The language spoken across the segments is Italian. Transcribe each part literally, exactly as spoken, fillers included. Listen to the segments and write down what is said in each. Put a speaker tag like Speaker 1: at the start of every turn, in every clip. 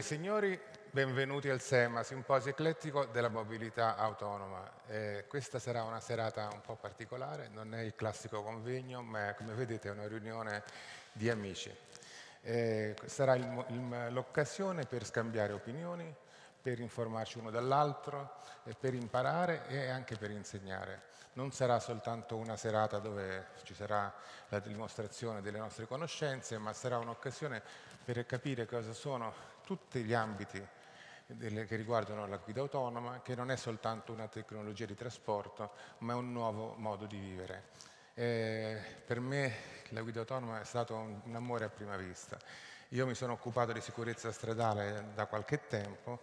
Speaker 1: signori, benvenuti al SEMA, Simposio Eclettico della Mobilità Autonoma. Eh, questa sarà una serata un po' particolare, non è il classico convegno, ma è, come vedete, una riunione di amici. Eh, sarà l'occasione per scambiare opinioni, per informarci uno dall'altro, per imparare e anche per insegnare. Non sarà soltanto una serata dove ci sarà la dimostrazione delle nostre conoscenze, ma sarà un'occasione per capire cosa sono tutti gli ambiti delle, che riguardano la guida autonoma, che non è soltanto una tecnologia di trasporto, ma è un nuovo modo di vivere. Eh, per me la guida autonoma è stato un, un amore a prima vista. Io mi sono occupato di sicurezza stradale da qualche tempo,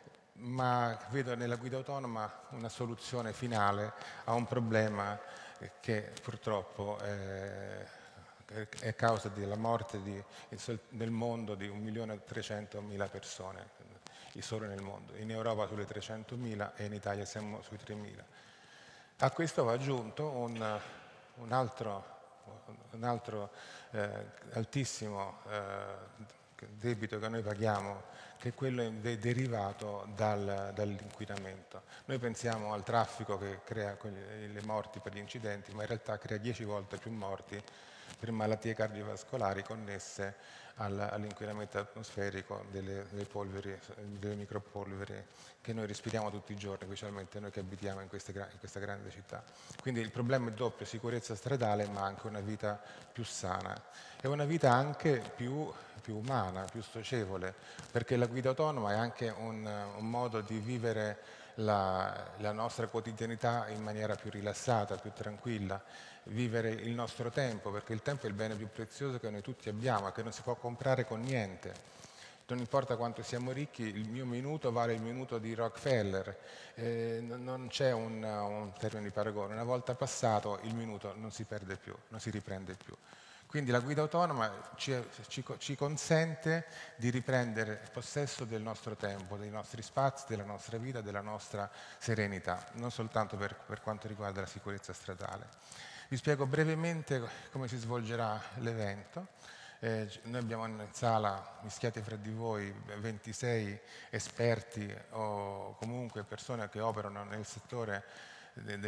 Speaker 1: ma vedo nella guida autonoma una soluzione finale a un problema che purtroppo eh, è causa della morte di, nel mondo di un milione e trecentomila persone, solo nel mondo. In Europa sulle trecentomila e in Italia siamo sui tremila. A questo va aggiunto un, un altro, un altro eh, altissimo eh, debito che noi paghiamo, che è quello de derivato dal, dall'inquinamento. Noi pensiamo al traffico che crea le morti per gli incidenti, ma in realtà crea dieci volte più morti per malattie cardiovascolari connesse all'inquinamento atmosferico delle, delle polveri, delle micropolveri che noi respiriamo tutti i giorni, specialmente noi che abitiamo in, queste, in questa grande città. Quindi il problema è doppio: sicurezza stradale, ma anche una vita più sana e una vita anche più, più umana, più socievole, perché la guida autonoma è anche un, un modo di vivere la, la nostra quotidianità in maniera più rilassata, più tranquilla, vivere il nostro tempo, perché il tempo è il bene più prezioso che noi tutti abbiamo e che non si può comprare con niente. Non importa quanto siamo ricchi, il mio minuto vale il minuto di Rockefeller, eh, non c'è un, un termine di paragone. Una volta passato il minuto non si perde più, non si riprende più. Quindi la guida autonoma ci, ci, ci consente di riprendere possesso del nostro tempo, dei nostri spazi, della nostra vita, della nostra serenità, non soltanto per, per quanto riguarda la sicurezza stradale. Vi spiego brevemente come si svolgerà l'evento. Eh, noi abbiamo in sala, mischiati fra di voi, ventisei esperti o comunque persone che operano nel settore del,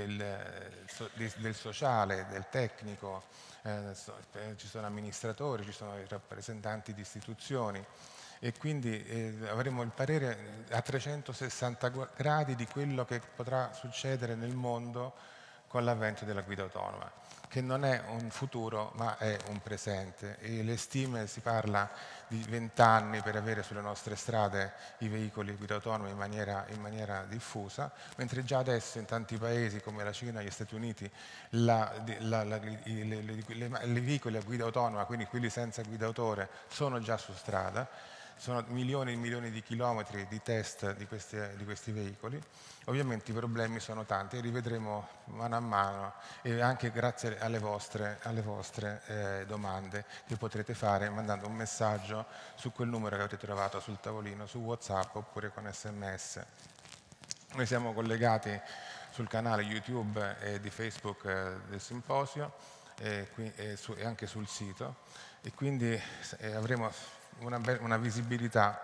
Speaker 1: del, del sociale, del tecnico, eh, ci sono amministratori, ci sono rappresentanti di istituzioni e quindi eh, avremo il parere a trecentosessanta gradi di quello che potrà succedere nel mondo con l'avvento della guida autonoma, che non è un futuro ma è un presente, e le stime, si parla di vent'anni per avere sulle nostre strade i veicoli guida autonoma in maniera, in maniera diffusa, mentre già adesso in tanti paesi come la Cina e gli Stati Uniti la, la, la, le, le, le, le veicoli a guida autonoma, quindi quelli senza guida autore, sono già su strada. Sono milioni e milioni di chilometri di test di questi, di questi veicoli. Ovviamente i problemi sono tanti e li vedremo mano a mano, e anche grazie alle vostre, alle vostre eh, domande che potrete fare mandando un messaggio su quel numero che avete trovato sul tavolino, su WhatsApp oppure con sms. Noi siamo collegati sul canale YouTube e di Facebook eh, del simposio e, qui, e, su, e anche sul sito, e quindi eh, avremo una, una visibilità,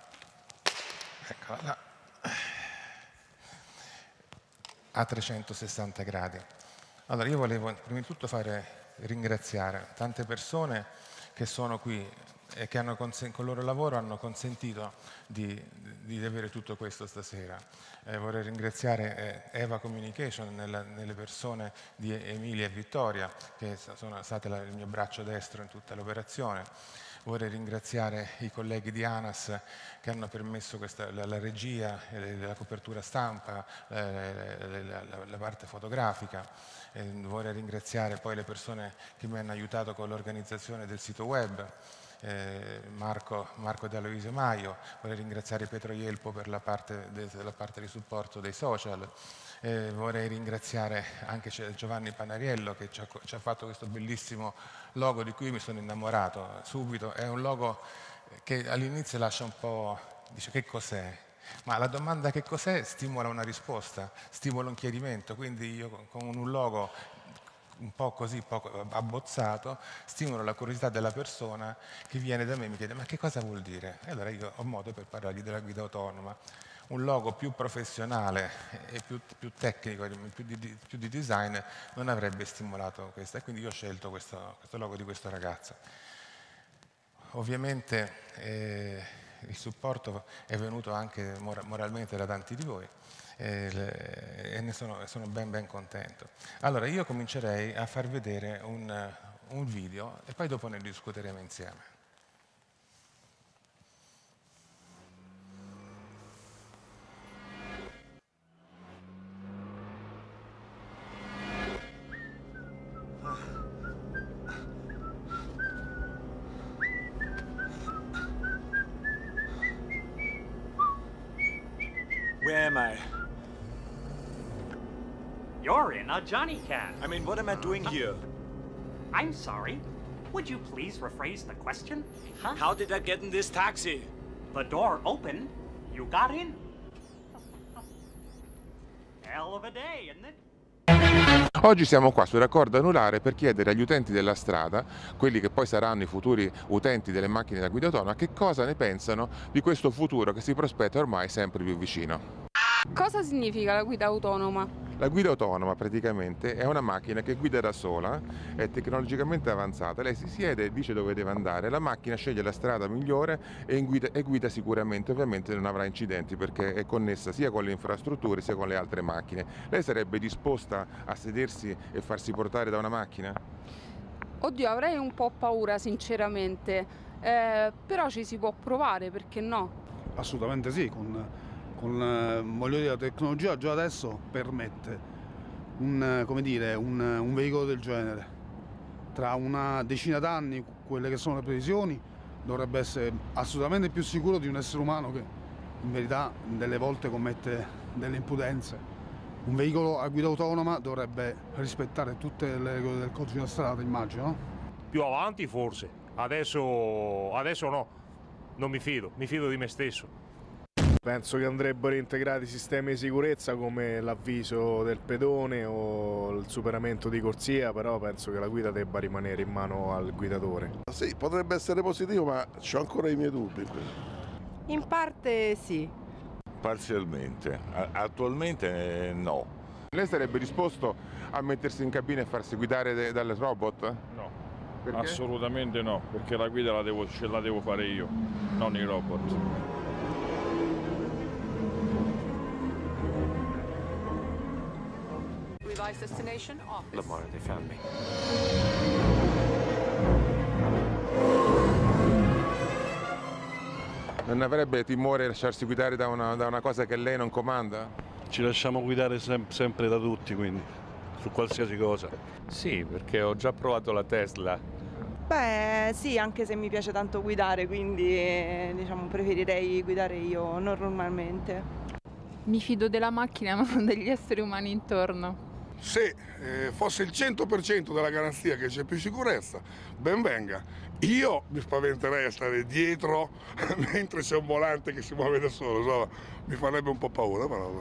Speaker 1: eccola là, a trecentosessanta gradi. Allora io volevo prima di tutto fare ringraziare tante persone che sono qui e che hanno con il loro lavoro hanno consentito di, di avere tutto questo stasera. Eh, vorrei ringraziare eh, Eva Communication, nella, nelle persone di Emilia e Vittoria, che sono state la, il mio braccio destro in tutta l'operazione. Vorrei ringraziare i colleghi di ANAS che hanno permesso questa, la, la regia, la copertura stampa, eh, la, la, la parte fotografica. Eh, vorrei ringraziare poi le persone che mi hanno aiutato con l'organizzazione del sito web. Eh, Marco, Marco De Aloisio Maio, vorrei ringraziare Pietro Ielpo per la parte, de, la parte di supporto dei social, eh, vorrei ringraziare anche Giovanni Panariello che ci ha, ci ha fatto questo bellissimo logo di cui mi sono innamorato subito. È un logo che all'inizio lascia un po', dice che cos'è? Ma la domanda che cos'è stimola una risposta, stimola un chiarimento, quindi io con un logo un po' così, poco abbozzato, stimolo la curiosità della persona che viene da me e mi chiede ma che cosa vuol dire? E allora io ho modo per parlargli della guida autonoma. Un logo più professionale e più, più tecnico, più di, più di design non avrebbe stimolato questo, e quindi io ho scelto questo, questo logo di questo ragazzo. Ovviamente eh, il supporto è venuto anche moralmente da tanti di voi eh, e ne sono, sono ben ben contento. Allora io comincerei a far vedere un, un video e poi dopo ne discuteremo insieme.
Speaker 2: Where am I?
Speaker 3: You're in a Johnny Cab.
Speaker 2: I mean, what am I doing here?
Speaker 3: I'm sorry. Would you please rephrase the question? Huh?
Speaker 2: How did I get in this taxi?
Speaker 3: The door opened. You got in. Hell of a day, isn't it?
Speaker 1: Oggi siamo qua su Raccordo Anulare per chiedere agli utenti della strada, quelli che poi saranno i futuri utenti delle macchine da guida autonoma, che cosa ne pensano di questo futuro che si prospetta ormai sempre più vicino.
Speaker 4: Cosa significa la guida autonoma?
Speaker 1: La guida autonoma praticamente è una macchina che guida da sola, è tecnologicamente avanzata, lei si siede e dice dove deve andare, la macchina sceglie la strada migliore e guida, e guida sicuramente, ovviamente non avrà incidenti perché è connessa sia con le infrastrutture sia con le altre macchine. Lei sarebbe disposta a sedersi e farsi portare da una macchina?
Speaker 4: Oddio, avrei un po' paura sinceramente, eh, però ci si può provare, perché no?
Speaker 5: Assolutamente sì, con, con eh, voglio dire, la tecnologia già adesso permette un, come dire, un, un veicolo del genere. Tra una decina d'anni, quelle che sono le previsioni, dovrebbe essere assolutamente più sicuro di un essere umano che in verità delle volte commette delle imprudenze. Un veicolo a guida autonoma dovrebbe rispettare tutte le regole del codice della strada, immagino, no?
Speaker 6: Più avanti forse, adesso, adesso no, non mi fido, mi fido di me stesso.
Speaker 7: Penso che andrebbero integrati sistemi di sicurezza come l'avviso del pedone o il superamento di corsia, però penso che la guida debba rimanere in mano al guidatore.
Speaker 8: Sì, potrebbe essere positivo, ma ho ancora i miei dubbi.
Speaker 9: In parte sì.
Speaker 10: Parzialmente, attualmente eh, no.
Speaker 1: Lei sarebbe disposto a mettersi in cabina e farsi guidare dal robot?
Speaker 11: No,
Speaker 1: perché?
Speaker 11: Assolutamente no, perché la guida la devo, ce la devo fare io, non i robot.
Speaker 12: Revised destination office.
Speaker 2: Lamar, they found me.
Speaker 1: Non avrebbe timore di lasciarsi guidare da una, da una cosa che lei non comanda?
Speaker 13: Ci lasciamo guidare sem sempre da tutti, quindi, su qualsiasi cosa.
Speaker 14: Sì, perché ho già provato la Tesla.
Speaker 9: Beh, sì, anche se mi piace tanto guidare, quindi eh, diciamo preferirei guidare io normalmente.
Speaker 15: Mi fido della macchina ma non degli esseri umani intorno.
Speaker 8: Se eh, fosse il cento per cento della garanzia che c'è più sicurezza, ben venga. Io mi spaventerei a stare dietro mentre c'è un volante che si muove da solo, so, mi farebbe un po' paura, però.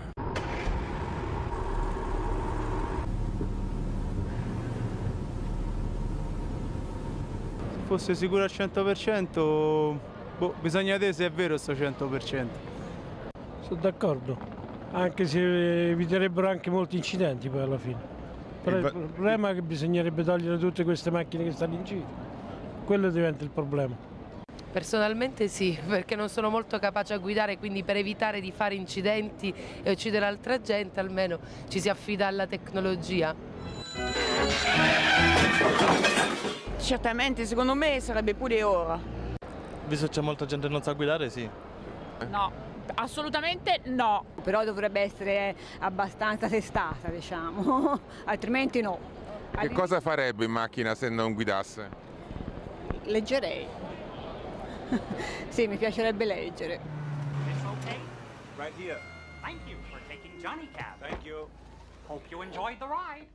Speaker 16: Se fosse sicuro al cento per cento, boh, bisogna vedere se è vero sto cento per cento.
Speaker 17: Sono d'accordo, anche se eviterebbero anche molti incidenti poi alla fine. Però il, il problema è che bisognerebbe togliere tutte queste macchine che stanno in giro. Quello diventa il problema.
Speaker 18: Personalmente sì, perché non sono molto capace a guidare, quindi per evitare di fare incidenti e uccidere altra gente almeno ci si affida alla tecnologia.
Speaker 9: Certamente, secondo me sarebbe pure ora.
Speaker 19: Visto che c'è molta gente che non sa guidare, sì.
Speaker 20: No, assolutamente no.
Speaker 16: Però dovrebbe essere abbastanza testata, diciamo, altrimenti no.
Speaker 1: Che cosa farebbe in macchina se non guidasse?
Speaker 16: Leggerei. Sì, mi piacerebbe leggere.
Speaker 3: It's okay.
Speaker 2: Right here.
Speaker 3: Thank you for taking Johnny Cab.
Speaker 2: Thank you.
Speaker 3: Hope you enjoyed the ride.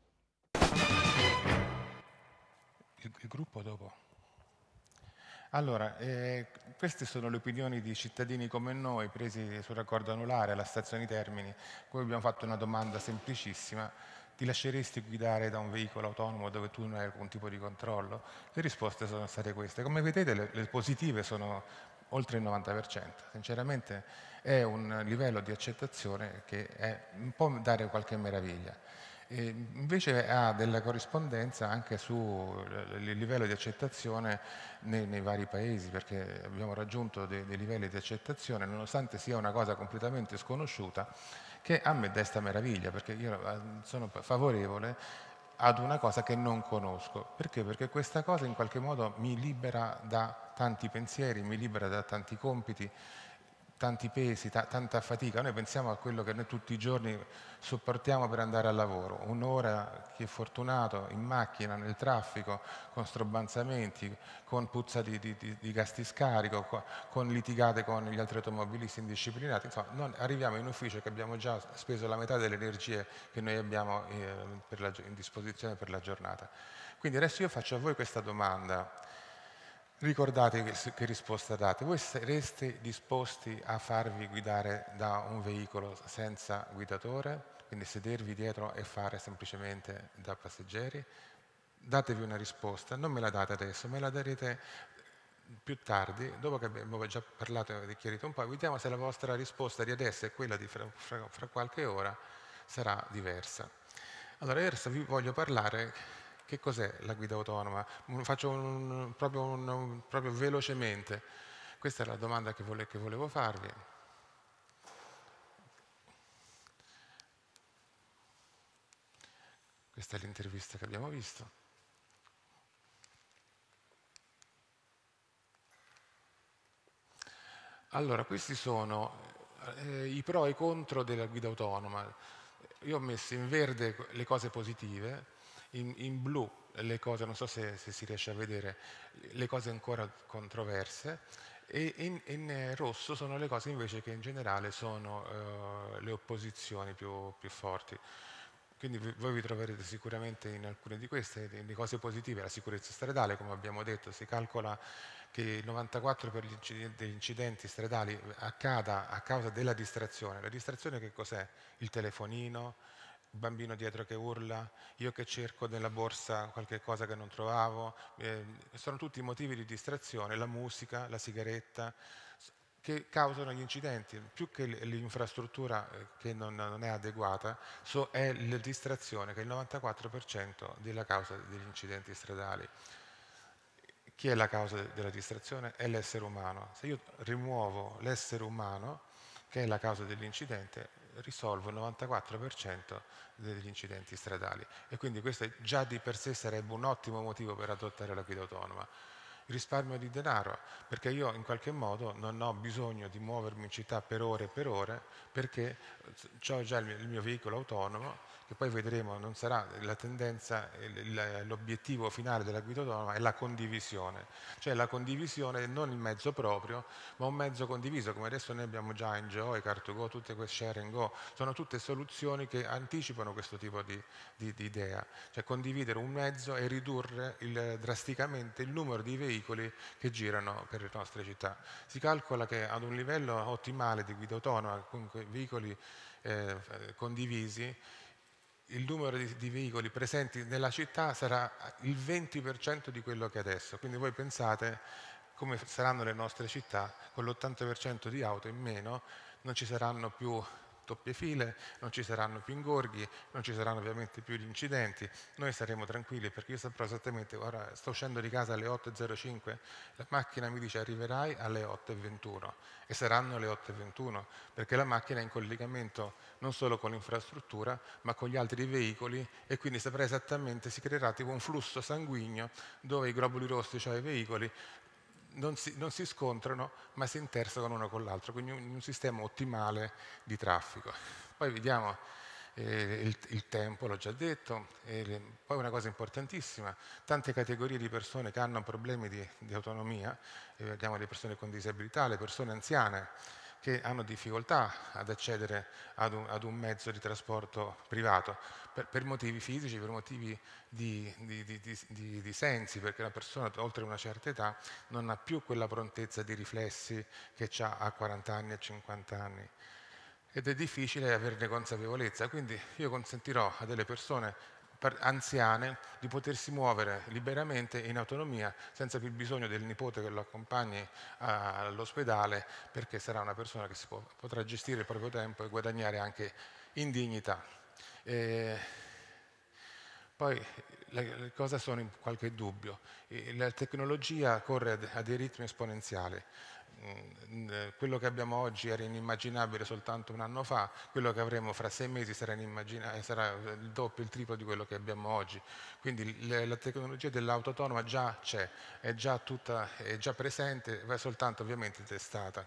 Speaker 1: Il, il gruppo dopo. Allora, eh, queste sono le opinioni di cittadini come noi presi sul raccordo anulare alla stazione Termini, cui abbiamo fatto una domanda semplicissima. ti lasceresti guidare da un veicolo autonomo dove tu non hai alcun tipo di controllo? Le risposte sono state queste. Come vedete le, le positive sono oltre il novanta per cento. Sinceramente è un livello di accettazione che è un po' dare qualche meraviglia. E invece ha della corrispondenza anche sul livello di accettazione nei, nei vari paesi, perché abbiamo raggiunto dei, dei livelli di accettazione, nonostante sia una cosa completamente sconosciuta, che a me desta meraviglia, perché io sono favorevole ad una cosa che non conosco. Perché? Perché questa cosa in qualche modo mi libera da tanti pensieri, mi libera da tanti compiti, tanti pesi, ta- tanta fatica. Noi pensiamo a quello che noi tutti i giorni sopportiamo per andare al lavoro. Un'ora, chi è fortunato, in macchina, nel traffico, con strobanzamenti, con puzza di, di, di, di gas di scarico, co- con litigate con gli altri automobilisti indisciplinati. Insomma, non arriviamo in ufficio che abbiamo già speso la metà delle energie che noi abbiamo eh, per la, in disposizione per la giornata. Quindi adesso io faccio a voi questa domanda. Ricordate che, che risposta date. Voi sareste disposti a farvi guidare da un veicolo senza guidatore, quindi sedervi dietro e fare semplicemente da passeggeri? Datevi una risposta, non me la date adesso, me la darete più tardi, dopo che abbiamo già parlato e chiarito un po'. Vediamo se la vostra risposta di adesso e quella di fra, fra, fra qualche ora sarà diversa. Allora, adesso vi voglio parlare. Che cos'è la guida autonoma? Faccio un, proprio, un, un, proprio velocemente. Questa è la domanda che, vole, che volevo farvi. Questa è l'intervista che abbiamo visto. Allora, questi sono eh, i pro e i contro della guida autonoma. Io ho messo in verde le cose positive, In, in blu le cose, non so se, se si riesce a vedere, le cose ancora controverse, e in, in rosso sono le cose invece che in generale sono uh, le opposizioni più, più forti. Quindi voi vi troverete sicuramente in alcune di queste. Le cose positive, la sicurezza stradale, come abbiamo detto, si calcola che il novantaquattro per cento degli incidenti stradali accada a causa della distrazione. La distrazione che cos'è? Il telefonino, il bambino dietro che urla, io che cerco nella borsa qualche cosa che non trovavo, eh, sono tutti motivi di distrazione, la musica, la sigaretta, che causano gli incidenti. Più che l'infrastruttura che non, non è adeguata, so, è la distrazione, che è il novantaquattro per cento della causa degli incidenti stradali. Chi è la causa della distrazione? È l'essere umano. Se io rimuovo l'essere umano, che è la causa dell'incidente, risolvo il novantaquattro per cento degli incidenti stradali, e quindi questo già di per sé sarebbe un ottimo motivo per adottare la guida autonoma. Il risparmio di denaro, perché io in qualche modo non ho bisogno di muovermi in città per ore e per ore, perché ho già il mio, il mio veicolo autonomo, che poi vedremo non sarà la tendenza, l'obiettivo finale della guida autonoma è la condivisione, cioè la condivisione non il mezzo proprio, ma un mezzo condiviso, come adesso noi abbiamo già Enjoy, car to go, tutte queste share and go, sono tutte soluzioni che anticipano questo tipo di, di, di idea, cioè condividere un mezzo e ridurre il, drasticamente il numero di veicoli che girano per le nostre città. Si calcola che ad un livello ottimale di guida autonoma, con veicoli eh, condivisi, il numero di, di veicoli presenti nella città sarà il venti per cento di quello che è adesso. Quindi voi pensate come saranno le nostre città con l'ottanta per cento di auto in meno, non ci saranno più doppie file, non ci saranno più ingorghi, non ci saranno ovviamente più gli incidenti, noi saremo tranquilli, perché io saprò esattamente, ora sto uscendo di casa alle otto e zero cinque, la macchina mi dice arriverai alle otto e ventuno e saranno le otto e ventuno, perché la macchina è in collegamento non solo con l'infrastruttura ma con gli altri veicoli, e quindi saprà esattamente, si creerà tipo un flusso sanguigno dove i globuli rossi, cioè i veicoli, Non si, non si scontrano ma si intersecano uno con l'altro, quindi un, un sistema ottimale di traffico. Poi vediamo eh, il, il tempo, l'ho già detto, e le, poi una cosa importantissima, tante categorie di persone che hanno problemi di, di autonomia, eh, vediamo le persone con disabilità, le persone anziane che hanno difficoltà ad accedere ad un, ad un mezzo di trasporto privato per, per motivi fisici, per motivi di, di, di, di, di sensi, perché la persona oltre una certa età non ha più quella prontezza di riflessi che ha a quaranta anni e cinquanta anni. ed è difficile averne consapevolezza, quindi io consentirò a delle persone anziane di potersi muovere liberamente in autonomia senza più bisogno del nipote che lo accompagni all'ospedale, perché sarà una persona che si può, potrà gestire il proprio tempo e guadagnare anche in dignità. E poi le cose sono in qualche dubbio. La tecnologia corre a dei ritmi esponenziali. Quello che abbiamo oggi era inimmaginabile soltanto un anno fa, quello che avremo fra sei mesi sarà, sarà il doppio, il triplo di quello che abbiamo oggi. Quindi le, la tecnologia dell'auto autonoma già c'è, è già, tutta, è già presente, va soltanto ovviamente testata.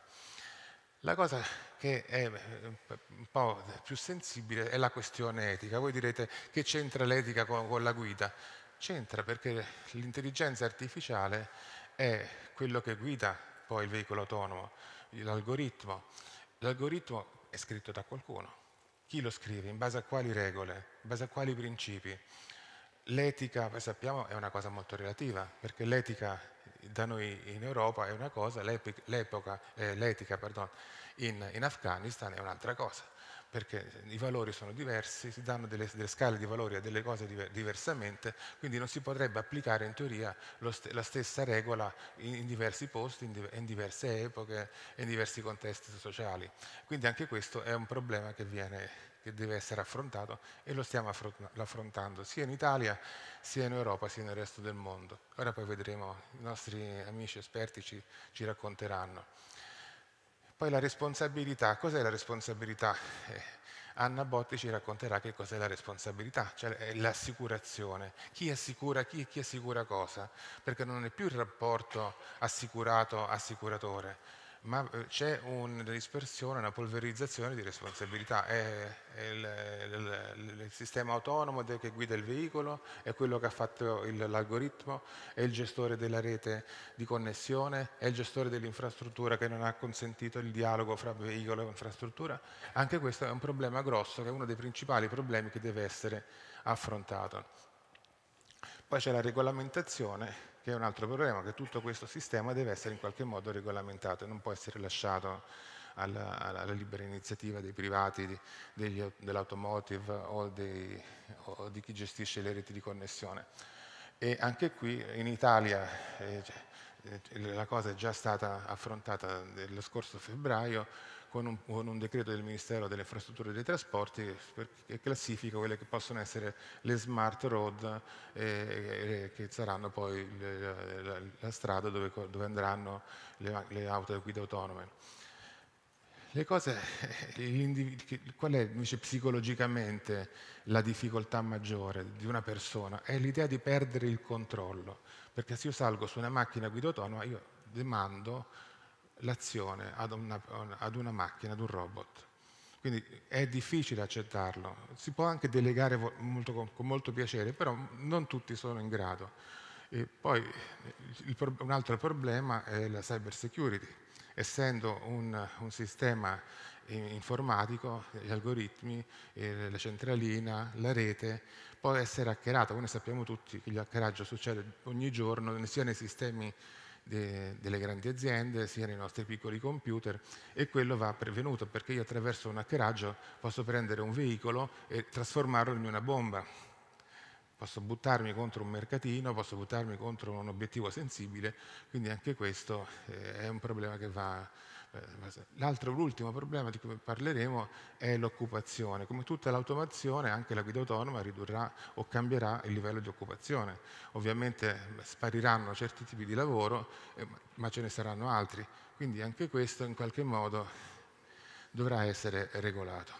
Speaker 1: La cosa che è un po' più sensibile è la questione etica. Voi direte: che c'entra l'etica con, con la guida? C'entra, perché l'intelligenza artificiale è quello che guida poi il veicolo autonomo, l'algoritmo. L'algoritmo è scritto da qualcuno. Chi lo scrive? In base a quali regole? In base a quali principi? L'etica, poi sappiamo, è una cosa molto relativa, perché l'etica da noi in Europa è una cosa, l'epoca, eh, l'etica pardon, in, in Afghanistan è un'altra cosa, perché i valori sono diversi, si danno delle, delle scale di valori a delle cose diver, diversamente, quindi non si potrebbe applicare in teoria lo st la stessa regola in, in diversi posti, in, di in diverse epoche e in diversi contesti sociali. Quindi anche questo è un problema che, viene, che deve essere affrontato, e lo stiamo affrontando sia in Italia, sia in Europa, sia nel resto del mondo. Ora poi vedremo, i nostri amici esperti ci, ci racconteranno. Poi la responsabilità. Cos'è la responsabilità? Eh, Anna Botti ci racconterà che cos'è la responsabilità, cioè l'assicurazione. Chi assicura chi e chi assicura cosa? Perché non è più il rapporto assicurato-assicuratore, ma c'è una dispersione, una polverizzazione di responsabilità. È, è il, il, il sistema autonomo che guida il veicolo, è quello che ha fatto l'algoritmo, è il gestore della rete di connessione, è il gestore dell'infrastruttura che non ha consentito il dialogo fra veicolo e infrastruttura. Anche questo è un problema grosso, che è uno dei principali problemi che deve essere affrontato. Poi c'è la regolamentazione, che è un altro problema, che tutto questo sistema deve essere in qualche modo regolamentato e non può essere lasciato alla, alla libera iniziativa dei privati, dell'automotive o, o di chi gestisce le reti di connessione. E anche qui in Italia eh, la cosa è già stata affrontata lo scorso febbraio con un, con un decreto del Ministero delle Infrastrutture e dei Trasporti che classifica quelle che possono essere le smart road, eh, che saranno poi le, la, la strada dove, dove andranno le, le auto a guida autonome. Le cose, qual è invece psicologicamente la difficoltà maggiore di una persona? È l'idea di perdere il controllo, perché se io salgo su una macchina a guida autonoma io demando l'azione ad una, ad una macchina, ad un robot. Quindi è difficile accettarlo. Si può anche delegare molto, con molto piacere, però non tutti sono in grado. E poi il, un altro problema è la cyber security. Essendo un, un sistema informatico, gli algoritmi, eh, la centralina, la rete, può essere hackerato. Noi sappiamo tutti che il hackeraggio succede ogni giorno, sia nei sistemi de, delle grandi aziende, sia nei nostri piccoli computer, e quello va prevenuto, perché io attraverso un hackeraggio posso prendere un veicolo e trasformarlo in una bomba. Posso buttarmi contro un mercatino, posso buttarmi contro un obiettivo sensibile, quindi anche questo eh, è un problema che va... Eh, l'altro, l'ultimo problema di cui parleremo è l'occupazione. Come tutta l'automazione, anche la guida autonoma ridurrà o cambierà il livello di occupazione. Ovviamente spariranno certi tipi di lavoro, eh, ma ce ne saranno altri, quindi anche questo in qualche modo dovrà essere regolato.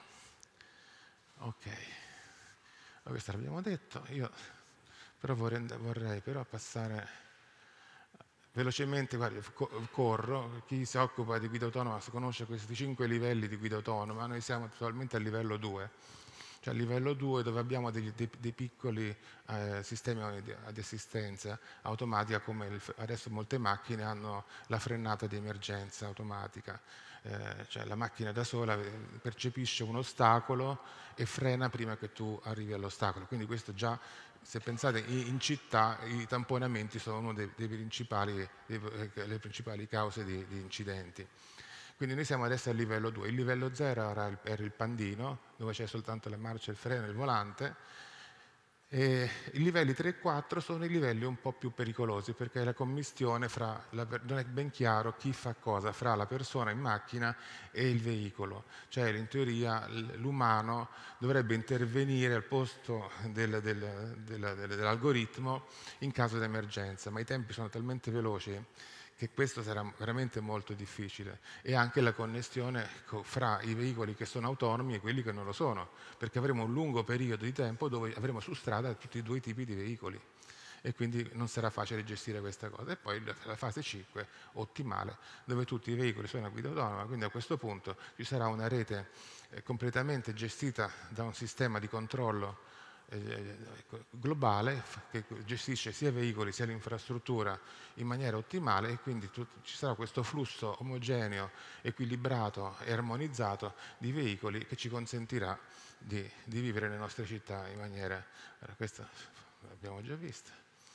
Speaker 1: Ok. Questo l'abbiamo detto, io però vorrei, vorrei però passare velocemente, guarda, corro, chi si occupa di guida autonoma si conosce questi cinque livelli di guida autonoma, noi siamo attualmente al livello due, cioè al livello due dove abbiamo dei, dei, dei piccoli eh, sistemi di, di assistenza automatica, come il, adesso molte macchine hanno la frenata di emergenza automatica. Eh, cioè la macchina da sola percepisce un ostacolo e frena prima che tu arrivi all'ostacolo. Quindi questo già, se pensate, in città i tamponamenti sono una dei, dei principali, dei, le principali cause di, di incidenti. Quindi noi siamo adesso al livello due. Il livello zero era il, era il pandino, dove c'è soltanto la marcia, il freno e il volante. E i livelli tre e quattro sono i livelli un po' più pericolosi, perché è la commistione fra, la, non è ben chiaro chi fa cosa fra la persona in macchina e il veicolo. Cioè in teoria l'umano dovrebbe intervenire al posto del, del, del, del, dell'algoritmo in caso di emergenza, ma i tempi sono talmente veloci che questo sarà veramente molto difficile, e anche la connessione fra i veicoli che sono autonomi e quelli che non lo sono, perché avremo un lungo periodo di tempo dove avremo su strada tutti e due i tipi di veicoli e quindi non sarà facile gestire questa cosa. E poi la fase cinque, ottimale, dove tutti i veicoli sono a guida autonoma, quindi a questo punto ci sarà una rete eh, completamente gestita da un sistema di controllo globale che gestisce sia i veicoli sia l'infrastruttura in maniera ottimale, e quindi tu, ci sarà questo flusso omogeneo, equilibrato e armonizzato di veicoli che ci consentirà di, di vivere le nostre città in maniera... Allora, questa l'abbiamo già vista.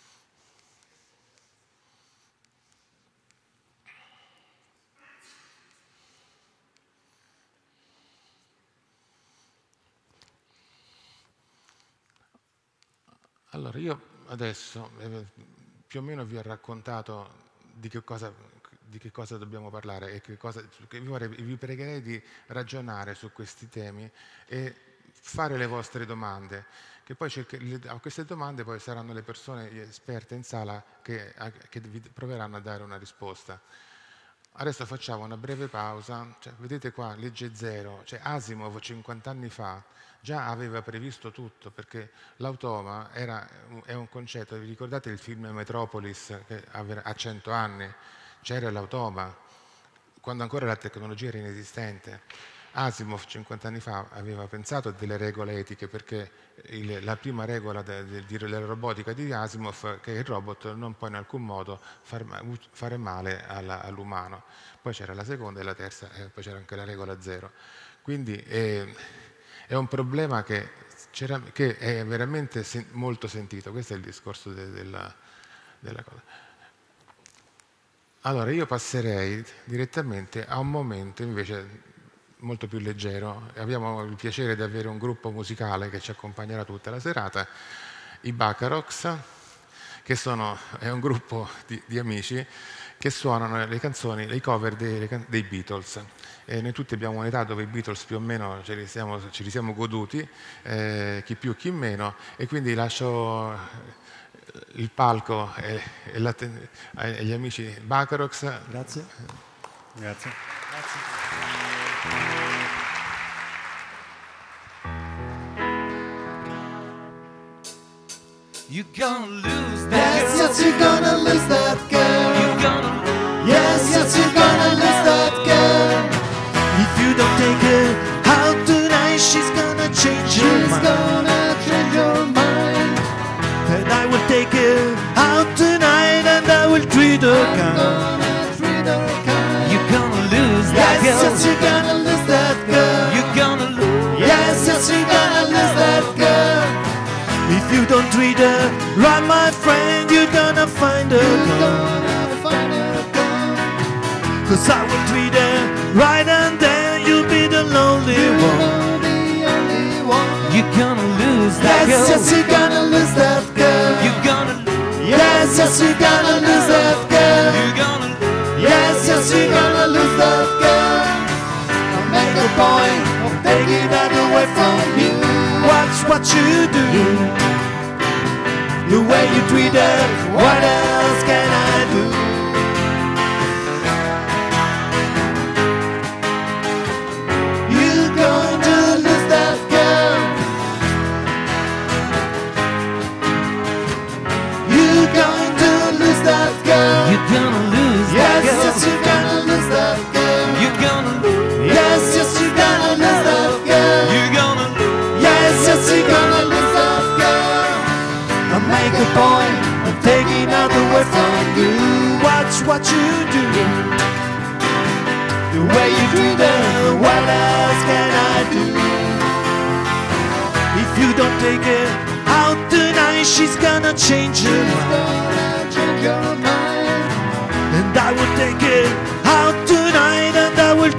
Speaker 1: Allora, io adesso eh, più o meno vi ho raccontato di che cosa, di che cosa dobbiamo parlare e che cosa, che vi, vorrei, vi pregherei di ragionare su questi temi e fare le vostre domande, che poi a queste domande poi saranno le persone esperte in sala che, che vi proveranno a dare una risposta. Adesso facciamo una breve pausa, cioè, vedete qua, legge zero, cioè Asimov cinquanta anni fa già aveva previsto tutto, perché l'automa era, è un concetto, vi ricordate il film Metropolis che ha cento anni? C'era l'automa, quando ancora la tecnologia era inesistente. Asimov cinquanta anni fa aveva pensato a delle regole etiche, perché il, la prima regola de, de, de, della robotica di Asimov è che il robot non può in alcun modo far, fare male alla, all'umano. Poi c'era la seconda e la terza, e poi c'era anche la regola zero. Quindi eh, è un problema che, che è veramente sen, molto sentito. Questo è il discorso de, della, della cosa. Allora io passerei direttamente a un momento invece molto più leggero. Abbiamo il piacere di avere un gruppo musicale che ci accompagnerà tutta la serata, i Baccarocs, che sono, è un gruppo di, di amici che suonano le canzoni, le cover dei, dei Beatles. E noi tutti abbiamo un'età dove i Beatles più o meno ce li siamo, ce li siamo goduti, eh, chi più chi meno, e quindi lascio il palco e, e la, agli amici Baccarocs.
Speaker 21: Grazie. Grazie. Grazie.
Speaker 22: You're gonna lose that
Speaker 23: yes,
Speaker 22: girl.
Speaker 23: Yes, you're gonna lose that girl.
Speaker 22: You're gonna lose.
Speaker 23: Yes, yes, you're gonna lose that girl.
Speaker 22: If you don't take her out tonight, she's gonna change
Speaker 23: she's
Speaker 22: your mind.
Speaker 23: She's gonna change your mind.
Speaker 22: And I will take her out tonight, and I will treat her
Speaker 23: I'm
Speaker 22: kind.
Speaker 23: Gonna treat her kind.
Speaker 22: You're gonna lose that
Speaker 23: yes,
Speaker 22: girl.
Speaker 23: Yes, you're gonna lose that girl.
Speaker 22: You're gonna lose.
Speaker 23: Yes, yes, you're gonna lose that girl.
Speaker 22: If you don't treat her right, my friend, you're gonna find her
Speaker 23: You're
Speaker 22: gone.
Speaker 23: gonna find her gone.
Speaker 22: Cause I will treat her right, and then you'll be the lonely
Speaker 23: You're
Speaker 22: one.
Speaker 23: the only one.
Speaker 22: You're gonna lose that
Speaker 23: Yes,
Speaker 22: girl.
Speaker 23: yes, you're gonna lose that girl.
Speaker 22: You're gonna lose.
Speaker 23: Yes, yes, you're gonna lose that girl.
Speaker 22: You're gonna lose.
Speaker 23: Yes, yes, you're gonna lose that girl. I'll make a point of taking that away from you.
Speaker 22: Watch what you do.
Speaker 23: The way you treat her, what else can I do? You're going to lose that girl. You're going to lose that girl.
Speaker 22: You're gonna lose
Speaker 23: Yes,
Speaker 22: that girl.
Speaker 23: yes, you're gonna lose that girl.
Speaker 22: You're gonna lose.
Speaker 23: Yes, yes, you're gonna lose that girl.
Speaker 22: You're gonna lose.
Speaker 23: Yes, yes, you're gonna lose that girl.
Speaker 22: I make a point of taking out away from you. Watch what you do.
Speaker 23: The way you treat her, what else can I do?
Speaker 22: If you don't take her out tonight, she's gonna change her
Speaker 23: She's
Speaker 22: mind.
Speaker 23: gonna change your mind.
Speaker 22: And I will take her out tonight, and I will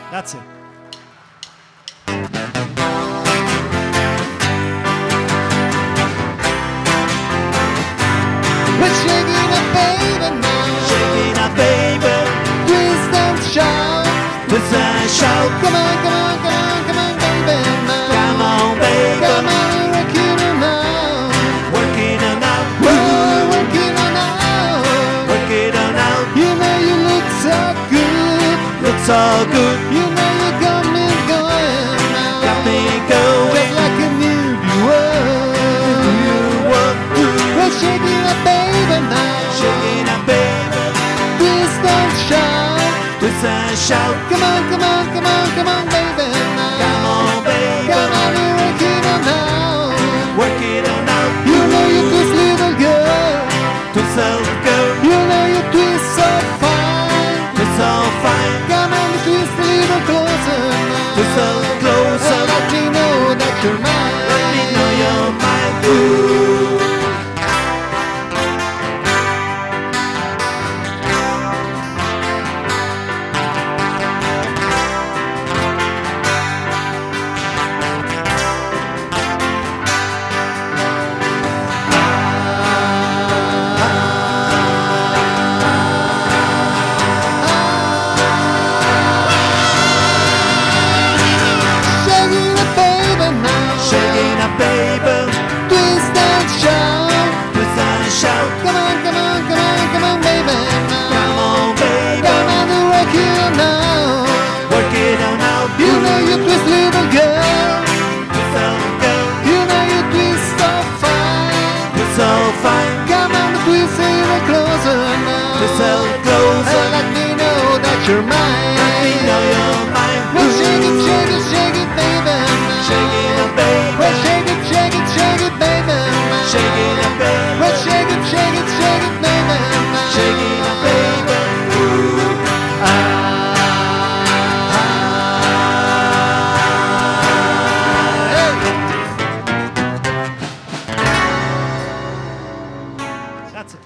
Speaker 21: Grazie.
Speaker 23: We're shaking up, baby, now.
Speaker 22: Shaking up, baby.
Speaker 23: Please don't shout.
Speaker 22: Please don't shout.
Speaker 23: Come on, come on, come on, come on, baby, now.
Speaker 22: Come on, baby.
Speaker 23: Come on, work it on now.
Speaker 22: Work it on out.
Speaker 23: Whoa, work it on now.
Speaker 22: Work it on out.
Speaker 23: You know you look so good.
Speaker 22: Look so good.
Speaker 23: You know you got me going now.
Speaker 22: Got me going.
Speaker 23: Just like a new world.
Speaker 22: New world.
Speaker 23: We're shaking up, baby, now.
Speaker 22: Shaking up, baby.
Speaker 23: Please don't shout.
Speaker 22: Please don't shout.
Speaker 23: Come on, come on, come on, come on, baby, now.
Speaker 22: Come on, baby.
Speaker 23: Come on, work it on now.
Speaker 22: Work it on out.
Speaker 23: You know you twist, little girl.
Speaker 22: Twist, little girl.
Speaker 23: You know you twist so fine.
Speaker 22: Twist so fine.
Speaker 23: Come on, twist a little closer now.
Speaker 22: Twist a little closer.
Speaker 23: And let me know that you're mine.
Speaker 22: Let me know you're mine. Ooh.
Speaker 23: Shaking up, baby, now.
Speaker 22: Shaking up, baby.
Speaker 23: Twist and shout.
Speaker 22: Twist and shout.
Speaker 23: Come on, come on, come on, come on, baby, now.
Speaker 22: Come on, baby.
Speaker 23: Come on, work it on now.
Speaker 22: Work it on out.
Speaker 23: You know you twist, little girl.
Speaker 22: Twist, little girl.
Speaker 23: You know you twist so fine.
Speaker 22: Twist so fine.
Speaker 23: Come on, twist a little closer now.
Speaker 22: Twist a little closer.
Speaker 23: And let me know that you're mine.
Speaker 22: Let me know you're mine.
Speaker 23: Well, shake it, shake it, shake it, baby, now.
Speaker 22: Shake it up, baby.
Speaker 23: Well, shake it, shake it, shake it, baby, now.
Speaker 22: Shake it up, baby.
Speaker 23: Well, shake it, shake it, shake it, baby, now.
Speaker 22: Shake it up, baby. Ooh. Ah.
Speaker 21: Grazie.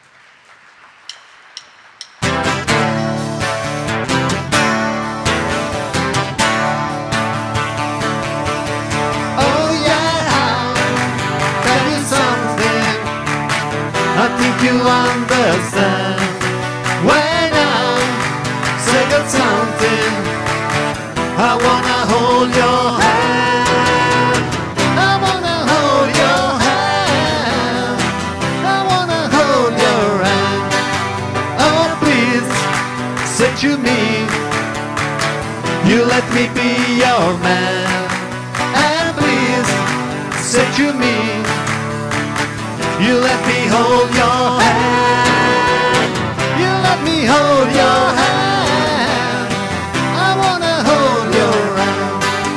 Speaker 23: Oh yeah, tell you something. I think you understand when I say that something. I wanna hold your hand. I wanna hold your hand. I wanna hold your hand. Oh please, say to me, you let me be your man. And please, say to me, you let me hold your hand. You let me hold your hand. I wanna hold your hand.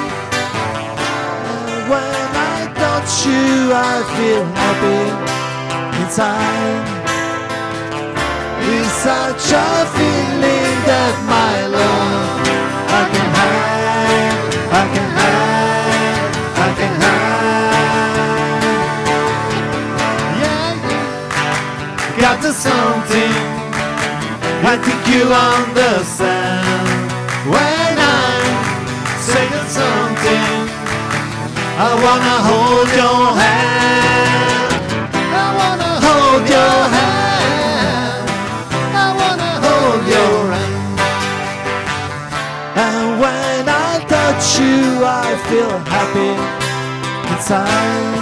Speaker 22: And when I touch you, I feel happy inside. It's such a feeling that my love I can hide, I can hide, I can hide.
Speaker 23: Yeah,
Speaker 22: Got the something I think you understand. When I say that something, I wanna hold your hand.
Speaker 23: I wanna
Speaker 22: Hold your hand.
Speaker 23: I wanna hold your hand.
Speaker 22: And when I touch you, I feel happy inside.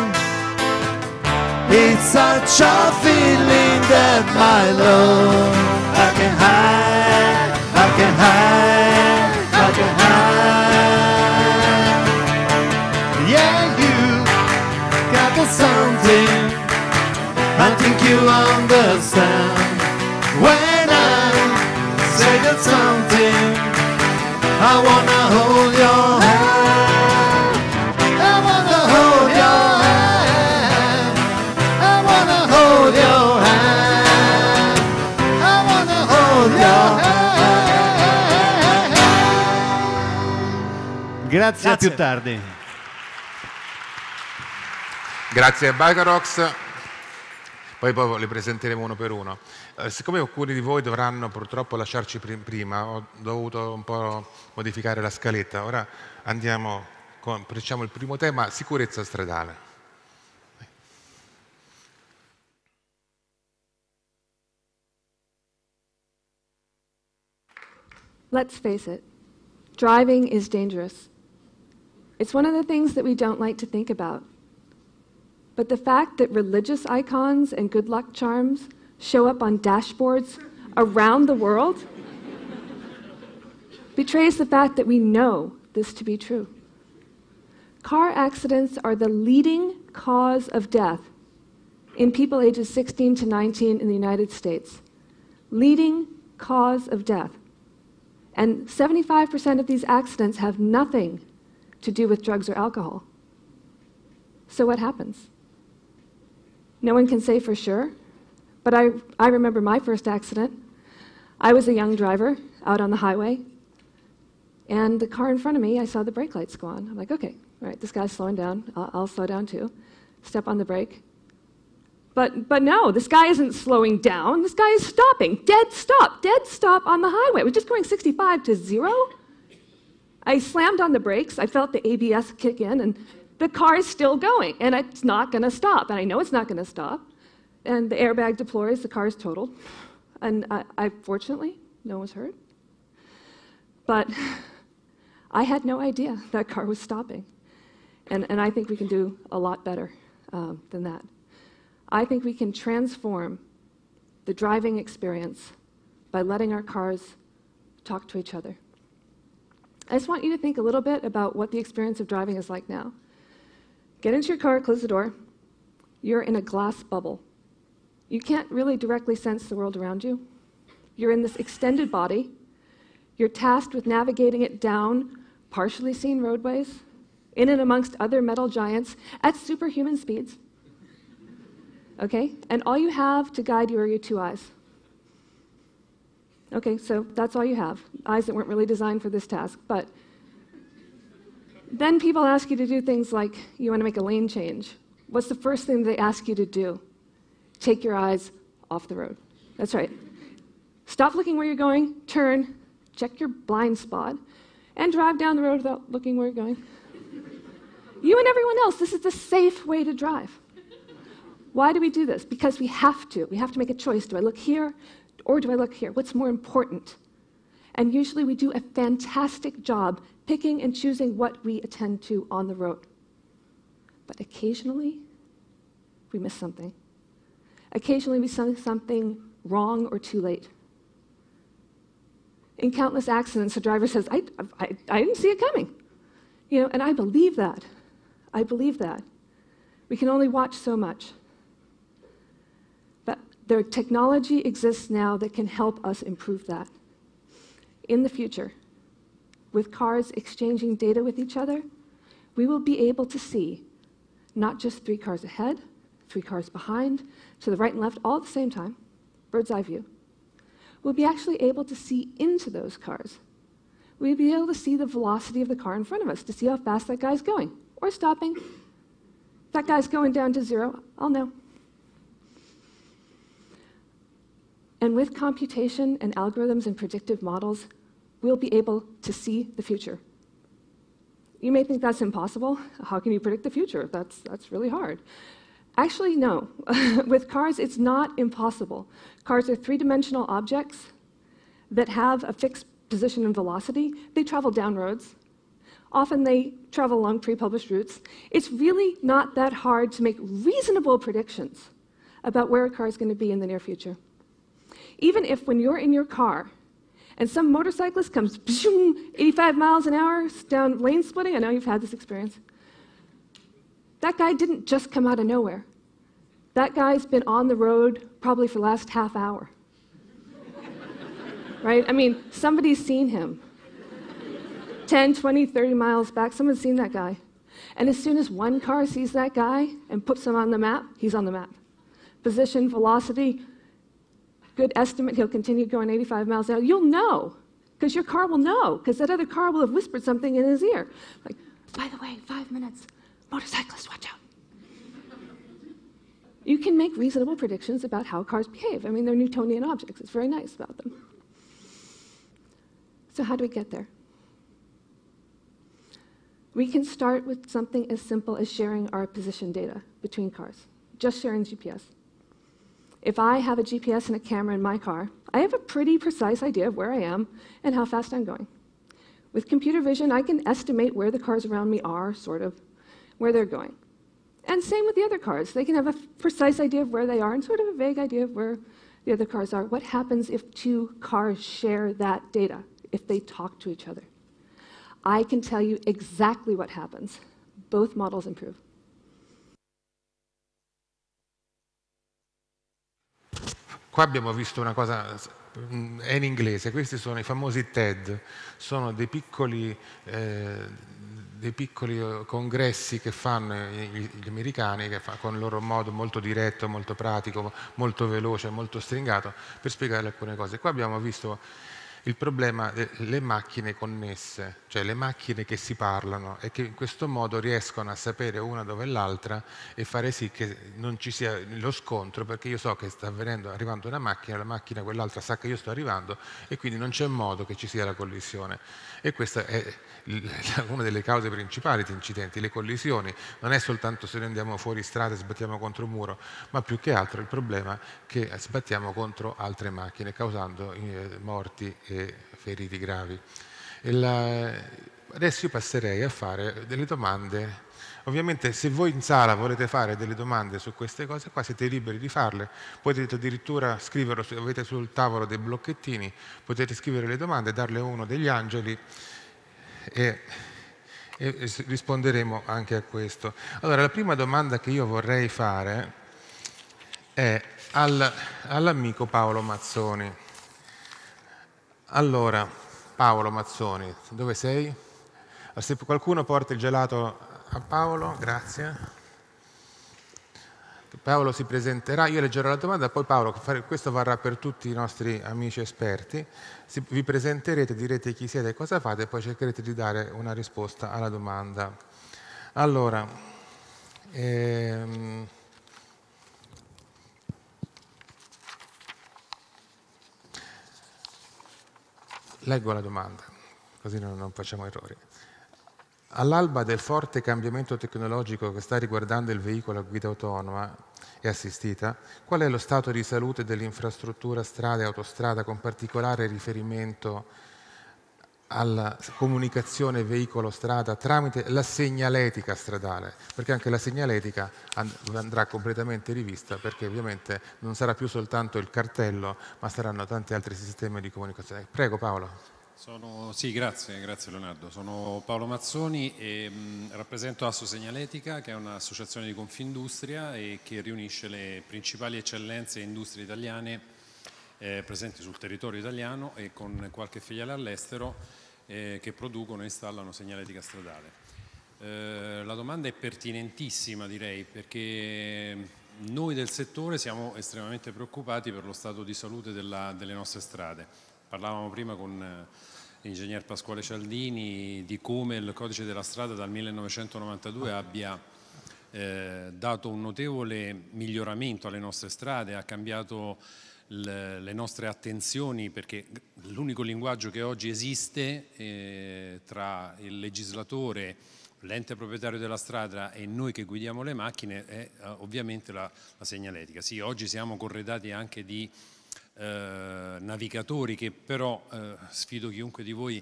Speaker 22: It's such a feeling that my love I can hide, I can hide, I can hide.
Speaker 23: Yeah, you
Speaker 22: Got the something I think you understand. When I say that something, I wanna hold your hand.
Speaker 23: I wanna hold your hand. I wanna hold your hand. I wanna hold your hand.
Speaker 21: Grazie, a più tardi.
Speaker 1: Grazie a Bagarox. poi, poi li presenteremo uno per uno. Eh, siccome alcuni di voi dovranno purtroppo lasciarci prima, ho dovuto un po' modificare la scaletta. Ora andiamo, con, facciamo il primo tema, sicurezza stradale.
Speaker 4: Let's face it, driving is dangerous. It's one of the things that we don't like to think about. But the fact that religious icons and good luck charms show up on dashboards around the world betrays the fact that we know this to be true. Car accidents are the leading cause of death in people ages sixteen to nineteen in the United States. Leading cause of death. And seventy-five percent of these accidents have nothing to do with drugs or alcohol. So what happens? No one can say for sure, but I, I remember my first accident. I was a young driver out on the highway, and the car in front of me, I saw the brake lights go on. I'm like, okay, all right, this guy's slowing down. I'll, I'll slow down too. Step on the brake. But, but no, this guy isn't slowing down. This guy is stopping. Dead stop. Dead stop on the highway. We're just going sixty-five to zero. I slammed on the brakes. I felt the A B S kick in, and the car is still going, and it's not going to stop. And I know it's not going to stop. And the airbag deploys. The car is totaled. And I, I fortunately, no one was hurt. But I had no idea that car was stopping. And, and I think we can do a lot better um, than that. I think we can transform the driving experience by letting our cars talk to each other. I just want you to think a little bit about what the experience of driving is like now. Get into your car, close the door. You're in a glass bubble. You can't really directly sense the world around you. You're in this extended body. You're tasked with navigating it down partially seen roadways, in and amongst other metal giants at superhuman speeds. Okay? And all you have to guide you are your two eyes. Okay, so that's all you have. Eyes that weren't really designed for this task. But then people ask you to do things like, you want to make a lane change. What's the first thing they ask you to do? Take your eyes off the road. That's right. Stop looking where you're going, turn, check your blind spot, and drive down the road without looking where you're going. You and everyone else, this is the safe way to drive. Why do we do this? Because we have to. We have to make a choice. Do I look here or do I look here? What's more important? And usually we do a fantastic job picking and choosing what we attend to on the road. But occasionally, we miss something. Occasionally, we see something wrong or too late. In countless accidents, the driver says, I, I, I didn't see it coming. You know, and I believe that. I believe that. We can only watch so much. But the technology exists now that can help us improve that. In the future, with cars exchanging data with each other, we will be able to see not just three cars ahead, three cars behind, to the right and left, all at the same time, bird's eye view. We'll be actually able to see into those cars. We'll be able to see the velocity of the car in front of us to see how fast that guy's going, or stopping. If that guy's going down to zero, I'll know. And with computation and algorithms and predictive models, we'll be able to see the future. You may think that's impossible. How can you predict the future? That's, that's really hard. Actually, no. With cars, it's not impossible. Cars are three-dimensional objects that have a fixed position and velocity. They travel down roads. Often they travel along pre-published routes. It's really not that hard to make reasonable predictions about where a car is going to be in the near future. Even if when you're in your car and some motorcyclist comes eighty-five miles an hour down lane splitting, I know you've had this experience, that guy didn't just come out of nowhere. That guy's been on the road probably for the last half hour. Right? I mean, somebody's seen him. ten, twenty, thirty miles back, someone's seen that guy. And as soon as one car sees that guy and puts him on the map, he's on the map. Position, velocity, good estimate, he'll continue going eighty-five miles an hour. You'll know, because your car will know, because that other car will have whispered something in his ear. Like, by the way, five minutes, motorcyclist, watch out. you can make reasonable predictions about how cars behave. I mean, they're Newtonian objects. It's very nice about them. So how do we get there? We can start with something as simple as sharing our position data between cars, just sharing G P S. If I have a G P S and a camera in my car, I have a pretty precise idea of where I am and how fast I'm going. With computer vision, I can estimate where the cars around me are, sort of, where they're going. And same with the other cars. They can have a precise idea of where they are and sort of a vague idea of where the other cars are. What happens if two cars share that data, if they talk to each other? I can tell you exactly what happens. Both models improve.
Speaker 1: Qua abbiamo visto una cosa, è in inglese, questi sono i famosi TED, sono dei piccoli, eh, dei piccoli congressi che fanno gli, gli americani, che fa, con il loro modo molto diretto, molto pratico, molto veloce, molto stringato, per spiegare alcune cose. Qua abbiamo visto il problema delle macchine connesse, cioè le macchine che si parlano e che in questo modo riescono a sapere una dove è l'altra e fare sì che non ci sia lo scontro, perché io so che sta avvenendo, arrivando una macchina, la macchina quell'altra sa che io sto arrivando e quindi non c'è modo che ci sia la collisione. E questa è una delle cause principali di incidenti, le collisioni. Non è soltanto se noi andiamo fuori strada e sbattiamo contro un muro, ma più che altro il problema che sbattiamo contro altre macchine, causando morti e feriti gravi. E la... Adesso io passerei a fare delle domande. Ovviamente se voi in sala volete fare delle domande su queste cose qua siete liberi di farle, potete addirittura scriverlo, se avete sul tavolo dei blocchettini, potete scrivere le domande, darle a uno degli angeli e, e risponderemo anche a questo. Allora la prima domanda che io vorrei fare è al, all'amico Paolo Mazzoni. Allora, Paolo Mazzoni, dove sei? Se qualcuno porta il gelato a Paolo, grazie. Paolo si presenterà, io leggerò la domanda, poi Paolo, questo varrà per tutti i nostri amici esperti, vi presenterete, direte chi siete e cosa fate e poi cercherete di dare una risposta alla domanda. Allora, ehm, leggo la domanda, così non, non facciamo errori. All'alba del forte cambiamento tecnologico che sta riguardando il veicolo a guida autonoma e assistita, qual è lo stato di salute dell'infrastruttura strada e autostrada con particolare riferimento alla comunicazione veicolo-strada tramite la segnaletica stradale? Perché anche la segnaletica andrà completamente rivista, perché ovviamente non sarà più soltanto il cartello, ma saranno tanti altri sistemi di comunicazione. Prego Paolo.
Speaker 5: Sono, sì, grazie, grazie Leonardo. Sono Paolo Mazzoni e mh, rappresento Asso Segnaletica, che è un'associazione di Confindustria e che riunisce le principali eccellenze e industrie italiane eh, presenti sul territorio italiano e con qualche filiale all'estero eh, che producono e installano segnaletica stradale. Eh, la domanda è pertinentissima, direi, perché noi del settore siamo estremamente preoccupati per lo stato di salute della, delle nostre strade. Parlavamo prima con l'ingegner Pasquale Cialdini di come il codice della strada dal millenovecentonovantadue abbia eh, dato un notevole miglioramento alle nostre strade, ha cambiato le, le nostre attenzioni, perché l'unico linguaggio che oggi esiste eh, tra il legislatore, l'ente proprietario della strada e noi che guidiamo le macchine è eh, ovviamente la, la segnaletica. Sì, oggi siamo corredati anche di Eh, navigatori che però eh, sfido chiunque di voi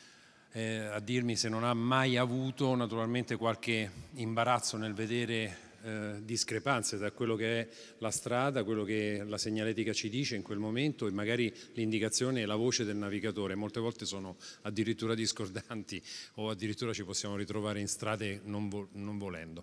Speaker 5: eh, a dirmi se non ha mai avuto naturalmente qualche imbarazzo nel vedere eh, discrepanze tra quello che è la strada, quello che la segnaletica ci dice in quel momento e magari l'indicazione e la voce del navigatore. Molte volte sono addirittura discordanti o addirittura ci possiamo ritrovare in strade non, vo- non volendo.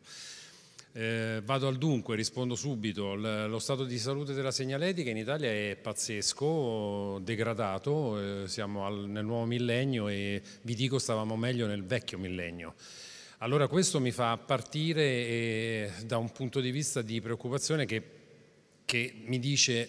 Speaker 5: Eh, vado al dunque, rispondo subito. L- lo stato di salute della segnaletica in Italia è pazzesco, degradato, eh, siamo al, nel nuovo millennio e vi dico stavamo meglio nel vecchio millennio. Allora questo mi fa partire eh, da un punto di vista di preoccupazione che, che mi dice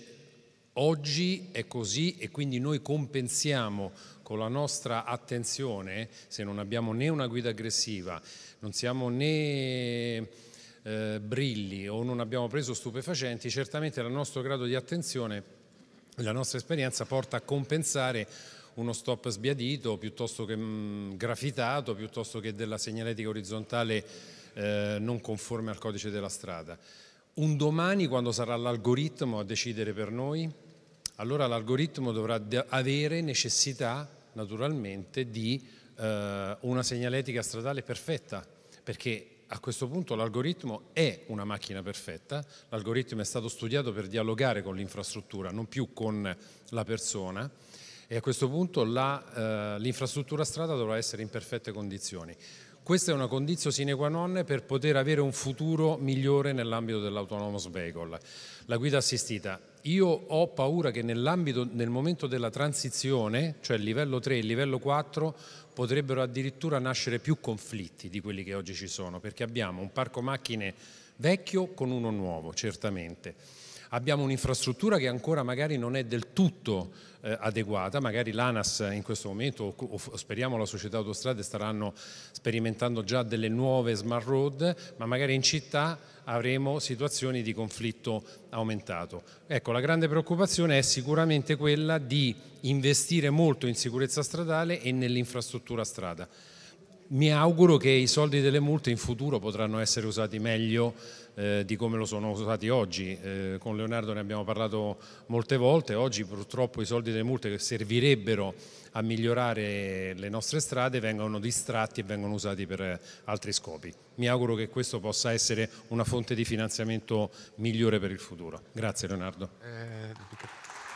Speaker 5: oggi è così e quindi noi compensiamo con la nostra attenzione, se non abbiamo né una guida aggressiva, non siamo né eh, brilli o non abbiamo preso stupefacenti, certamente il nostro grado di attenzione, la nostra esperienza porta a compensare uno stop sbiadito piuttosto che mh, grafitato, piuttosto che della segnaletica orizzontale eh, non conforme al codice della strada. Un domani, quando sarà l'algoritmo a decidere per noi, allora l'algoritmo dovrà avere necessità naturalmente di eh, una segnaletica stradale perfetta, perché a questo punto l'algoritmo è una macchina perfetta, l'algoritmo è stato studiato per dialogare con l'infrastruttura, non più con la persona, e a questo punto la, eh, l'infrastruttura strada dovrà essere in perfette condizioni. Questa è una condizione sine qua non per poter avere un futuro migliore nell'ambito dell'autonomous vehicle. La guida assistita. Io ho paura che nell'ambito, nel momento della transizione, cioè il livello tre e il livello quattro, potrebbero addirittura nascere più conflitti di quelli che oggi ci sono, perché abbiamo un parco macchine vecchio con uno nuovo, certamente. Abbiamo un'infrastruttura che ancora magari non è del tutto eh, adeguata, magari l'ANAS in questo momento, o, o speriamo la società autostrade, staranno sperimentando già delle nuove smart road, ma magari in città avremo situazioni di conflitto aumentato. Ecco, la grande preoccupazione è sicuramente quella di investire molto in sicurezza stradale e nell'infrastruttura strada. Mi auguro che i soldi delle multe in futuro potranno essere usati meglio eh, di come lo sono usati oggi. Eh, con Leonardo ne abbiamo parlato molte volte. Oggi purtroppo i soldi delle multe che servirebbero a migliorare le nostre strade vengono distratti e vengono usati per altri scopi. Mi auguro che questo possa essere una fonte di finanziamento migliore per il futuro. Grazie Leonardo.
Speaker 1: Eh...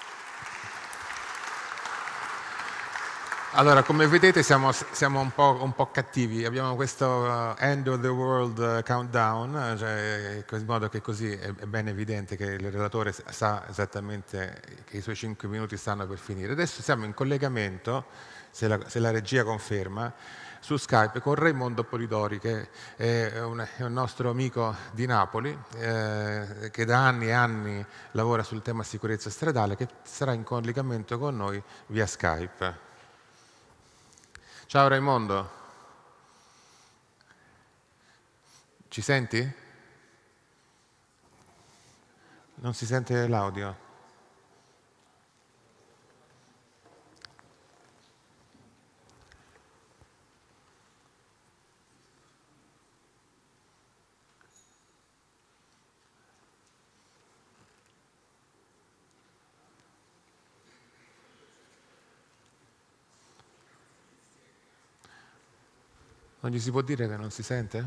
Speaker 1: Allora, come vedete siamo, siamo un, po', un po' cattivi, abbiamo questo uh, end of the world uh, countdown, cioè, in modo che così è, è ben evidente che il relatore sa esattamente che i suoi cinque minuti stanno per finire. Adesso siamo in collegamento, se la, se la regia conferma, su Skype con Raimondo Polidori, che è un, è un nostro amico di Napoli, eh, che da anni e anni lavora sul tema sicurezza stradale, che sarà in collegamento con noi via Skype. Ciao Raimondo, ci senti? Non si sente l'audio. Non gli si può dire che non si sente?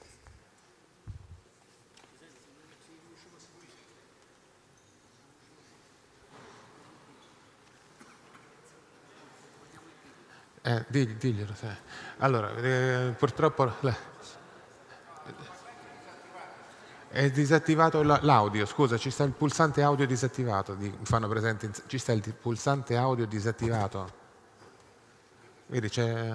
Speaker 1: Eh, digli, diglielo, sì. Allora, eh, purtroppo la... è disattivato l'audio, scusa, ci sta il pulsante audio disattivato, mi fanno presente, in... ci sta il pulsante audio disattivato. Vedi, c'è...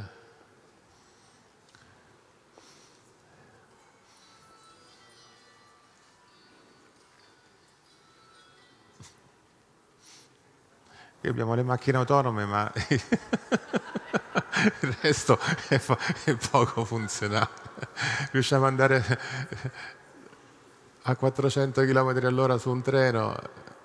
Speaker 1: Abbiamo le macchine autonome, ma il resto è, po è poco funzionale. Riusciamo ad andare a quattrocento chilometri all'ora su un treno.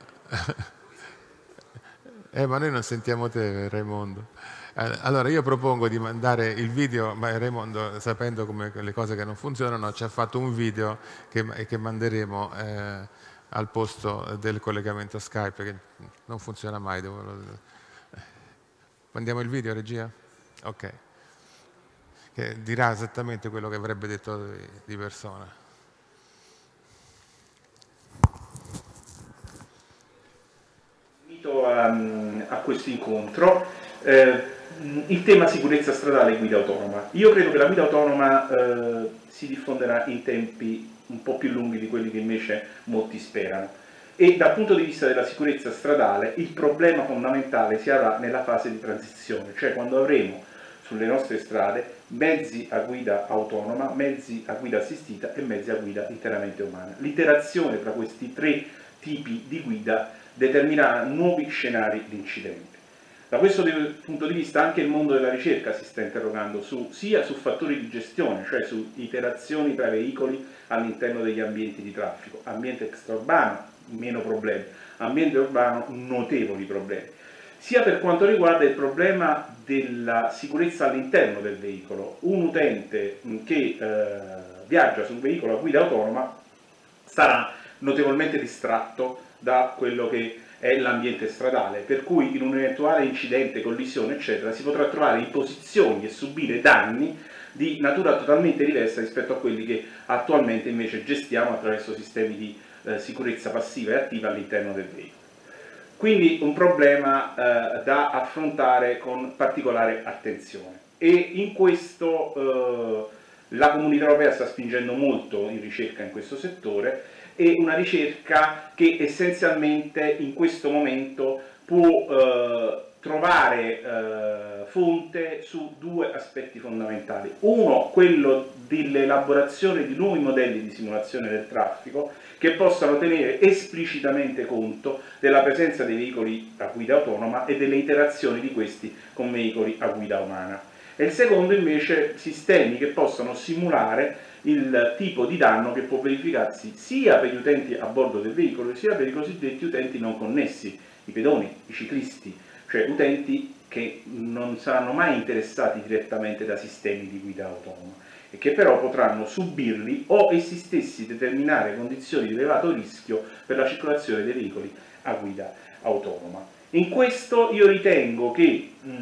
Speaker 1: Eh, ma noi non sentiamo te, Raimondo. Allora io propongo di mandare il video, ma Raimondo, sapendo come le cose che non funzionano, ci ha fatto un video che, che manderemo eh, al posto del collegamento Skype, che non funziona mai. Devo... Mandiamo il video, regia? Ok. Che dirà esattamente quello che avrebbe detto di, di persona.
Speaker 6: Invito a, a questo incontro. Eh, il tema sicurezza stradale e guida autonoma. Io credo che la guida autonoma eh, si diffonderà in tempi un po' più lunghi di quelli che invece molti sperano, e dal punto di vista della sicurezza stradale il problema fondamentale si avrà nella fase di transizione, cioè quando avremo sulle nostre strade mezzi a guida autonoma, mezzi a guida assistita e mezzi a guida interamente umana. L'interazione tra questi tre tipi di guida determinerà nuovi scenari di incidenti. Da questo punto di vista anche il mondo della ricerca si sta interrogando su, sia su fattori di gestione, cioè su interazioni tra veicoli all'interno degli ambienti di traffico. Ambiente extraurbano, meno problemi, ambiente urbano, notevoli problemi. Sia per quanto riguarda il problema della sicurezza all'interno del veicolo. Un utente che eh, viaggia su un veicolo a guida autonoma sarà notevolmente distratto da quello che è l'ambiente stradale, per cui in un eventuale incidente, collisione eccetera si potrà trovare in posizioni e subire danni di natura totalmente diversa rispetto a quelli che attualmente invece gestiamo attraverso sistemi di eh, sicurezza passiva e attiva all'interno del veicolo. Quindi un problema eh, da affrontare con particolare attenzione, e in questo eh, la Comunità Europea sta spingendo molto in ricerca in questo settore, e una ricerca che essenzialmente in questo momento può eh, trovare eh, fonte su due aspetti fondamentali. Uno, quello dell'elaborazione di nuovi modelli di simulazione del traffico che possano tenere esplicitamente conto della presenza dei veicoli a guida autonoma e delle interazioni di questi con veicoli a guida umana. E il secondo invece, sistemi che possano simulare il tipo di danno che può verificarsi sia per gli utenti a bordo del veicolo sia per i cosiddetti utenti non connessi, i pedoni, i ciclisti, cioè utenti che non saranno mai interessati direttamente da sistemi di guida autonoma e che però potranno subirli o essi stessi determinare condizioni di elevato rischio per la circolazione dei veicoli a guida autonoma. In questo io ritengo che mh,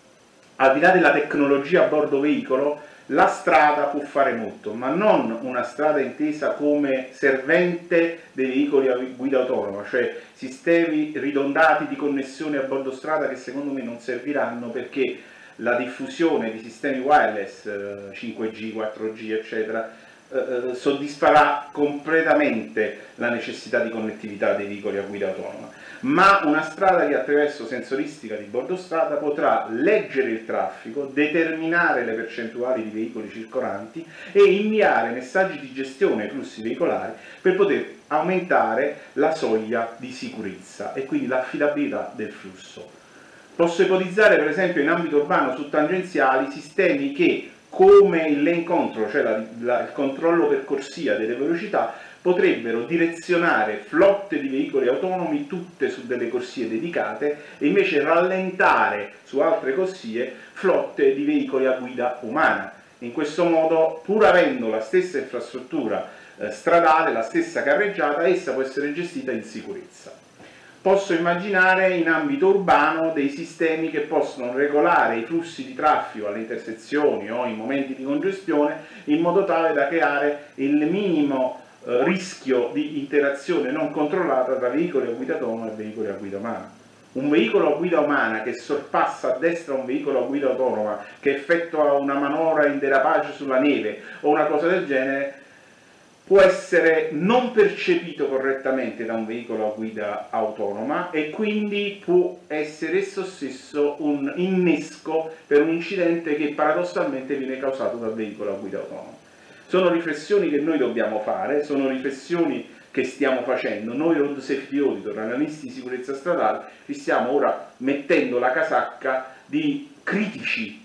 Speaker 6: al di là della tecnologia a bordo veicolo, la strada può fare molto, ma non una strada intesa come servente dei veicoli a guida autonoma, cioè sistemi ridondati di connessione a bordo strada che secondo me non serviranno, perché la diffusione di sistemi wireless, cinque G, quattro G eccetera, eh, soddisferà completamente la necessità di connettività dei veicoli a guida autonoma, ma una strada che attraverso sensoristica di bordo strada potrà leggere il traffico, determinare le percentuali di veicoli circolanti e inviare messaggi di gestione ai flussi veicolari per poter aumentare la soglia di sicurezza e quindi l'affidabilità del flusso. Posso ipotizzare per esempio in ambito urbano su tangenziali sistemi che, come il lane control, cioè la, la, il controllo per corsia delle velocità, potrebbero direzionare flotte di veicoli autonomi tutte su delle corsie dedicate e invece rallentare su altre corsie flotte di veicoli a guida umana. In questo modo, pur avendo la stessa infrastruttura eh, stradale, la stessa carreggiata, essa può essere gestita in sicurezza. Posso immaginare in ambito urbano dei sistemi che possono regolare i flussi di traffico alle intersezioni o in momenti di congestione in modo tale da creare il minimo eh, rischio di interazione non controllata tra veicoli a guida autonoma e veicoli a guida umana. Un veicolo a guida umana che sorpassa a destra un veicolo a guida autonoma, che effettua una manovra in derapage sulla neve o una cosa del genere, può essere non percepito correttamente da un veicolo a guida autonoma e quindi può essere esso stesso un innesco per un incidente che paradossalmente viene causato dal veicolo a guida autonoma. Sono riflessioni che noi dobbiamo fare, sono riflessioni che stiamo facendo. Noi Road Safety Auditor, analisti di sicurezza stradale, ci stiamo ora mettendo la casacca di critici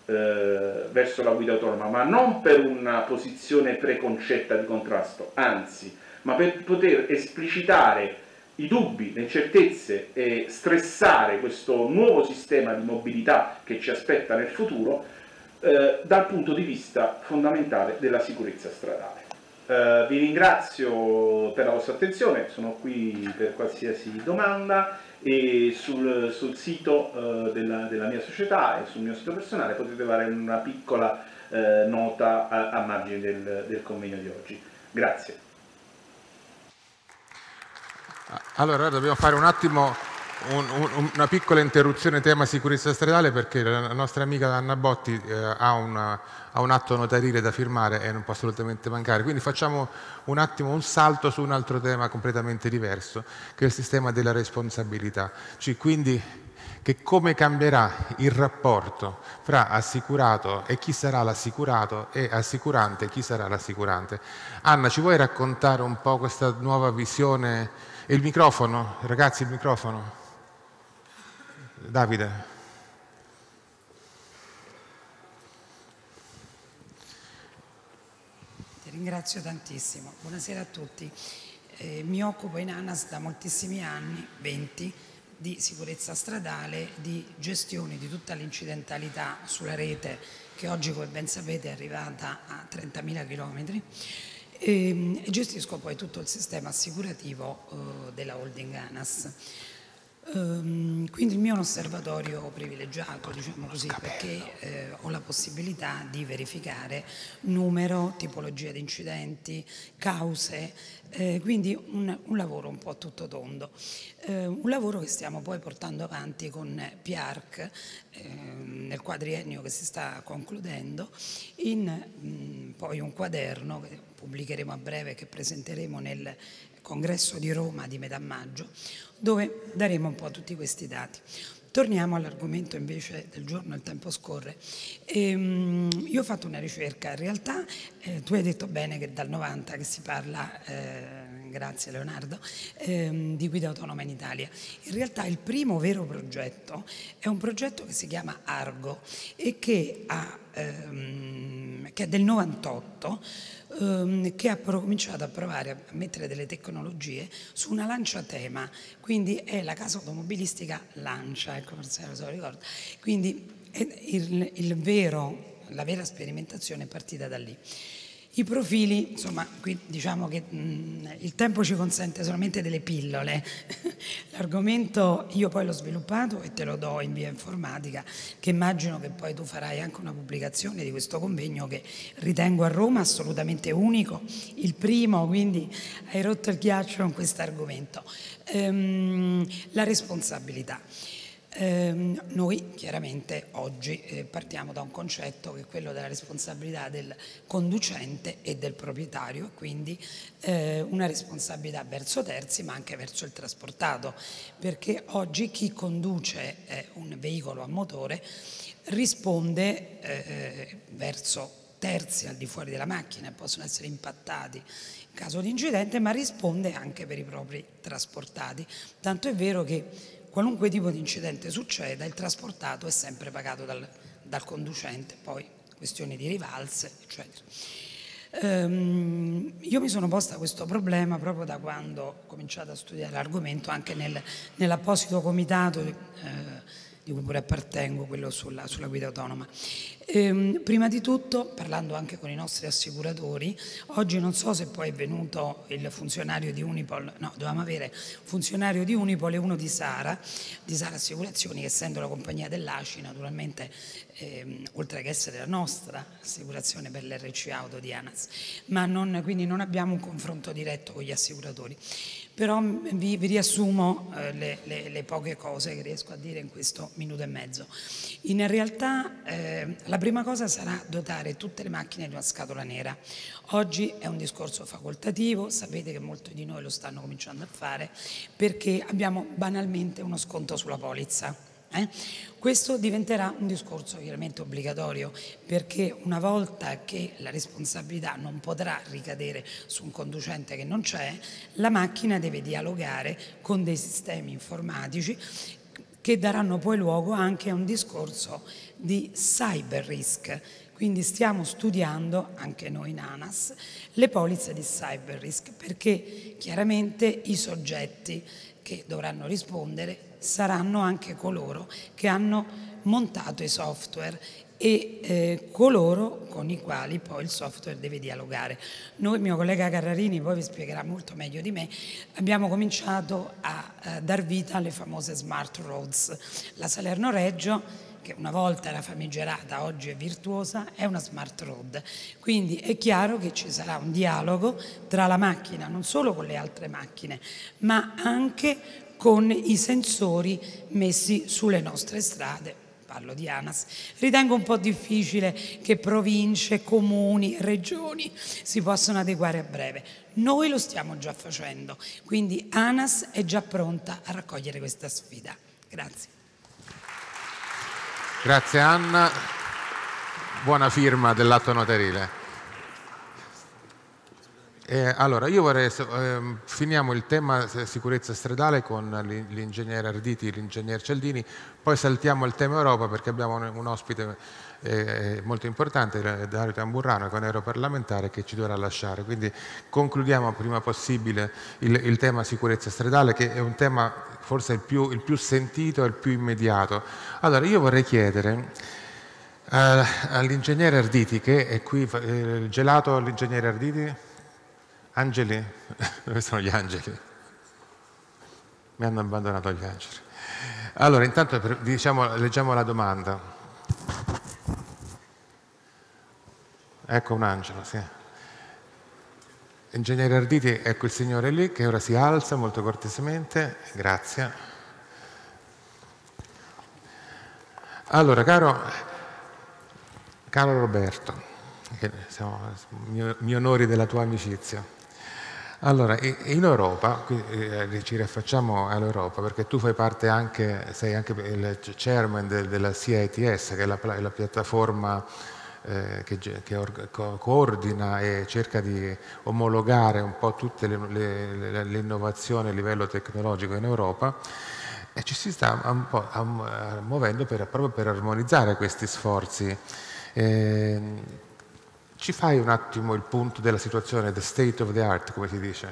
Speaker 6: Eh, verso la guida autonoma, ma non per una posizione preconcetta di contrasto, anzi, ma per poter esplicitare i dubbi, le incertezze e stressare questo nuovo sistema di mobilità che ci aspetta nel futuro eh, dal punto di vista fondamentale della sicurezza stradale. Eh, vi ringrazio per la vostra attenzione, sono qui per qualsiasi domanda e sul, sul sito eh, della, della mia società e sul mio sito personale potete fare una piccola eh, nota a, a margine del, del convegno di oggi. Grazie.
Speaker 1: Allora dobbiamo fare un attimo un, un, una piccola interruzione tema sicurezza stradale, perché la nostra amica Anna Botti eh, ha, una, ha un atto notarile da firmare e non può assolutamente mancare, quindi facciamo un attimo un salto su un altro tema completamente diverso, che è il sistema della responsabilità, cioè quindi che come cambierà il rapporto fra assicurato e chi sarà l'assicurato e assicurante e chi sarà l'assicurante. Anna, ci vuoi raccontare un po' questa nuova visione? E il microfono, ragazzi, il microfono. Davide.
Speaker 7: ringrazio tantissimo. Buonasera a tutti. Eh, mi occupo in ANAS da moltissimi anni, venti, di sicurezza stradale, di gestione di tutta l'incidentalità sulla rete che oggi, come ben sapete, è arrivata a trentamila chilometri. E, e gestisco poi tutto il sistema assicurativo eh, della holding ANAS. Um, quindi il mio è un osservatorio privilegiato, diciamo così, perché eh, ho la possibilità di verificare numero, tipologia di incidenti, cause, eh, quindi un, un lavoro un po' a tutto tondo. Eh, un lavoro che stiamo poi portando avanti con P A R C eh, nel quadriennio che si sta concludendo, in mh, poi un quaderno che pubblicheremo a breve, che presenteremo nel Congresso di Roma di metà maggio, dove daremo un po' tutti questi dati. Torniamo all'argomento invece del giorno, il tempo scorre. E, um, io ho fatto una ricerca, in realtà eh, tu hai detto bene che dal novanta che si parla, eh, grazie Leonardo, eh, di guida autonoma in Italia. In realtà il primo vero progetto è un progetto che si chiama Argo e che, ha, ehm, che è del novantotto, che ha cominciato a provare a mettere delle tecnologie su una Lancia Tema, quindi è la casa automobilistica Lancia, ecco, se lo ricordo. Quindi il, il vero, la vera sperimentazione è partita da lì. I profili, insomma, qui diciamo che mh, il tempo ci consente solamente delle pillole. L'argomento io poi l'ho sviluppato e te lo do in via informatica, che immagino che poi tu farai anche una pubblicazione di questo convegno che ritengo a Roma assolutamente unico, il primo, quindi hai rotto il ghiaccio con questo argomento. Ehm, la responsabilità. Eh, noi chiaramente oggi eh, partiamo da un concetto che è quello della responsabilità del conducente e del proprietario, quindi eh, una responsabilità verso terzi ma anche verso il trasportato, perché oggi chi conduce eh, un veicolo a motore risponde eh, verso terzi al di fuori della macchina e possono essere impattati in caso di incidente, ma risponde anche per i propri trasportati, tanto è vero che qualunque tipo di incidente succeda, il trasportato è sempre pagato dal, dal conducente, poi questioni di rivalse, eccetera. Ehm, io mi sono posta questo problema proprio da quando ho cominciato a studiare l'argomento, anche nel, nell'apposito comitato eh, di cui pure appartengo, quello sulla, sulla guida autonoma. Ehm, prima di tutto, parlando anche con i nostri assicuratori, oggi non so se poi è venuto il funzionario di Unipol, no, dovevamo avere funzionario di Unipol e uno di Sara, di Sara Assicurazioni, che essendo la compagnia dell'A C I, naturalmente, ehm, oltre che essere la nostra assicurazione per l'R C Auto di ANAS, ma non, quindi non abbiamo un confronto diretto con gli assicuratori. Però vi, vi riassumo eh, le, le, le poche cose che riesco a dire in questo minuto e mezzo. In realtà eh, la prima cosa sarà dotare tutte le macchine di una scatola nera. Oggi è un discorso facoltativo, sapete che molti di noi lo stanno cominciando a fare, perché abbiamo banalmente uno sconto sulla polizza. Eh? Questo diventerà un discorso chiaramente obbligatorio, perché una volta che la responsabilità non potrà ricadere su un conducente che non c'è, la macchina deve dialogare con dei sistemi informatici che daranno poi luogo anche a un discorso di cyber risk. Quindi stiamo studiando, anche noi in ANAS, le polizze di cyber risk, perché chiaramente i soggetti che dovranno rispondere saranno anche coloro che hanno montato i software e eh, coloro con i quali poi il software deve dialogare. Noi, il mio collega Carrarini poi vi spiegherà molto meglio di me, abbiamo cominciato a, a dar vita alle famose smart roads. La Salerno-Reggio, che una volta era famigerata, oggi è virtuosa, è una smart road. Quindi è chiaro che ci sarà un dialogo tra la macchina, non solo con le altre macchine, ma anche con i sensori messi sulle nostre strade. Parlo di ANAS. Ritengo un po' difficile che province, comuni, regioni si possano adeguare a breve. Noi lo stiamo già facendo, quindi ANAS è già pronta a raccogliere questa sfida. Grazie.
Speaker 1: Grazie Anna, buona firma dell'atto notarile. Eh, allora, io vorrei, ehm, finiamo il tema sicurezza stradale con l'ingegnere Arditi e l'ingegnere Cialdini, poi saltiamo il tema Europa perché abbiamo un, un ospite eh, molto importante, Dario Tamburrano, che è un europarlamentare che ci dovrà lasciare. Quindi concludiamo prima possibile il, il tema sicurezza stradale, che è un tema forse il più, il più sentito e il più immediato. Allora, io vorrei chiedere eh, all'ingegnere Arditi, che è qui, eh, gelato all'ingegnere Arditi? Angeli? Dove sono gli angeli? Mi hanno abbandonato gli angeli. Allora, intanto diciamo, leggiamo la domanda. Ecco un angelo, sì. Ingegnere Arditi, ecco il signore lì che ora si alza molto cortesemente. Grazie. Allora, caro, caro Roberto, che siamo, mi, mi onori della tua amicizia. Allora, in Europa, qui, eh, ci rifacciamo all'Europa perché tu fai parte anche, sei anche il chairman de, della C I T S, che è la, la piattaforma eh, che, che or, co, coordina e cerca di omologare un po' tutte le, le, le innovazioni a livello tecnologico in Europa, e ci si sta un po' um, muovendo per, proprio per armonizzare questi sforzi. Eh, Ci fai un attimo il punto della situazione, the state of the art, come si dice?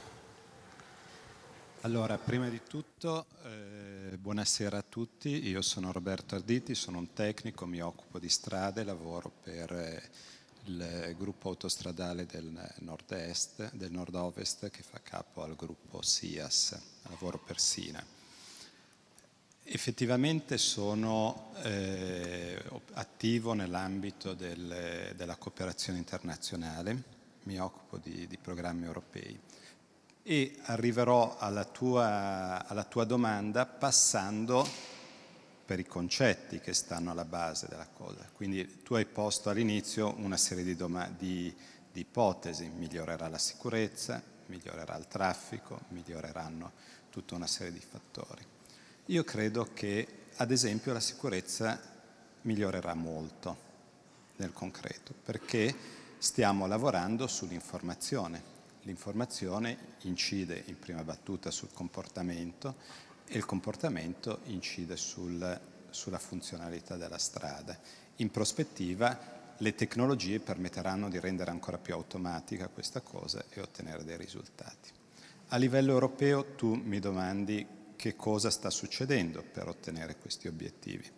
Speaker 10: Allora, prima di tutto, eh, buonasera a tutti. Io sono Roberto Arditi, sono un tecnico, mi occupo di strade, lavoro per eh, il gruppo autostradale del nord-est, del nord-ovest, che fa capo al gruppo S I A S, lavoro per Sina. Effettivamente sono eh, attivo nell'ambito del, della cooperazione internazionale, mi occupo di, di programmi europei e arriverò alla tua, alla tua domanda passando per i concetti che stanno alla base della cosa. Quindi tu hai posto all'inizio una serie di, di, di ipotesi: migliorerà la sicurezza, migliorerà il traffico, miglioreranno tutta una serie di fattori. Io credo che, ad esempio, la sicurezza migliorerà molto nel concreto, perché stiamo lavorando sull'informazione. L'informazione incide in prima battuta sul comportamento e il comportamento incide sul, sulla funzionalità della strada. In prospettiva, le tecnologie permetteranno di rendere ancora più automatica questa cosa e ottenere dei risultati. A livello europeo tu mi domandi che cosa sta succedendo per ottenere questi obiettivi.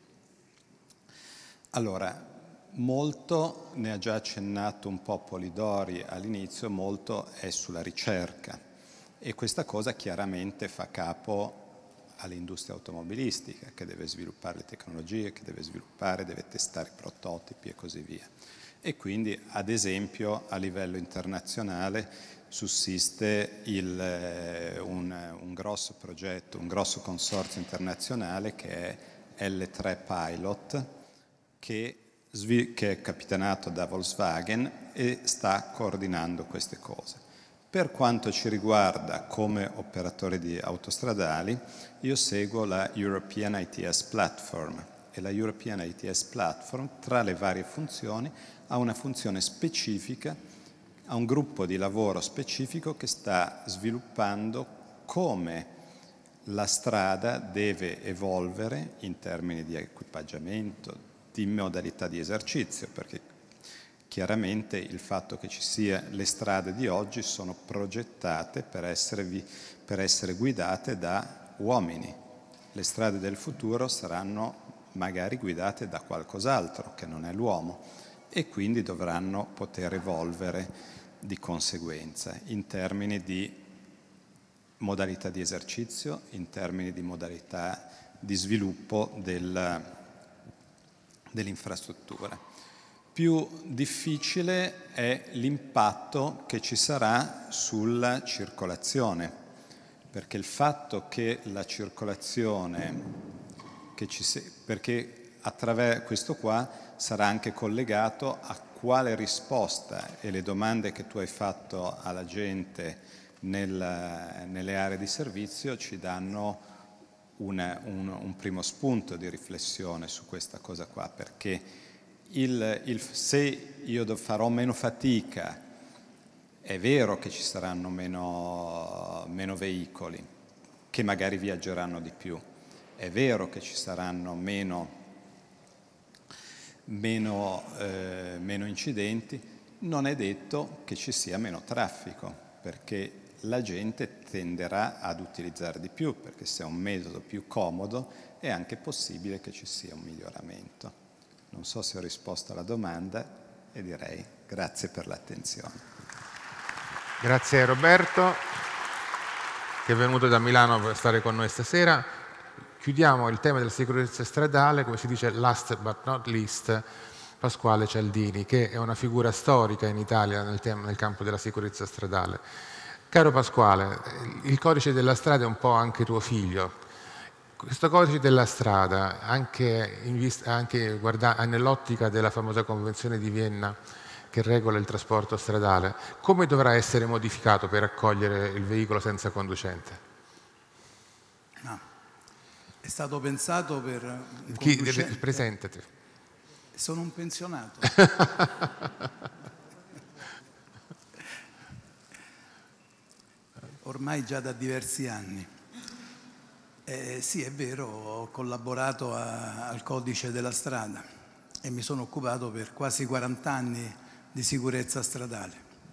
Speaker 10: Allora, molto, ne ha già accennato un po' Polidori all'inizio, molto è sulla ricerca e questa cosa chiaramente fa capo all'industria automobilistica, che deve sviluppare le tecnologie, che deve sviluppare, deve testare i prototipi e così via. E quindi, ad esempio, a livello internazionale sussiste il, un, un grosso progetto, un grosso consorzio internazionale che è L tre Pilot, che, che è capitanato da Volkswagen e sta coordinando queste cose. Per quanto ci riguarda come operatore di autostradali, io seguo la European I T S Platform e la European I T S Platform, tra le varie funzioni, ha una funzione specifica, ha un gruppo di lavoro specifico che sta sviluppando come la strada deve evolvere in termini di equipaggiamento, di modalità di esercizio, perché chiaramente il fatto che ci sia le strade di oggi sono progettate per essere, per essere guidate da uomini. Le strade del futuro saranno magari guidate da qualcos'altro che non è l'uomo e quindi dovranno poter evolvere di conseguenza in termini di modalità di esercizio, in termini di modalità di sviluppo del, dell'infrastruttura. Più difficile è l'impatto che ci sarà sulla circolazione, perché il fatto che la circolazione, che ci se, perché attraverso questo qua sarà anche collegato a quale risposta e le domande che tu hai fatto alla gente nel, nelle aree di servizio ci danno una, un, un primo spunto di riflessione su questa cosa qua, perché il, il, se io farò meno fatica È vero che ci saranno meno, meno veicoli, che magari viaggeranno di più. È vero che ci saranno meno, meno, eh, meno incidenti. Non è detto che ci sia meno traffico, perché la gente tenderà ad utilizzare di più, perché se è un metodo più comodo è anche possibile che ci sia un miglioramento. Non so se ho risposto alla domanda e direi grazie per l'attenzione.
Speaker 1: Grazie Roberto, che è venuto da Milano per stare con noi stasera. Chiudiamo il tema della sicurezza stradale, come si dice last but not least, Pasquale Cialdini, che è una figura storica in Italia nel, tema, nel campo della sicurezza stradale. Caro Pasquale, il codice della strada è un po' anche tuo figlio. Questo codice della strada, anche, in vista, anche guarda, nell'ottica della famosa Convenzione di Vienna che regola il trasporto stradale, come dovrà essere modificato per accogliere il veicolo senza conducente?
Speaker 11: No. È stato pensato per... un
Speaker 1: Chi,
Speaker 11: conducente...
Speaker 1: Presentate.
Speaker 11: Sono un pensionato. Ormai già da diversi anni. Eh, sì, è vero, ho collaborato a, al codice della strada e mi sono occupato per quasi quaranta anni di sicurezza stradale.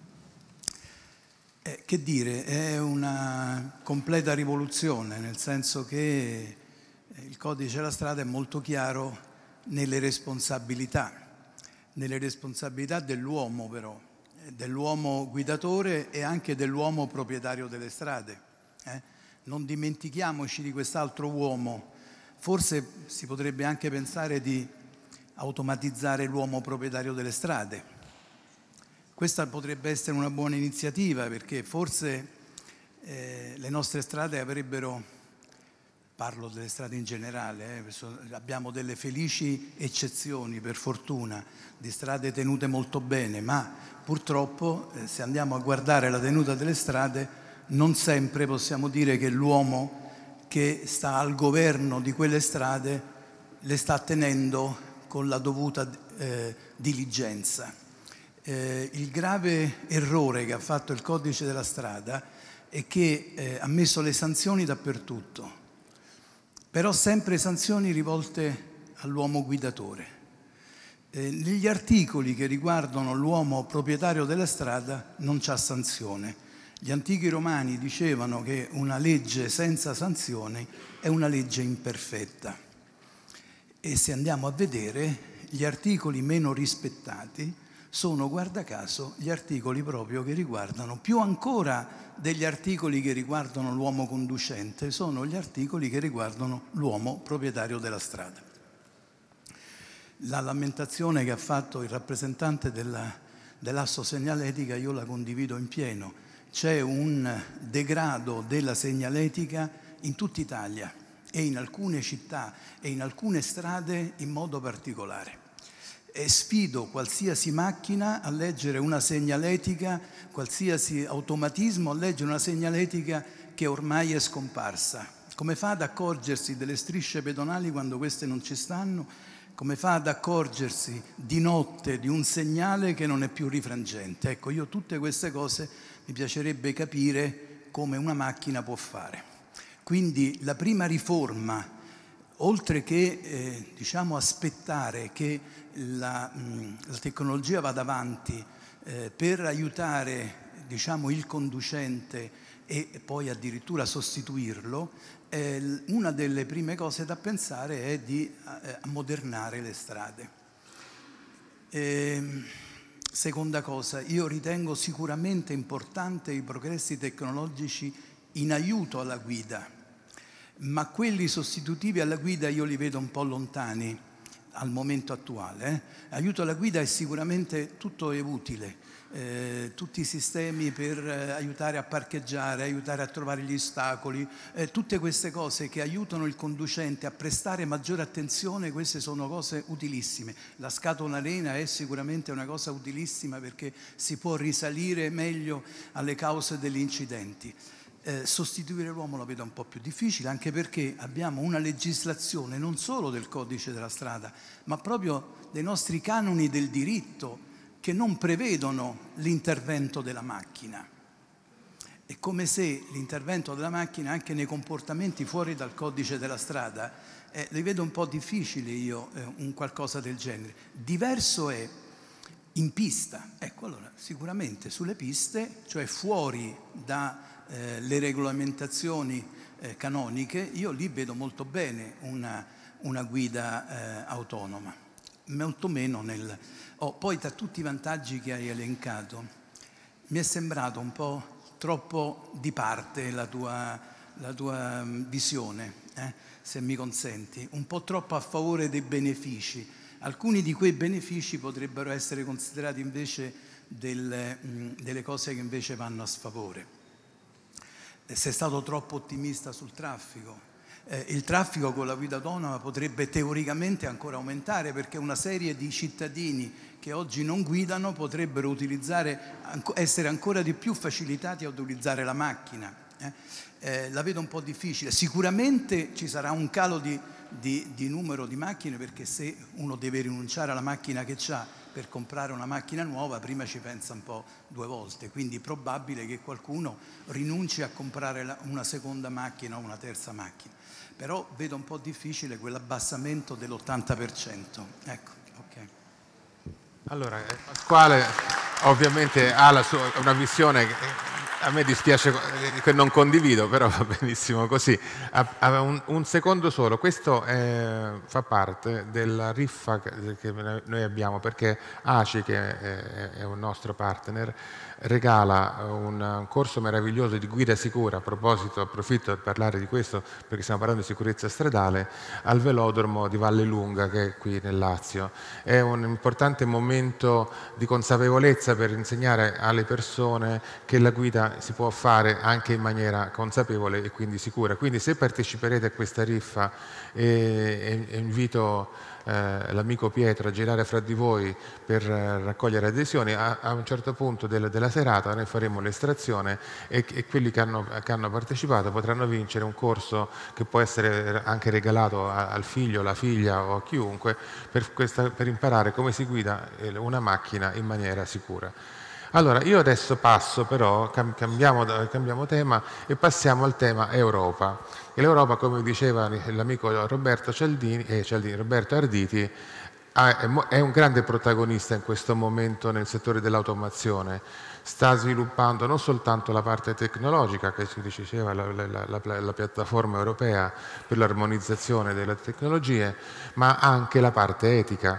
Speaker 11: Eh, che dire, è una completa rivoluzione, nel senso che il codice della strada è molto chiaro nelle responsabilità, nelle responsabilità dell'uomo però, dell'uomo guidatore e anche dell'uomo proprietario delle strade. Eh? Non dimentichiamoci di quest'altro uomo. Forse si potrebbe anche pensare di automatizzare l'uomo proprietario delle strade. Questa potrebbe essere una buona iniziativa, perché forse eh, le nostre strade avrebbero, parlo delle strade in generale, eh, abbiamo delle felici eccezioni per fortuna di strade tenute molto bene, ma purtroppo eh, se andiamo a guardare la tenuta delle strade non sempre possiamo dire che l'uomo che sta al governo di quelle strade le sta tenendo con la dovuta eh, diligenza. Eh, il grave errore che ha fatto il codice della strada è che eh, ha messo le sanzioni dappertutto, però sempre sanzioni rivolte all'uomo guidatore. Eh, negli articoli che riguardano l'uomo proprietario della strada non c'ha sanzione. Gli antichi romani dicevano che una legge senza sanzioni è una legge imperfetta. E se andiamo a vedere, gli articoli meno rispettati sono, guarda caso, gli articoli proprio che riguardano, più ancora degli articoli che riguardano l'uomo conducente, sono gli articoli che riguardano l'uomo proprietario della strada. La lamentazione che ha fatto il rappresentante della, dell'Asso Segnaletica io la condivido in pieno. C'è un degrado della segnaletica in tutta Italia e in alcune città e in alcune strade in modo particolare. E sfido qualsiasi macchina a leggere una segnaletica, qualsiasi automatismo a leggere una segnaletica che ormai è scomparsa. Come fa ad accorgersi delle strisce pedonali quando queste non ci stanno? Come fa ad accorgersi di notte di un segnale che non è più rifrangente? Ecco, io tutte queste cose mi piacerebbe capire come una macchina può fare. Quindi la prima riforma, oltre che eh, diciamo aspettare che la, mh, la tecnologia vada avanti eh, per aiutare diciamo, il conducente e poi addirittura sostituirlo, eh, una delle prime cose da pensare è di eh, ammodernare le strade. E, seconda cosa, io ritengo sicuramente importante i progressi tecnologici in aiuto alla guida, ma quelli sostitutivi alla guida io li vedo un po' lontani al momento attuale. Eh? Aiuto alla guida è sicuramente tutto è utile, eh, tutti i sistemi per eh, aiutare a parcheggiare, aiutare a trovare gli ostacoli, eh, tutte queste cose che aiutano il conducente a prestare maggiore attenzione, queste sono cose utilissime. La scatola nera è sicuramente una cosa utilissima perché si può risalire meglio alle cause degli incidenti. Eh, sostituire l'uomo lo vedo un po' più difficile, anche perché abbiamo una legislazione non solo del codice della strada, ma proprio dei nostri canoni del diritto che non prevedono l'intervento della macchina. È come se l'intervento della macchina anche nei comportamenti fuori dal codice della strada, eh, li vedo un po' difficili io, eh, un qualcosa del genere. Diverso è in pista. Ecco, allora, sicuramente sulle piste, cioè fuori dalle eh, regolamentazioni eh, canoniche, io lì vedo molto bene una, una guida eh, autonoma, molto meno nel... Oh, poi tra tutti i vantaggi che hai elencato, mi è sembrato un po' troppo di parte la tua, la tua visione, eh? Se mi consenti, un po' troppo a favore dei benefici. Alcuni di quei benefici potrebbero essere considerati invece delle, mh, delle cose che invece vanno a sfavore. Sei stato troppo ottimista sul traffico. Eh, il traffico con la guida autonoma potrebbe teoricamente ancora aumentare, perché una serie di cittadini che oggi non guidano potrebbero utilizzare, essere ancora di più facilitati a utilizzare la macchina. Eh? Eh, la vedo un po' difficile. Sicuramente ci sarà un calo di, di, di numero di macchine, perché se uno deve rinunciare alla macchina che ha per comprare una macchina nuova, prima ci pensa un po' due volte, quindi è probabile che qualcuno rinunci a comprare la, una seconda macchina o una terza macchina. Però vedo un po' difficile quell'abbassamento dell'ottanta per cento. Ecco, ok.
Speaker 1: Allora, Pasquale ovviamente ha la sua, una visione che a me dispiace che non condivido, però va benissimo così. Un, un secondo solo, questo è, fa parte della riffa che noi abbiamo, perché A C I, che è, è un nostro partner, regala un corso meraviglioso di guida sicura. A proposito, approfitto per parlare di questo, perché stiamo parlando di sicurezza stradale, al velodromo di Vallelunga, che è qui nel Lazio. È un importante momento di consapevolezza per insegnare alle persone che la guida si può fare anche in maniera consapevole e quindi sicura. Quindi se parteciperete a questa riffa, e, e invito eh, l'amico Pietro a girare fra di voi per eh, raccogliere adesioni, a, a un certo punto del, della serata noi faremo l'estrazione e, e quelli che hanno, che hanno partecipato potranno vincere un corso che può essere anche regalato a, al figlio, alla figlia o a chiunque per, questa, per imparare come si guida una macchina in maniera sicura. Allora, io adesso passo però, cambiamo, cambiamo tema e passiamo al tema Europa. E l'Europa, come diceva l'amico Roberto Cialdini, eh, Cialdini, Roberto Arditi, è un grande protagonista in questo momento nel settore dell'automazione. Sta sviluppando non soltanto la parte tecnologica, che si diceva la, la, la, la piattaforma europea per l'armonizzazione delle tecnologie, ma anche la parte etica.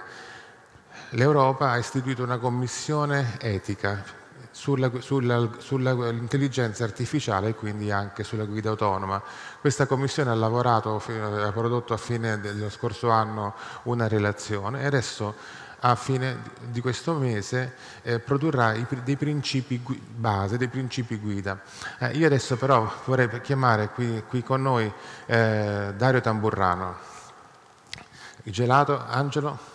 Speaker 1: L'Europa ha istituito una commissione etica sull'intelligenza sulla, artificiale e quindi anche sulla guida autonoma. Questa commissione ha lavorato, ha prodotto a fine dello scorso anno una relazione e adesso a fine di questo mese eh, produrrà i, dei principi base, dei principi guida. Eh, io adesso però vorrei chiamare qui, qui con noi eh, Dario Tamburrano. Gelato, Angelo?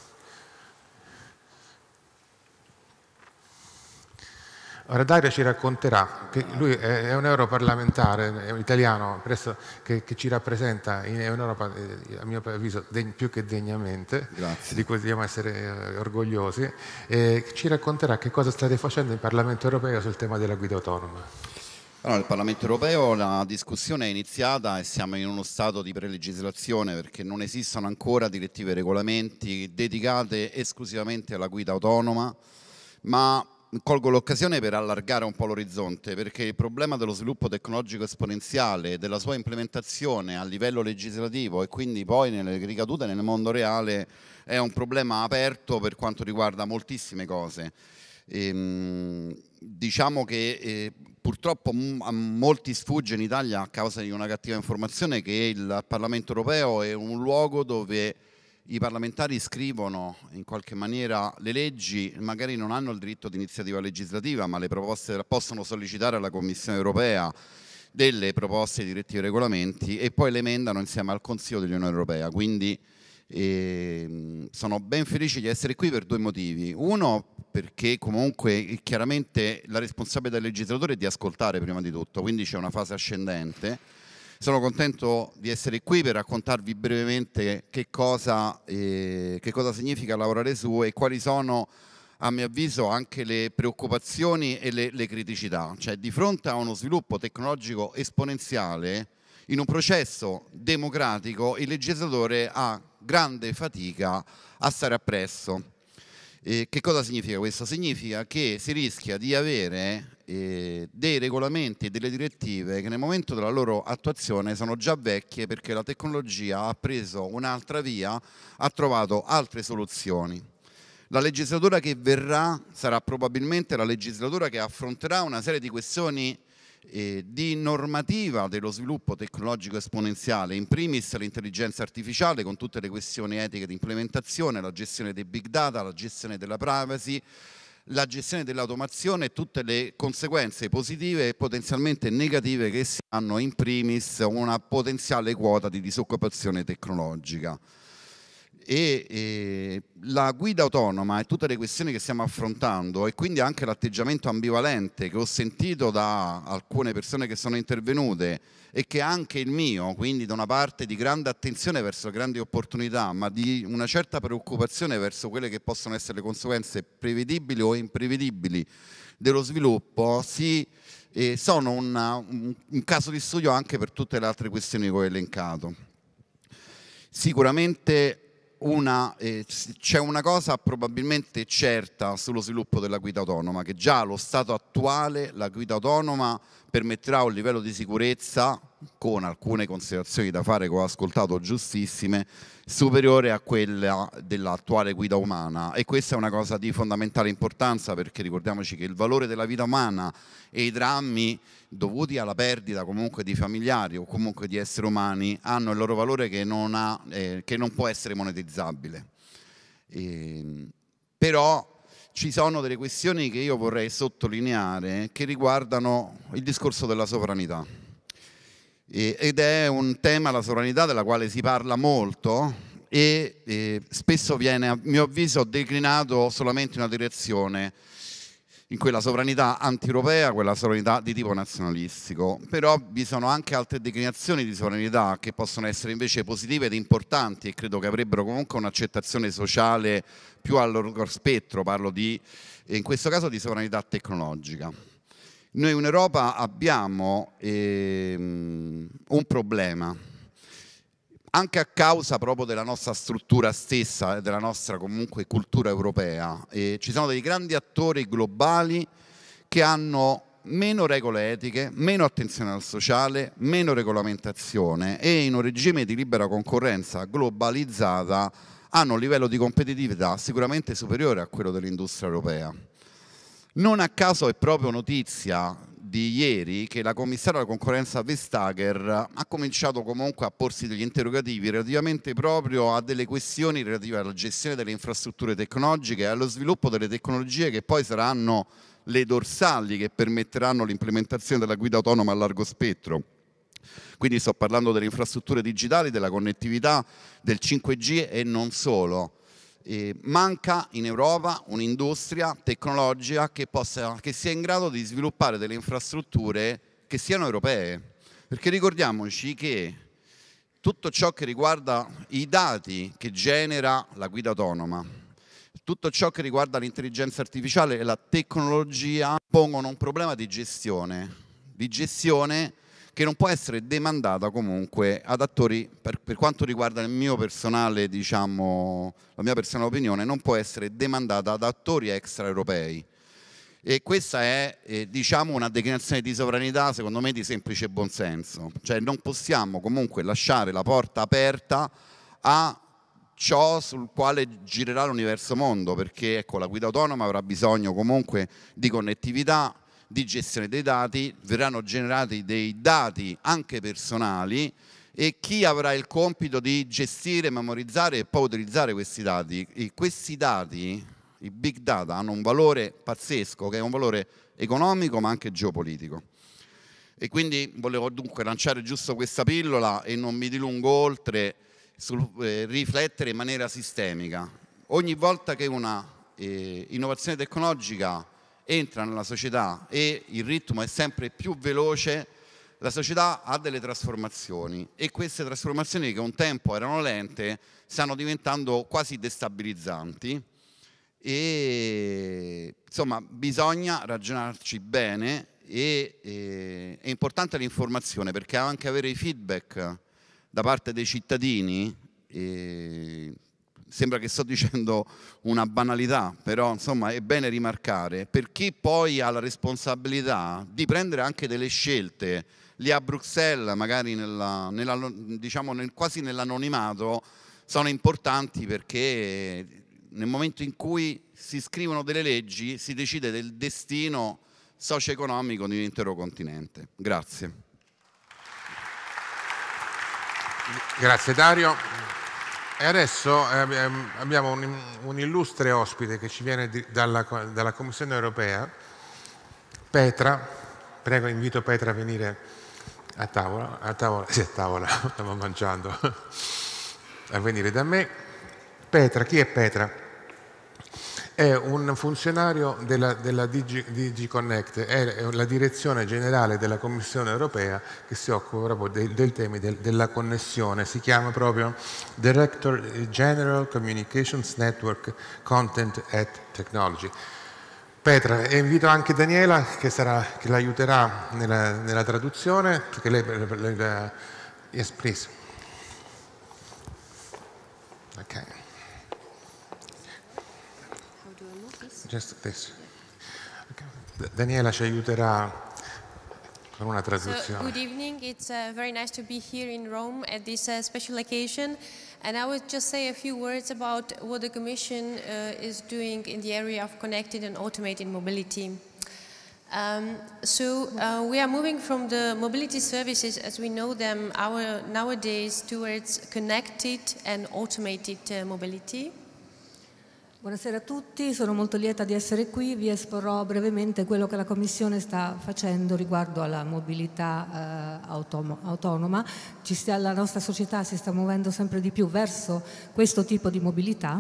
Speaker 1: Ora Dario ci racconterà, che lui è un europarlamentare, è un italiano presso, che, che ci rappresenta in Europa, a mio avviso, deg, più che degnamente. Grazie. Di cui dobbiamo essere eh, orgogliosi, e ci racconterà che cosa state facendo in Parlamento europeo sul tema della guida autonoma.
Speaker 12: Allora, nel Parlamento europeo la discussione è iniziata e siamo in uno stato di prelegislazione, perché non esistono ancora direttive e regolamenti dedicate esclusivamente alla guida autonoma, ma colgo l'occasione per allargare un po' l'orizzonte, perché il problema dello sviluppo tecnologico esponenziale, della sua implementazione a livello legislativo e quindi poi nelle ricadute nel mondo reale è un problema aperto per quanto riguarda moltissime cose. Ehm, diciamo che eh, purtroppo a molti sfugge in Italia, a causa di una cattiva informazione, che il Parlamento europeo è un luogo dove i parlamentari scrivono in qualche maniera le leggi, magari non hanno il diritto di iniziativa legislativa, ma le proposte possono sollecitare alla Commissione europea delle proposte, direttive e regolamenti e poi le emendano insieme al Consiglio dell'Unione Europea. Quindi eh, sono ben felice di essere qui per due motivi. Uno, perché comunque chiaramente la responsabilità del legislatore è di ascoltare prima di tutto, quindi c'è una fase ascendente. Sono contento di essere qui per raccontarvi brevemente che cosa, eh, che cosa significa lavorare su e quali sono a mio avviso anche le preoccupazioni e le, le criticità. Cioè, di fronte a uno sviluppo tecnologico esponenziale, in un processo democratico il legislatore ha grande fatica a stare appresso. Eh, che cosa significa questo? Significa che si rischia di avere eh, dei regolamenti e delle direttive che nel momento della loro attuazione sono già vecchie, perché la tecnologia ha preso un'altra via, ha trovato altre soluzioni. La legislatura che verrà sarà probabilmente la legislatura che affronterà una serie di questioni eh, di normativa dello sviluppo tecnologico esponenziale, in primis l'intelligenza artificiale con tutte le questioni etiche di implementazione, la gestione dei big data, la gestione della privacy, la gestione dell'automazione e tutte le conseguenze positive e potenzialmente negative che si hanno, in primis una potenziale quota di disoccupazione tecnologica. E, e la guida autonoma e tutte le questioni che stiamo affrontando, e quindi anche l'atteggiamento ambivalente che ho sentito da alcune persone che sono intervenute e che è anche il mio, quindi da una parte di grande attenzione verso le grandi opportunità, ma di una certa preoccupazione verso quelle che possono essere le conseguenze prevedibili o imprevedibili dello sviluppo, si, eh, sono una, un, un caso di studio anche per tutte le altre questioni che ho elencato. Sicuramente Una, eh, c'è una cosa probabilmente certa sullo sviluppo della guida autonoma, che già allo stato attuale la guida autonoma permetterà un livello di sicurezza, con alcune considerazioni da fare che ho ascoltato giustissime, superiore a quella dell'attuale guida umana, e questa è una cosa di fondamentale importanza, perché ricordiamoci che il valore della vita umana e i drammi dovuti alla perdita comunque di familiari o comunque di esseri umani hanno il loro valore che non, ha, eh, che non può essere monetizzabile. E, però ci sono delle questioni che io vorrei sottolineare che riguardano il discorso della sovranità. E, ed è un tema, la sovranità, della quale si parla molto e, e spesso viene, a mio avviso, declinato solamente in una direzione, in quella sovranità anti-europea, quella sovranità di tipo nazionalistico. Però vi sono anche altre declinazioni di sovranità che possono essere invece positive ed importanti, e credo che avrebbero comunque un'accettazione sociale più a largo spettro. Parlo di, in questo caso, di sovranità tecnologica. Noi in Europa abbiamo ehm, un problema, anche a causa proprio della nostra struttura stessa e della nostra comunque cultura europea. E ci sono dei grandi attori globali che hanno meno regole etiche, meno attenzione al sociale, meno regolamentazione, e in un regime di libera concorrenza globalizzata hanno un livello di competitività sicuramente superiore a quello dell'industria europea. Non a caso è proprio notizia di ieri che la commissaria alla concorrenza Vestager ha cominciato comunque a porsi degli interrogativi relativamente proprio a delle questioni relative alla gestione delle infrastrutture tecnologiche e allo sviluppo delle tecnologie che poi saranno le dorsali che permetteranno l'implementazione della guida autonoma a largo spettro. Quindi sto parlando delle infrastrutture digitali, della connettività, del cinque G e non solo. Eh, manca in Europa un'industria tecnologica che, possa, che sia in grado di sviluppare delle infrastrutture che siano europee, perché ricordiamoci che tutto ciò che riguarda i dati che genera la guida autonoma, tutto ciò che riguarda l'intelligenza artificiale e la tecnologia pongono un problema di gestione, di gestione che non può essere demandata comunque ad attori, per, per quanto riguarda il mio personale, diciamo, la mia personale opinione, non può essere demandata ad attori extraeuropei. E questa è, eh, diciamo, una declinazione di sovranità, secondo me, di semplice buonsenso. Cioè non possiamo comunque lasciare la porta aperta a ciò sul quale girerà l'universo mondo, perché ecco, la guida autonoma avrà bisogno comunque di connettività, di gestione dei dati, verranno generati dei dati anche personali, e chi avrà il compito di gestire, memorizzare e poi utilizzare questi dati? E questi dati, i big data, hanno un valore pazzesco, che è un valore economico ma anche geopolitico. E quindi volevo dunque lanciare giusto questa pillola e non mi dilungo oltre, sul eh, riflettere in maniera sistemica. Ogni volta che una eh, innovazione tecnologica entra nella società e il ritmo è sempre più veloce, la società ha delle trasformazioni, e queste trasformazioni, che un tempo erano lente, stanno diventando quasi destabilizzanti, e insomma bisogna ragionarci bene e, e è importante l'informazione, perché anche avere i feedback da parte dei cittadini, e sembra che sto dicendo una banalità, però insomma è bene rimarcare, per chi poi ha la responsabilità di prendere anche delle scelte lì a Bruxelles, magari nella, nella, diciamo nel, quasi nell'anonimato, sono importanti, perché nel momento in cui si scrivono delle leggi si decide del destino socio-economico di un intero continente. Grazie.
Speaker 1: Grazie Dario. E adesso eh, abbiamo un, un illustre ospite che ci viene di, dalla, dalla Commissione Europea, Petra. Prego, invito Petra a venire a tavola, a tavola, sì, a tavola, stavo mangiando, a venire da me. Petra, chi è Petra? È un funzionario della, della D G, D G Connect, è la direzione generale della Commissione Europea che si occupa proprio del, del tema del, della connessione, si chiama proprio Director General Communications Network Content and Technology. Petra, e invito anche Daniela che, sarà, che l'aiuterà nella, nella traduzione, perché lei, lei, lei yes, please. Ok. Just this. Okay. Daniela ci aiuterà con una traduzione.
Speaker 13: So, good evening. It's uh, very nice to be here in Rome at this uh, special occasion. And I would just say a few words about what the Commission uh, is doing in the area of connected and automated mobility. Um, so uh, we are moving from the mobility services as we know them our, nowadays towards connected and automated uh, mobility.
Speaker 14: Buonasera a tutti, sono molto lieta di essere qui, vi esporrò brevemente quello che la Commissione sta facendo riguardo alla mobilità eh, automo- autonoma. Ci sta, la nostra società si sta muovendo sempre di più verso questo tipo di mobilità.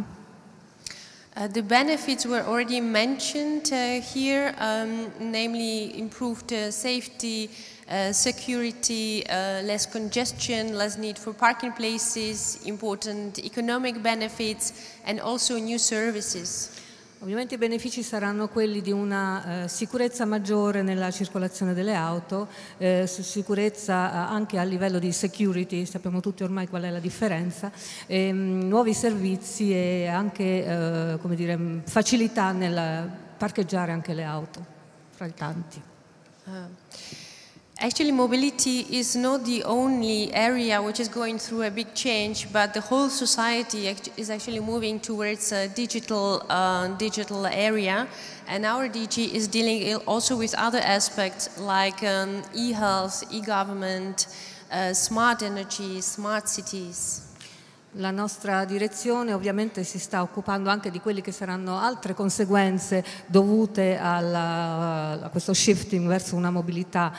Speaker 13: Uh, the benefits were already mentioned uh, here, um, namely improved uh, safety, uh, security, uh, less congestion, less need for parking places, important economic benefits, and also new services.
Speaker 14: Ovviamente i benefici saranno quelli di una eh, sicurezza maggiore nella circolazione delle auto, eh, sicurezza eh, anche a livello di security, sappiamo tutti ormai qual è la differenza, e, mh, nuovi servizi e anche eh, come dire, facilità nel parcheggiare anche le auto, fra i tanti.
Speaker 13: Uh. Actually, mobility is not the only area which is going through a big change, but the whole society act is actually moving towards a digital, uh, digital area. And our D G is dealing also with other aspects like um, e-health, e-government, uh, smart energy, smart cities.
Speaker 14: La nostra direzione ovviamente si sta occupando anche di quelle che saranno altre conseguenze dovute alla, a questo shifting verso una mobilità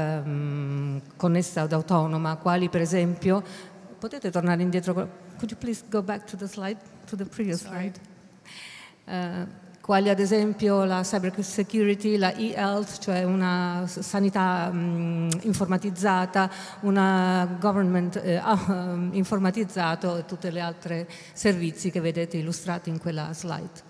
Speaker 14: ehm, connessa ed autonoma, quali per esempio, potete tornare indietro, could you please go back to the slide, to the previous Sorry. slide? Uh, quali ad esempio la cyber security, la e-health, cioè una sanità mh, informatizzata, una government eh, uh, informatizzato e tutti gli altri servizi che vedete illustrati in quella slide.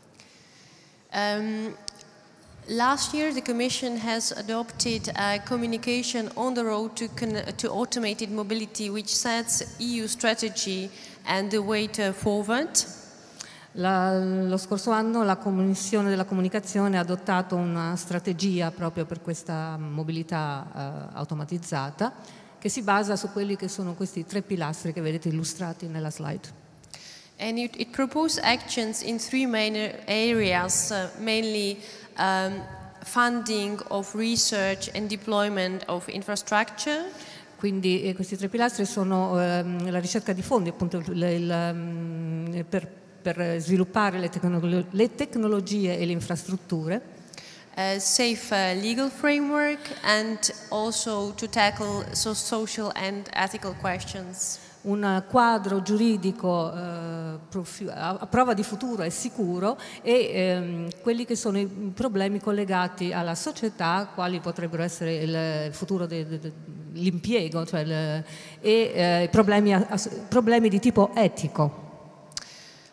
Speaker 13: Um, last year the Commission has adopted a communication on the road to, to automated mobility which sets E U strategy and the way to forward.
Speaker 14: La, lo scorso anno la Commissione della Comunicazione ha adottato una strategia proprio per questa mobilità eh, automatizzata che si basa su quelli che sono questi tre pilastri che vedete illustrati nella slide.
Speaker 13: And it, it proposed actions in three main areas, uh, mainly um, funding of research and deployment of infrastructure.
Speaker 14: Quindi eh, questi tre pilastri sono ehm, la ricerca di fondi appunto il, il, um, per per sviluppare le, tecnolo- le tecnologie e le infrastrutture.
Speaker 13: A safe uh, legal framework and also to tackle so social and ethical questions.
Speaker 14: Un quadro giuridico eh, profi- a prova di futuro e sicuro e ehm, quelli che sono i problemi collegati alla società, quali potrebbero essere il futuro dell'impiego, cioè il, e eh, problemi, problemi di tipo etico.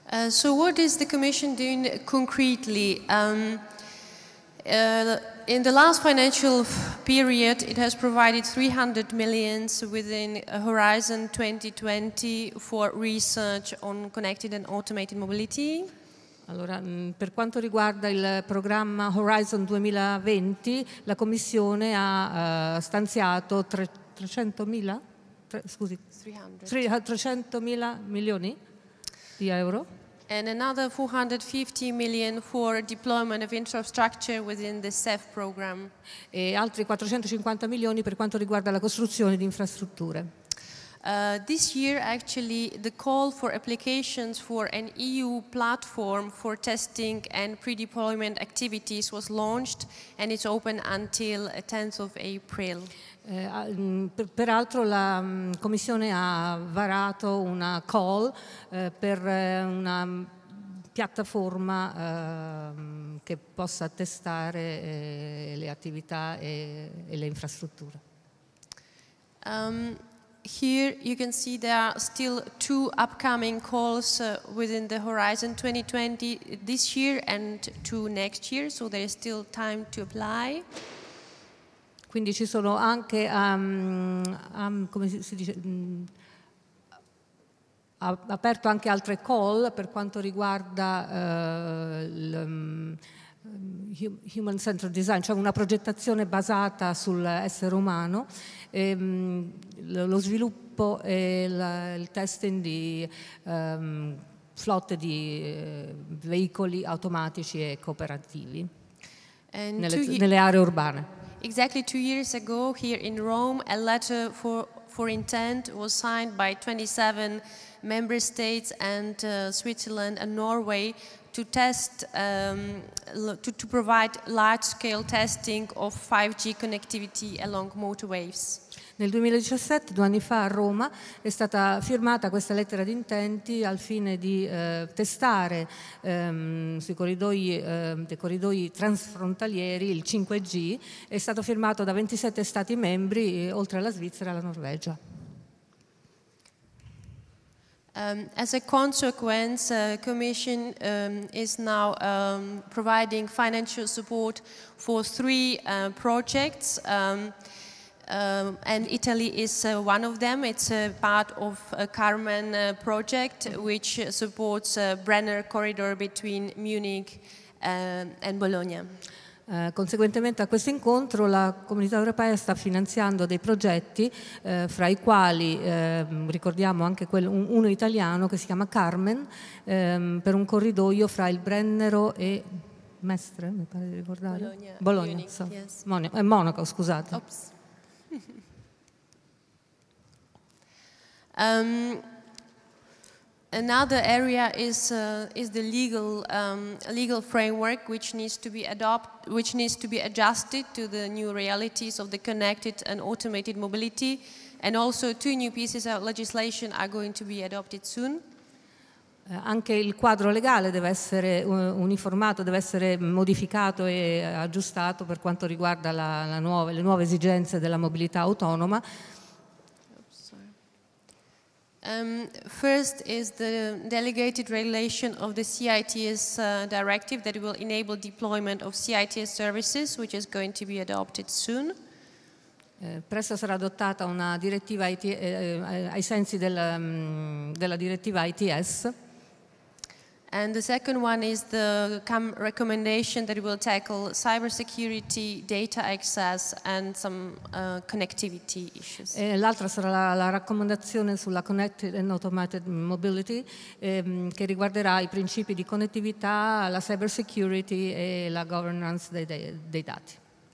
Speaker 13: Uh, so what is the Commission doing concretely? Um, uh, in the last financial period, it has provided three hundred millions within Horizon twenty twenty for research on connected and automated mobility.
Speaker 14: Allora, per quanto riguarda il programma Horizon duemilaventi, la Commissione ha uh, stanziato trecentomila, tre, scusi, trecentomila milioni di euro.
Speaker 13: And another four hundred fifty million for deployment of infrastructure within the C E F program.
Speaker 14: E altri quattrocentocinquanta milioni per quanto riguarda la costruzione di infrastrutture.
Speaker 13: Uh, this year, actually, the call for applications for an E U platform for testing and pre-deployment activities was launched, and it's open until tenth of April.
Speaker 14: Eh, per, peraltro la um, Commissione ha varato una call eh, per eh, una piattaforma eh, che possa testare eh, le attività e, e le infrastrutture.
Speaker 13: Um, Here you can see there are still two upcoming calls uh, within the Horizon twenty twenty this year and two next year, so there is still time to apply.
Speaker 14: Quindi ci sono anche, um, um, come si dice, um, ha aperto anche altre call per quanto riguarda uh, il um, Human Centered Design, cioè una progettazione basata sull'essere umano, ehm, lo sviluppo e la, il testing di um, flotte di eh, veicoli automatici e cooperativi nelle, nelle aree urbane.
Speaker 13: Exactly two years ago, here in Rome, a letter for, for intent was signed by twenty-seven member states and uh, Switzerland and Norway to test, um, to, to provide large-scale testing of five G connectivity along motorways.
Speaker 14: Nel duemiladiciassette, due anni fa a Roma, è stata firmata questa lettera di intenti al fine di eh, testare ehm, sui corridoi, eh, dei corridoi transfrontalieri il cinque G. È stato firmato da ventisette Stati membri, eh, oltre alla Svizzera e alla Norvegia.
Speaker 13: Um, as a consequence, the uh, Commission um, is now um, providing financial support for three uh, projects, um, uh, and Italy is uh, one of them. It's a part of a Carmen uh, project, which supports a Brenner corridor between Munich uh, and Bologna.
Speaker 14: Eh, conseguentemente a questo incontro la Comunità Europea sta finanziando dei progetti eh, fra i quali eh, ricordiamo anche quello, un, uno italiano che si chiama Carmen ehm, per un corridoio fra il Brennero e Mestre, mi pare di ricordare.
Speaker 13: Bologna,
Speaker 14: Bologna
Speaker 13: Munich,
Speaker 14: so.
Speaker 13: yes.
Speaker 14: Mon- eh, Monaco, scusate.
Speaker 13: Oops. um, Another area is uh, is the legal um, legal framework, which needs to be adopt, which needs to be adjusted to the new realities of the connected and automated mobility, and also two new pieces of legislation are going to be adopted soon.
Speaker 14: Eh, anche il quadro legale deve essere uh, uniformato, deve essere modificato e aggiustato per quanto riguarda la, la nuova, le nuove esigenze della mobilità autonoma.
Speaker 13: Um, first is the delegated regulation of the C I T S uh, directive that will enable deployment of C I T S services, which is going to be adopted soon.
Speaker 14: Eh, presto sarà adottata una direttiva I T, eh, ai sensi del, um, della direttiva I T S.
Speaker 13: And the second one is the com- recommendation that will tackle cybersecurity, data access and some uh, connectivity issues.
Speaker 14: E l'altra sarà la, la raccomandazione sulla Connected and Automated Mobility ehm, che riguarderà i principi di connettività, la cybersecurity e la governance dei, dei, dei dati.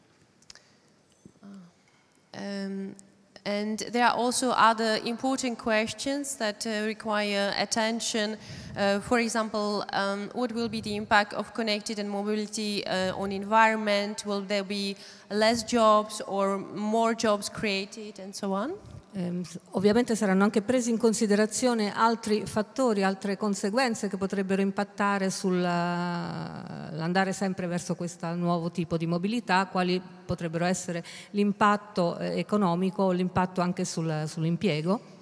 Speaker 13: Um, And there are also other important questions that uh, require attention. Uh, for example, um, what will be the impact of connected and mobility uh, on environment? Will there be less jobs or more jobs created and so on?
Speaker 14: Eh, ovviamente saranno anche presi in considerazione altri fattori, altre conseguenze che potrebbero impattare sull'andare sempre verso questo nuovo tipo di mobilità, quali potrebbero essere l'impatto eh, economico o l'impatto anche sul, sull'impiego.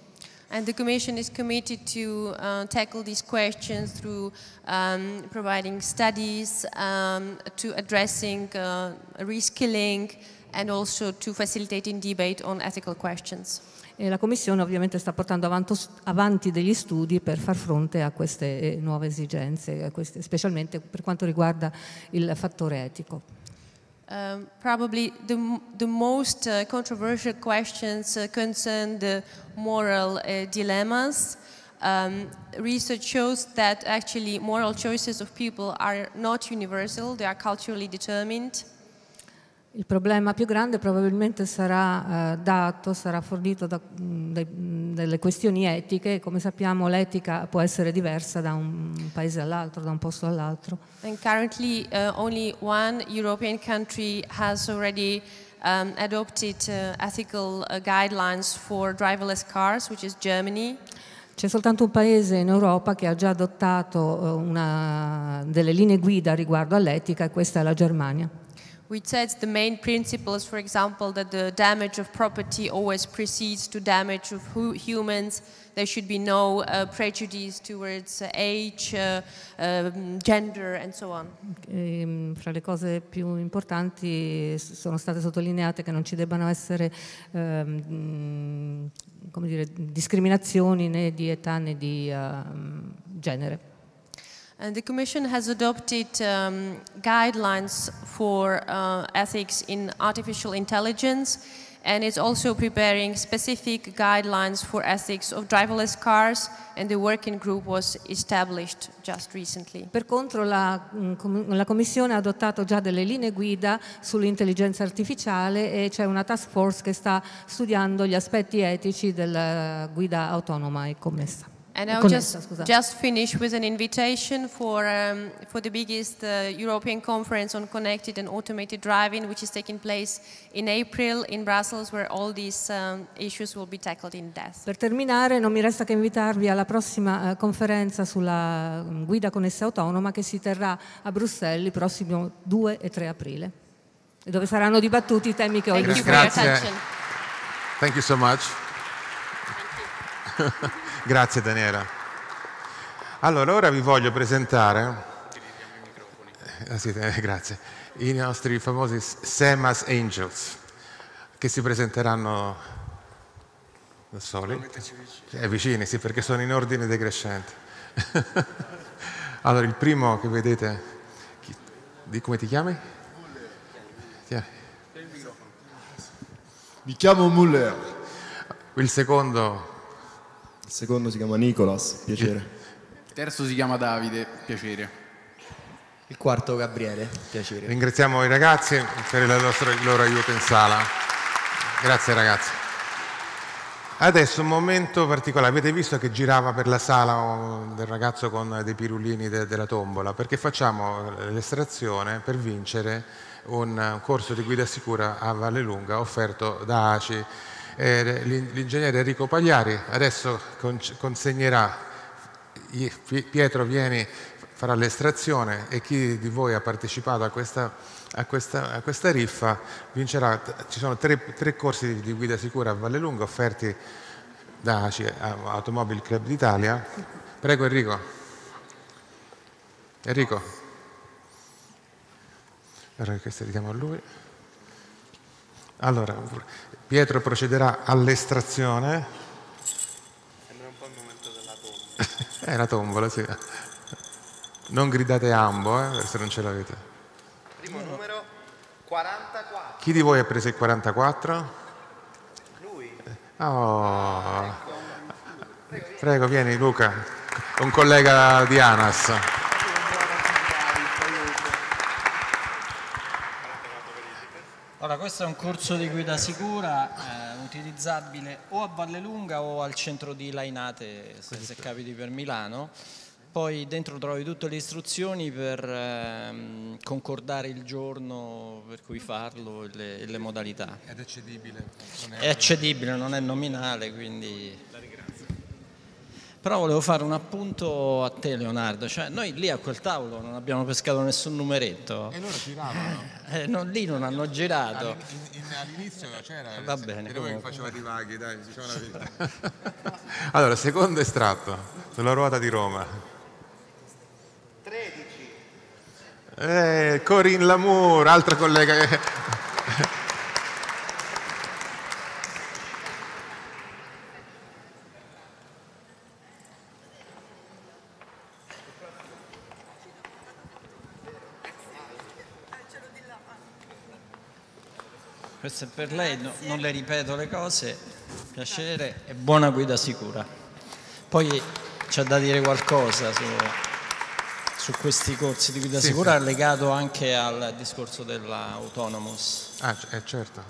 Speaker 13: And the Commission is committed to uh, tackle these questions through um, providing studies, um, to addressing uh, reskilling, and also to facilitating debate on ethical questions.
Speaker 14: E la Commissione ovviamente sta portando avanti, avanti degli studi per far fronte a queste nuove esigenze, a queste, specialmente per quanto riguarda il fattore etico.
Speaker 13: Um, probably the, the most uh, controversial questions uh, concern the moral uh, dilemmas. Um, research shows that actually moral choices of people are not universal, they are culturally determined.
Speaker 14: Il problema più grande probabilmente sarà eh, dato, sarà fornito da, da, dalle questioni etiche. Come sappiamo l'etica può essere diversa da un paese all'altro, da un posto all'altro.
Speaker 13: And currently uh, only one European country has already um, adopted uh, ethical uh, guidelines for driverless cars, which is Germany.
Speaker 14: C'è soltanto un paese in Europa che ha già adottato una, delle linee guida riguardo all'etica, e questa è la Germania.
Speaker 13: Which sets the main principles, for example, that the damage of property always precedes to damage of hu humans. There should be no uh, prejudice towards uh, age, uh, uh, gender, and so on.
Speaker 14: E, fra le cose più importanti sono state sottolineate che non ci debbano essere ehm, come dire, discriminazioni né di età né di uh, genere.
Speaker 13: And the Commission has adopted um, guidelines for uh, ethics in artificial intelligence, and is also preparing specific guidelines for ethics of driverless cars, and the working group was established just recently.
Speaker 14: Per contro la, la Commissione ha adottato già delle linee guida sull'intelligenza artificiale e c'è una task force che sta studiando gli aspetti etici della guida autonoma e commessa.
Speaker 13: And I'll just, just finish with an invitation for, um, for the biggest uh, European conference on connected and automated driving, which is taking place in April in Brussels, where all these um, issues will be tackled in depth.
Speaker 14: Per terminare, non mi resta che invitarvi alla prossima uh, conferenza sulla um, guida connessa autonoma che si terrà a Bruxelles il prossimo due e tre aprile, e dove saranno dibattuti i temi che ho illustrato.
Speaker 1: Grazie. Thank you so much. Grazie Daniela. Allora, ora vi voglio presentare, eh, sì, eh, grazie, i nostri famosi SEMAS Angels, che si presenteranno da soli. Eh, vicini, sì, perché sono in ordine decrescente. Allora, il primo che vedete, chi, di, come ti chiami? Tieni.
Speaker 8: Mi chiamo Muller.
Speaker 1: Il secondo...
Speaker 8: Il secondo si chiama Nicolas, piacere.
Speaker 15: Il terzo si chiama Davide, piacere.
Speaker 17: Il quarto Gabriele, piacere.
Speaker 1: Ringraziamo i ragazzi per il, nostro, il loro aiuto in sala. Grazie ragazzi. Adesso un momento particolare. Avete visto che girava per la sala del ragazzo con dei pirulini de, della tombola? Perché facciamo l'estrazione per vincere un corso di guida sicura a Vallelunga offerto da A C I. L'ingegnere Enrico Pagliari adesso consegnerà, Pietro vieni, farà l'estrazione, e chi di voi ha partecipato a questa, a questa, a questa riffa vincerà. Ci sono tre, tre corsi di, di guida sicura a Vallelunga offerti da A C I, Automobile Club d'Italia. Prego Enrico. Enrico. Allora, questo ridiamo a lui. Allora, Pietro procederà all'estrazione.
Speaker 24: Sembra un po' il momento della tombola.
Speaker 1: È la tombola, sì. Non gridate ambo, eh, se non ce l'avete.
Speaker 24: Primo numero quarantaquattro.
Speaker 1: Chi di voi ha preso il quarantaquattro?
Speaker 24: Lui.
Speaker 1: Oh. Prego, vieni Luca, un collega di ANAS.
Speaker 25: Allora, questo è un corso di guida sicura eh, utilizzabile o a Vallelunga o al centro di Lainate, se, se capiti per Milano. Poi dentro trovi tutte le istruzioni per ehm, concordare il giorno per cui farlo e le, e le modalità.
Speaker 1: Ed è cedibile?
Speaker 25: È cedibile, non è nominale, quindi... Però volevo fare un appunto a te, Leonardo, cioè noi lì a quel tavolo non abbiamo pescato nessun numeretto.
Speaker 1: E loro giravano.
Speaker 25: Eh, non, lì non hanno girato.
Speaker 1: All'in- in- in- All'inizio c'era.
Speaker 25: Va bene,
Speaker 1: Era voi che
Speaker 25: comunque.
Speaker 1: faceva i vaghi, dai, diciamo la verità. Allora, secondo estratto, sulla ruota di Roma.
Speaker 22: tredici.
Speaker 1: Eh, Corinne Lamour, altra collega che...
Speaker 25: Questo è per lei, no- non le ripeto le cose, piacere e buona guida sicura. Poi c'è da dire qualcosa su, su questi corsi di guida
Speaker 1: Sì,
Speaker 25: sicura
Speaker 1: sì.
Speaker 25: legato anche al discorso dell'autonomous.
Speaker 1: Ah, c- eh, certo.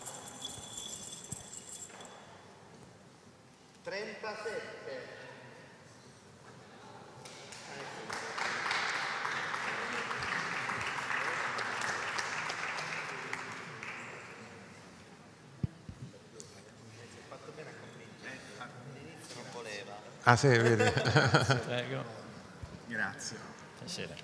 Speaker 22: trentasette.
Speaker 1: Ah sì, vedi.
Speaker 25: Prego.
Speaker 9: Grazie.
Speaker 25: Piacere.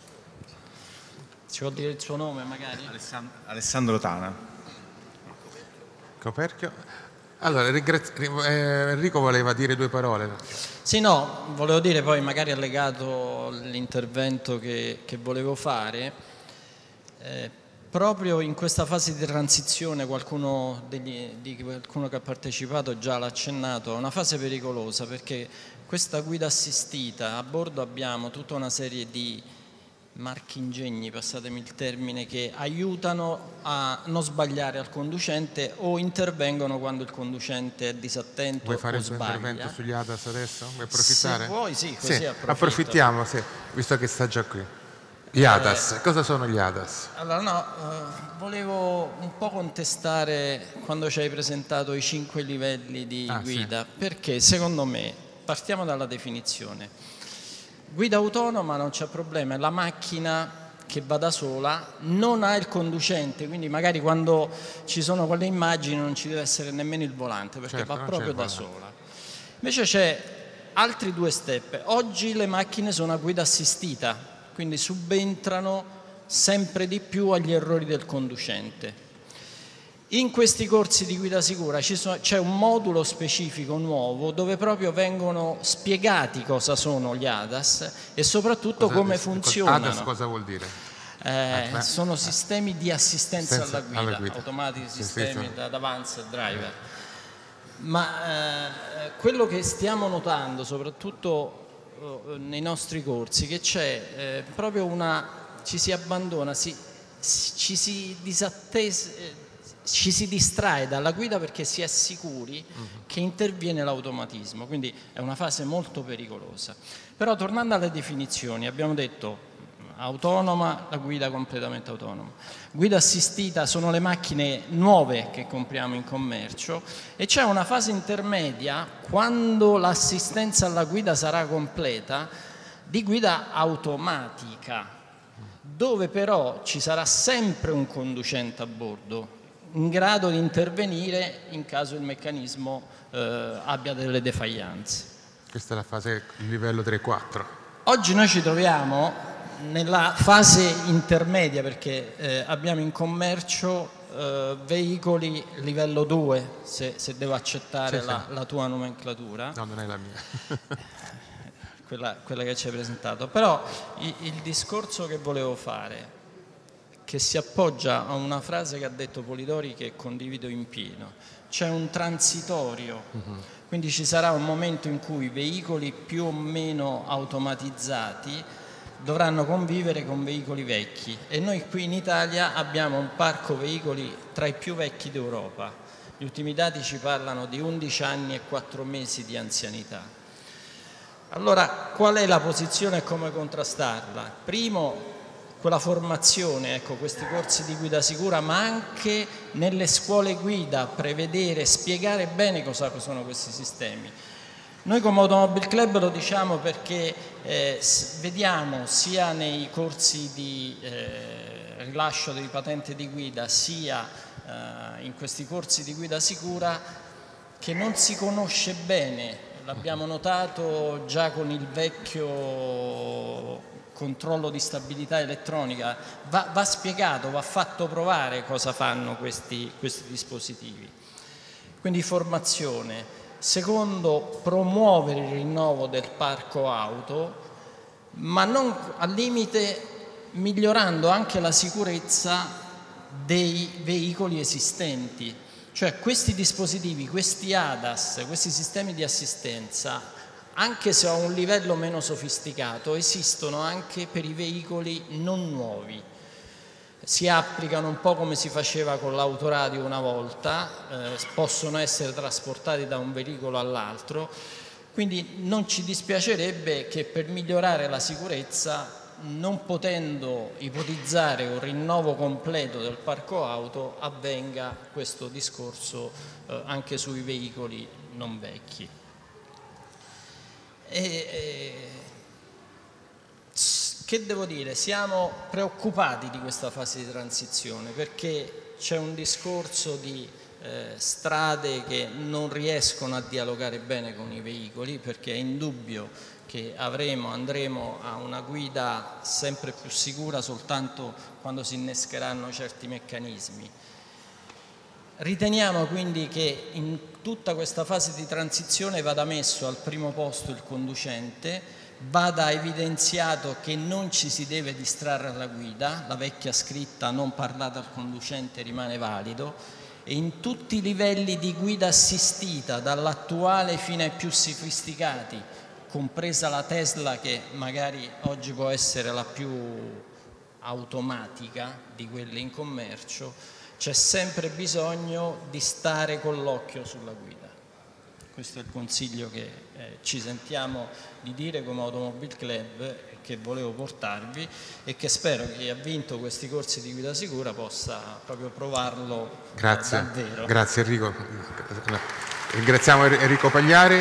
Speaker 25: Ci vuol dire il suo nome magari?
Speaker 9: Alessandro Tana.
Speaker 1: Coperchio. Allora, ringraz- ri- eh, Enrico voleva dire due parole.
Speaker 25: Sì, no, volevo dire poi magari allegato l'intervento che, che volevo fare, eh, proprio in questa fase di transizione qualcuno, degli, di qualcuno che ha partecipato già l'ha accennato, è una fase pericolosa perché questa guida assistita, a bordo abbiamo tutta una serie di marchingegni, passatemi il termine, che aiutano a non sbagliare al conducente o intervengono quando il conducente è disattento
Speaker 1: Vuoi fare
Speaker 25: o
Speaker 1: il tuo
Speaker 25: sbaglia.
Speaker 1: intervento sugli A D A S adesso? Vuoi approfittare?
Speaker 25: Se vuoi, sì, così approfitto.
Speaker 1: approfittiamo, sì, visto che sta già qui. Gli A D A S, cosa sono gli A D A S?
Speaker 25: Allora no, eh, volevo un po' contestare quando ci hai presentato i cinque livelli di
Speaker 1: Ah,
Speaker 25: guida, perché secondo me, partiamo dalla definizione, guida autonoma non c'è problema, è la macchina che va da sola, non ha il conducente, quindi magari quando ci sono quelle immagini non ci deve essere nemmeno il volante, perché
Speaker 1: Certo,
Speaker 25: va
Speaker 1: non
Speaker 25: proprio
Speaker 1: c'è il
Speaker 25: da
Speaker 1: volante.
Speaker 25: sola. Invece c'è altri due step, oggi le macchine sono a guida assistita, quindi subentrano sempre di più agli errori del conducente. In questi corsi di guida sicura ci sono- c'è un modulo specifico nuovo dove proprio vengono spiegati cosa sono gli A D A S e soprattutto
Speaker 1: Cosa-
Speaker 25: come
Speaker 1: cosa-
Speaker 25: funzionano.
Speaker 1: A D A S cosa vuol dire?
Speaker 25: Eh,
Speaker 1: beh,
Speaker 25: sono sistemi di assistenza
Speaker 1: Senza-
Speaker 25: alla guida,
Speaker 1: alla guida.
Speaker 25: automatici
Speaker 1: Sì, sì,
Speaker 25: sistemi
Speaker 1: sì.
Speaker 25: da advanced driver. Ma eh, quello che stiamo notando, soprattutto eh, nei nostri corsi, che c'è eh, proprio una, ci si abbandona, si, si- ci si disattese, eh, ci si distrae dalla guida perché si è sicuri che interviene l'automatismo, quindi è una fase molto pericolosa. Però tornando alle definizioni, abbiamo detto autonoma, la guida completamente autonoma. Guida assistita sono le macchine nuove che compriamo in commercio e c'è una fase intermedia, quando l'assistenza alla guida sarà completa, di guida automatica, dove però ci sarà sempre un conducente a bordo in grado di intervenire in caso il meccanismo eh, abbia delle defaillanze.
Speaker 1: Questa è la fase, il livello tre quattro.
Speaker 25: Oggi noi ci troviamo nella fase intermedia perché eh, abbiamo in commercio eh, veicoli livello due, se, se devo accettare
Speaker 1: Sì,
Speaker 25: la,
Speaker 1: sì.
Speaker 25: la tua nomenclatura,
Speaker 1: No, non è la mia.
Speaker 25: quella, quella che ci hai presentato. Però il, il discorso che volevo fare, che si appoggia a una frase che ha detto Polidori che condivido in pieno, c'è un transitorio, quindi ci sarà un momento in cui veicoli più o meno automatizzati dovranno convivere con veicoli vecchi e noi qui in Italia abbiamo un parco veicoli tra i più vecchi d'Europa. Gli ultimi dati ci parlano di undici anni e quattro mesi di anzianità. Allora, qual è la posizione e come contrastarla? Primo, quella formazione, ecco, questi corsi di guida sicura, ma anche nelle scuole guida prevedere, spiegare bene cosa sono questi sistemi. Noi come Automobile Club lo diciamo perché eh, vediamo sia nei corsi di eh, rilascio di patente di guida sia eh, in questi corsi di guida sicura che non si conosce bene l'abbiamo notato già con il vecchio controllo di stabilità elettronica, va, va spiegato, va fatto provare cosa fanno questi, questi dispositivi. Quindi formazione. Secondo, promuovere il rinnovo del parco auto, ma non al limite migliorando anche la sicurezza dei veicoli esistenti. Cioè questi dispositivi, questi A D A S, questi sistemi di assistenza, anche se a un livello meno sofisticato, esistono anche per i veicoli non nuovi. Si applicano un po' come si faceva con l'autoradio una volta, eh, possono essere trasportati da un veicolo all'altro, quindi non ci dispiacerebbe che per migliorare la sicurezza, non potendo ipotizzare un rinnovo completo del parco auto, avvenga questo discorso eh, anche sui veicoli non vecchi. E, e, che devo dire? Siamo preoccupati di questa fase di transizione perché c'è un discorso di eh, strade che non riescono a dialogare bene con i veicoli, perché è indubbio che avremo, andremo a una guida sempre più sicura soltanto quando si innescheranno certi meccanismi. Riteniamo quindi che in tutta questa fase di transizione vada messo al primo posto il conducente, vada evidenziato che non ci si deve distrarre alla guida, la vecchia scritta "non parlate al conducente" rimane valido, e in tutti i livelli di guida assistita, dall'attuale fino ai più sofisticati, compresa la Tesla che magari oggi può essere la più automatica di quelle in commercio, c'è sempre bisogno di stare con l'occhio sulla guida. Questo è il consiglio che eh, ci sentiamo di dire come Automobile Club e che volevo portarvi, e che spero che chi ha vinto questi corsi di guida sicura possa proprio provarlo.
Speaker 1: Grazie.
Speaker 25: Davvero.
Speaker 1: Grazie Enrico. Ringraziamo Enrico Pagliari.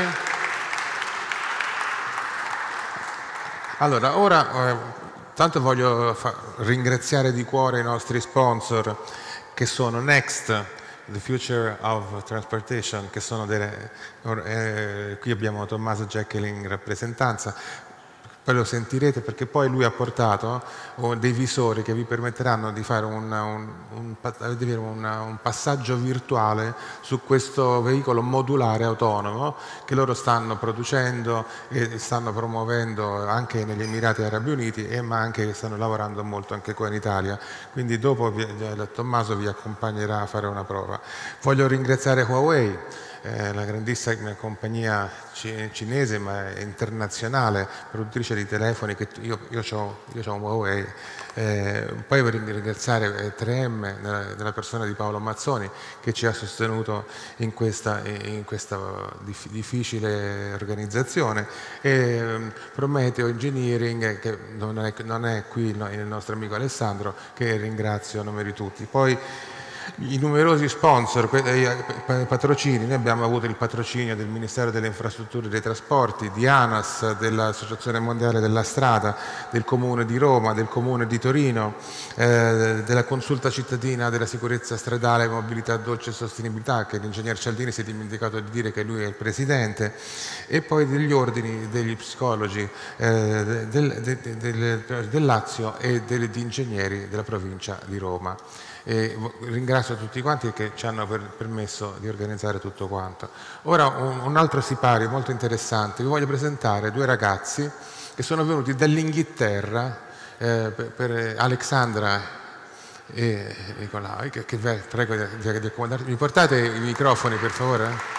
Speaker 1: Allora, ora eh, tanto voglio ringraziare di cuore i nostri sponsor, che sono Next, The Future of Transportation, che sono delle, eh, qui abbiamo Tommaso Giaccheli in rappresentanza, poi lo sentirete perché poi lui ha portato oh, dei visori che vi permetteranno di fare un, un, un, un, un passaggio virtuale su questo veicolo modulare autonomo che loro stanno producendo e stanno promuovendo anche negli Emirati Arabi Uniti, e ma anche stanno lavorando molto anche qua in Italia. Quindi dopo vi, Tommaso vi accompagnerà a fare una prova. Voglio ringraziare Huawei, Eh, la grandissima compagnia cinese ma internazionale, produttrice di telefoni, che io, io ho un Huawei. Eh, poi vorrei ringraziare tre M nella, nella persona di Paolo Mazzoni, che ci ha sostenuto in questa, in questa dif, difficile organizzazione, e Prometeo Engineering, che non è, non è qui no, il nostro amico Alessandro, che ringrazio a nome di tutti. Poi i numerosi sponsor, i patrocini. Noi abbiamo avuto il patrocinio del Ministero delle Infrastrutture e dei Trasporti, di ANAS, dell'Associazione Mondiale della Strada, del Comune di Roma, del Comune di Torino, eh, della Consulta Cittadina della Sicurezza Stradale, Mobilità Dolce e Sostenibilità, che l'ingegner Cialdini si è dimenticato di dire che lui è il presidente, e poi degli ordini degli psicologi eh, del, del, del, del Lazio e degli ingegneri della provincia di Roma. E ringrazio tutti quanti che ci hanno per, permesso di organizzare tutto quanto. Ora un, un altro sipario molto interessante. Vi voglio presentare due ragazzi che sono venuti dall'Inghilterra, eh, per, per Alexandra e Nicolai, che, che prego di, di, di accomodarvi. Mi portate i microfoni per favore?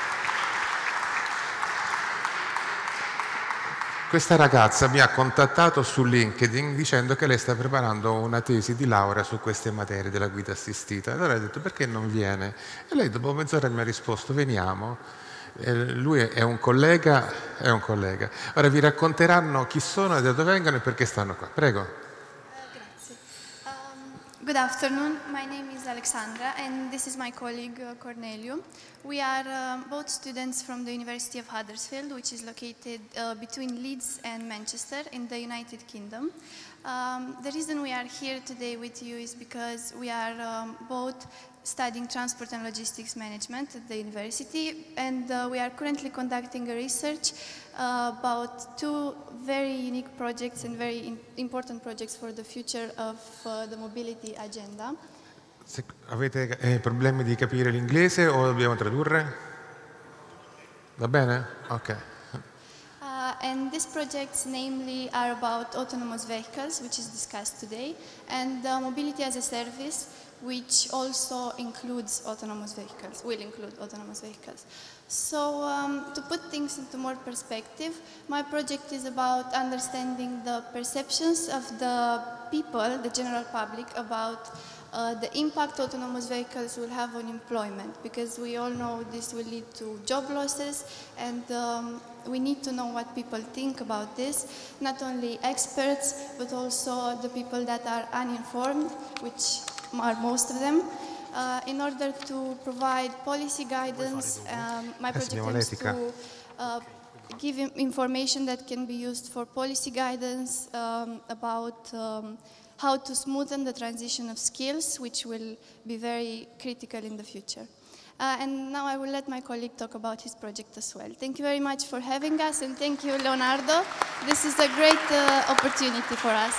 Speaker 1: Questa ragazza mi ha contattato su LinkedIn dicendo che lei sta preparando una tesi di laurea su queste materie della guida assistita. Allora ho detto: perché non viene? E lei dopo mezz'ora mi ha risposto: veniamo. E lui è un collega, è un collega. Ora vi racconteranno chi sono e da dove vengono e perché stanno qua. Prego.
Speaker 2: Good afternoon, my name is Alexandra and this is my colleague uh, Cornelio. We are uh, both students from the University of Huddersfield, which is located uh, between Leeds and Manchester in the United Kingdom. Um, the reason we are here today with you is because we are um, both studying transport and logistics management at the university, and uh, we are currently conducting a research uh, about two very unique projects and very in important projects for the future of uh, the mobility agenda.
Speaker 1: Se avete eh, problemi di capire l'inglese o dobbiamo tradurre? Va bene? Ok.
Speaker 2: Uh, and these projects namely are about autonomous vehicles, which is discussed today, and uh, mobility as a service, which also includes autonomous vehicles, will include autonomous vehicles. So um, to put things into more perspective, my project is about understanding the perceptions of the people, the general public, about uh, the impact autonomous vehicles will have on employment, because we all know this will lead to job losses, and um, we need to know what people think about this, not only experts, but also the people that are uninformed, which are most of them, uh, in order to provide policy guidance. Um, my project aims to uh, give information that can be used for policy guidance um, about um, how to smoothen the transition of skills, which will be very critical in the future. Uh, and now I will let my colleague talk about his project as well. Thank you very much for having us, and thank you, Leonardo. This is a great uh, opportunity for us.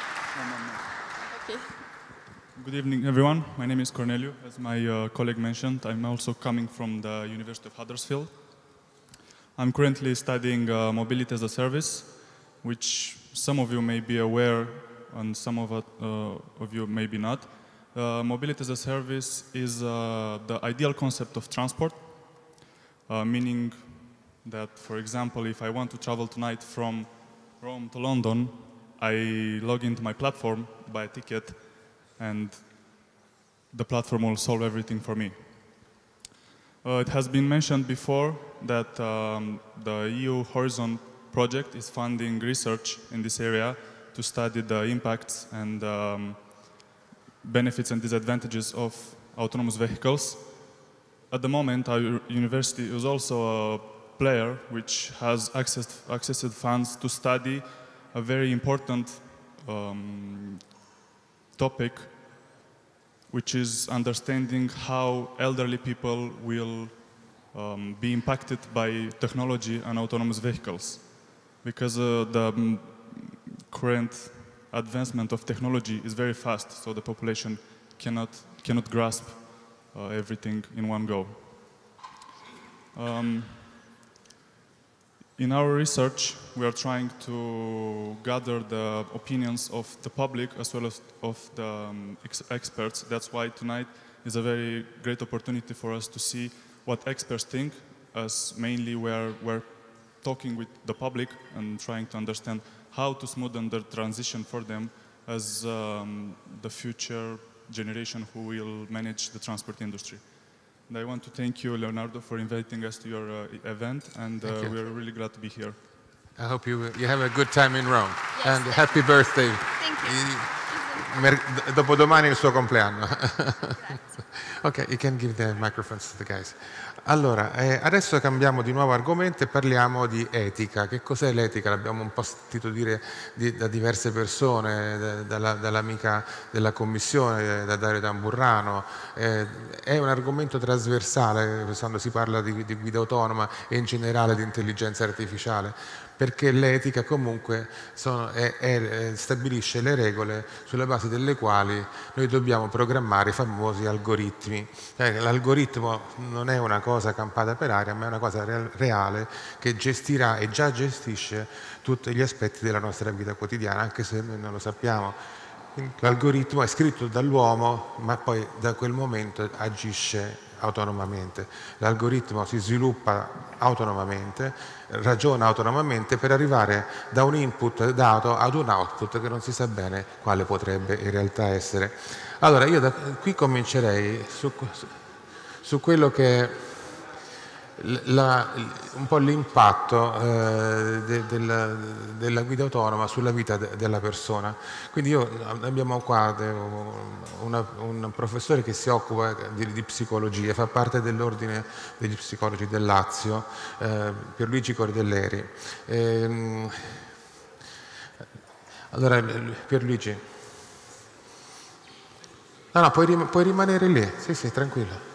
Speaker 2: Okay.
Speaker 3: Good evening, everyone. My name is Cornelio. As my uh, colleague mentioned, I'm also coming from the University of Huddersfield. I'm currently studying uh, mobility as a service, which some of you may be aware and some of, it, uh, of you maybe not. Uh, mobility as a service is uh, the ideal concept of transport, uh, meaning that, for example, if I want to travel tonight from Rome to London, I log into my platform, buy a ticket, and the platform will solve everything for me. Uh, it has been mentioned before that um, the E U Horizon project is funding research in this area to study the impacts and um, benefits and disadvantages of autonomous vehicles. At the moment, our university is also a player which has accessed, accessed funds to study a very important um, topic, which is understanding how elderly people will um, be impacted by technology and autonomous vehicles. Because uh, the um, current advancement of technology is very fast, so the population cannot, cannot grasp uh, everything in one go. Um, in our research, we are trying to gather the opinions of the public as well as of the um, ex experts. That's why tonight is a very great opportunity for us to see what experts think, as mainly we're, we're talking with the public and trying to understand how to smoothen the transition for them as um, the future generation who will manage the transport industry. And I want to thank you, Leonardo, for inviting us to your uh, event, and uh, we're really glad to be here.
Speaker 1: I hope you, you have a good time in Rome.
Speaker 2: Yes,
Speaker 1: and happy birthday.
Speaker 2: Thank you.
Speaker 1: Mer dopodomani è il suo compleanno. Ok, you can give the microphones to the guys. Allora, eh, adesso cambiamo di nuovo argomento e parliamo di etica. Che cos'è l'etica? L'abbiamo un po' sentito dire di, da diverse persone, da, dalla, dall'amica della commissione, da Dario Tamburrano. Eh, è un argomento trasversale quando si parla di, di guida autonoma e in generale di intelligenza artificiale, perché l'etica comunque sono, è, è, stabilisce le regole sulla base delle quali noi dobbiamo programmare i famosi algoritmi. Eh, l'algoritmo non è una cosa campata per aria, ma è una cosa real, reale che gestirà e già gestisce tutti gli aspetti della nostra vita quotidiana, anche se noi non lo sappiamo. L'algoritmo è scritto dall'uomo, ma poi da quel momento agisce autonomamente. L'algoritmo si sviluppa autonomamente, ragiona autonomamente per arrivare da un input dato ad un output che non si sa bene quale potrebbe in realtà essere. Allora io da qui comincerei su, su quello che La, un po' l'impatto eh, de, della, della guida autonoma sulla vita de, della persona. Quindi io, abbiamo qua una, un professore che si occupa di, di psicologia, fa parte dell'ordine degli psicologi del Lazio, eh, Pierluigi Cordelleri. E, Allora, Pierluigi. No, no, puoi, rim- puoi rimanere lì. Sì, sì, tranquillo.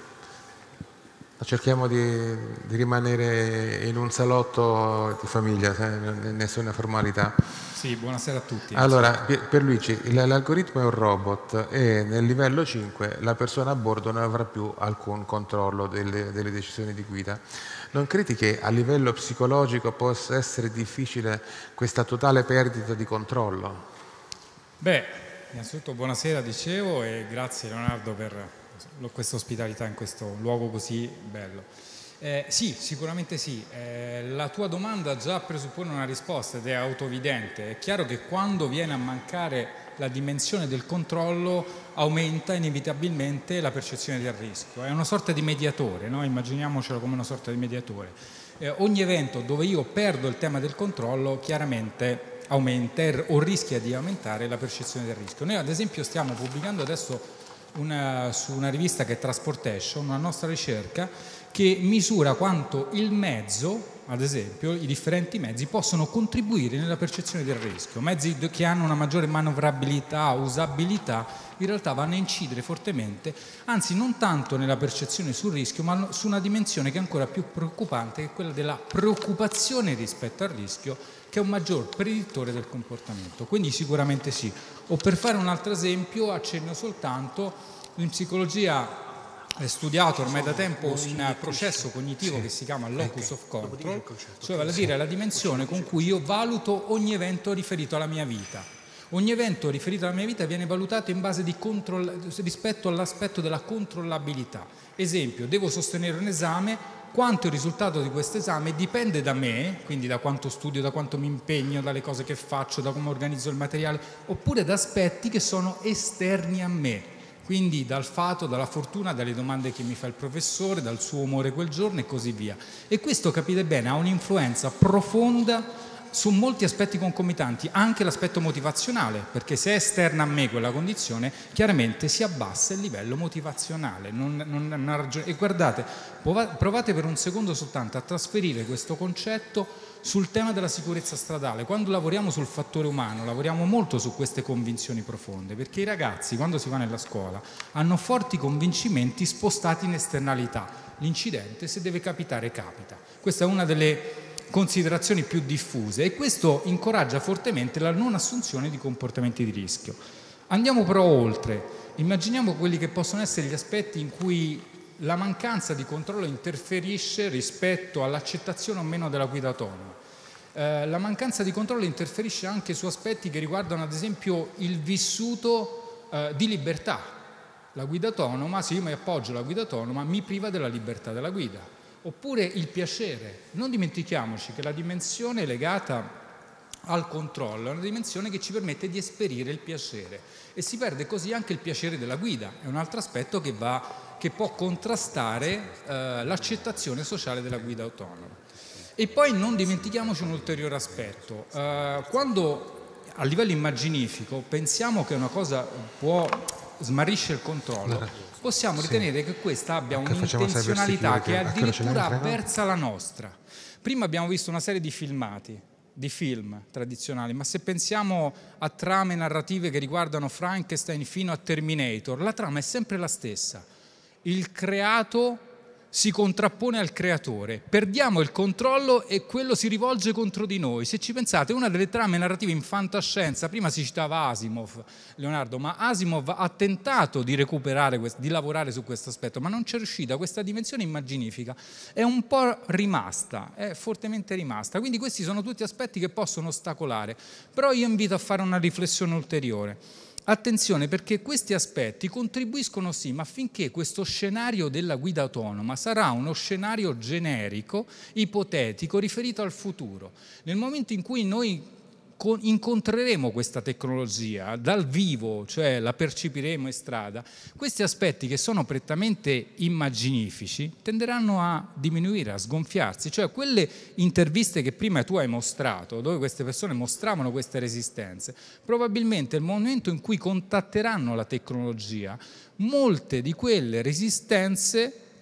Speaker 1: Cerchiamo di, di rimanere in un salotto di famiglia, eh, nessuna formalità.
Speaker 16: Sì, buonasera a tutti.
Speaker 1: Allora, Pierluigi, l'algoritmo è un robot e nel livello cinque la persona a bordo non avrà più alcun controllo delle, delle decisioni di guida. Non credi che a livello psicologico possa essere difficile questa totale perdita di controllo?
Speaker 16: Beh, innanzitutto buonasera, dicevo, e grazie Leonardo per questa ospitalità in questo luogo così bello. Eh, sì, sicuramente sì. Eh, la tua domanda già presuppone una risposta ed è autoevidente. È chiaro che quando viene a mancare la dimensione del controllo aumenta inevitabilmente la percezione del rischio. È una sorta di mediatore, no? Immaginiamocelo come una sorta di mediatore. Eh, ogni evento dove io perdo il tema del controllo chiaramente aumenta o rischia di aumentare la percezione del rischio. Noi ad esempio stiamo pubblicando adesso Una, su una rivista che è Transportation, una nostra ricerca che misura quanto il mezzo, ad esempio, i differenti mezzi possono contribuire nella percezione del rischio. Mezzi che hanno una maggiore manovrabilità, usabilità, in realtà vanno a incidere fortemente, anzi non tanto nella percezione sul rischio, ma su una dimensione che è ancora più preoccupante, che è quella della preoccupazione rispetto al rischio, che è un maggior predittore del comportamento. Quindi sicuramente sì. O per fare un altro esempio, accenno soltanto, in psicologia è studiato ormai da tempo un processo cognitivo che si chiama locus of control, cioè vale a dire la dimensione con cui io valuto ogni evento riferito alla mia vita. Ogni evento riferito alla mia vita viene valutato in base di controll- rispetto all'aspetto della controllabilità. Esempio, devo sostenere un esame, quanto il risultato di questo esame dipende da me, quindi da quanto studio, da quanto mi impegno, dalle cose che faccio, da come organizzo il materiale, oppure da aspetti che sono esterni a me, quindi dal fato, dalla fortuna, dalle domande che mi fa il professore, dal suo umore quel giorno e così via. E questo, capite bene, ha un'influenza profonda su molti aspetti concomitanti, anche l'aspetto motivazionale, perché se è esterna a me quella condizione, chiaramente si abbassa il livello motivazionale. Non, non, non ha ragione. E guardate, provate per un secondo soltanto a trasferire questo concetto sul tema della sicurezza stradale. Quando lavoriamo sul fattore umano, lavoriamo molto su queste convinzioni profonde, perché i ragazzi, quando si va nella scuola, hanno forti convincimenti spostati in esternalità. L'incidente, se deve capitare, capita. Questa è una delle considerazioni più diffuse e questo incoraggia fortemente la non assunzione di comportamenti di rischio. Andiamo però oltre, immaginiamo quelli che possono essere gli aspetti in cui la mancanza di controllo interferisce rispetto all'accettazione o meno della guida autonoma. Eh, la mancanza di controllo interferisce anche su aspetti che riguardano ad esempio il vissuto eh, di libertà. La guida autonoma, se io mi appoggio alla guida autonoma, mi priva della libertà della guida. Oppure il piacere. Non dimentichiamoci che la dimensione legata al controllo è una dimensione che ci permette di esperire il piacere e si perde così anche il piacere della guida. È un altro aspetto che, va, che può contrastare eh, l'accettazione sociale della guida autonoma. E poi non dimentichiamoci un ulteriore aspetto. Eh, quando a livello immaginifico pensiamo che una cosa può smarrisce il controllo, possiamo ritenere sì. che questa abbia un'intenzionalità che addirittura avversa la nostra. Prima abbiamo visto una serie di filmati, di film tradizionali, ma se pensiamo a trame narrative che riguardano Frankenstein fino a Terminator, la trama è sempre la stessa. Il creato si contrappone al creatore, perdiamo il controllo e quello si rivolge contro di noi. Se ci pensate, una delle trame narrative in fantascienza, prima si citava Asimov, Leonardo, ma Asimov ha tentato di recuperare, di lavorare su questo aspetto, ma non c'è riuscita. Questa dimensione immaginifica è un po' rimasta, è fortemente rimasta. Quindi questi sono tutti aspetti che possono ostacolare, però io invito a fare una riflessione ulteriore. Attenzione, perché questi aspetti contribuiscono sì, ma finché questo scenario della guida autonoma sarà uno scenario generico, ipotetico, riferito al futuro. Nel momento in cui noi incontreremo questa tecnologia dal vivo, cioè la percepiremo in strada, questi aspetti che sono prettamente immaginifici tenderanno a diminuire, a sgonfiarsi, cioè quelle interviste che prima tu hai mostrato, dove queste persone mostravano queste resistenze, probabilmente nel momento in cui contatteranno la tecnologia, molte di quelle resistenze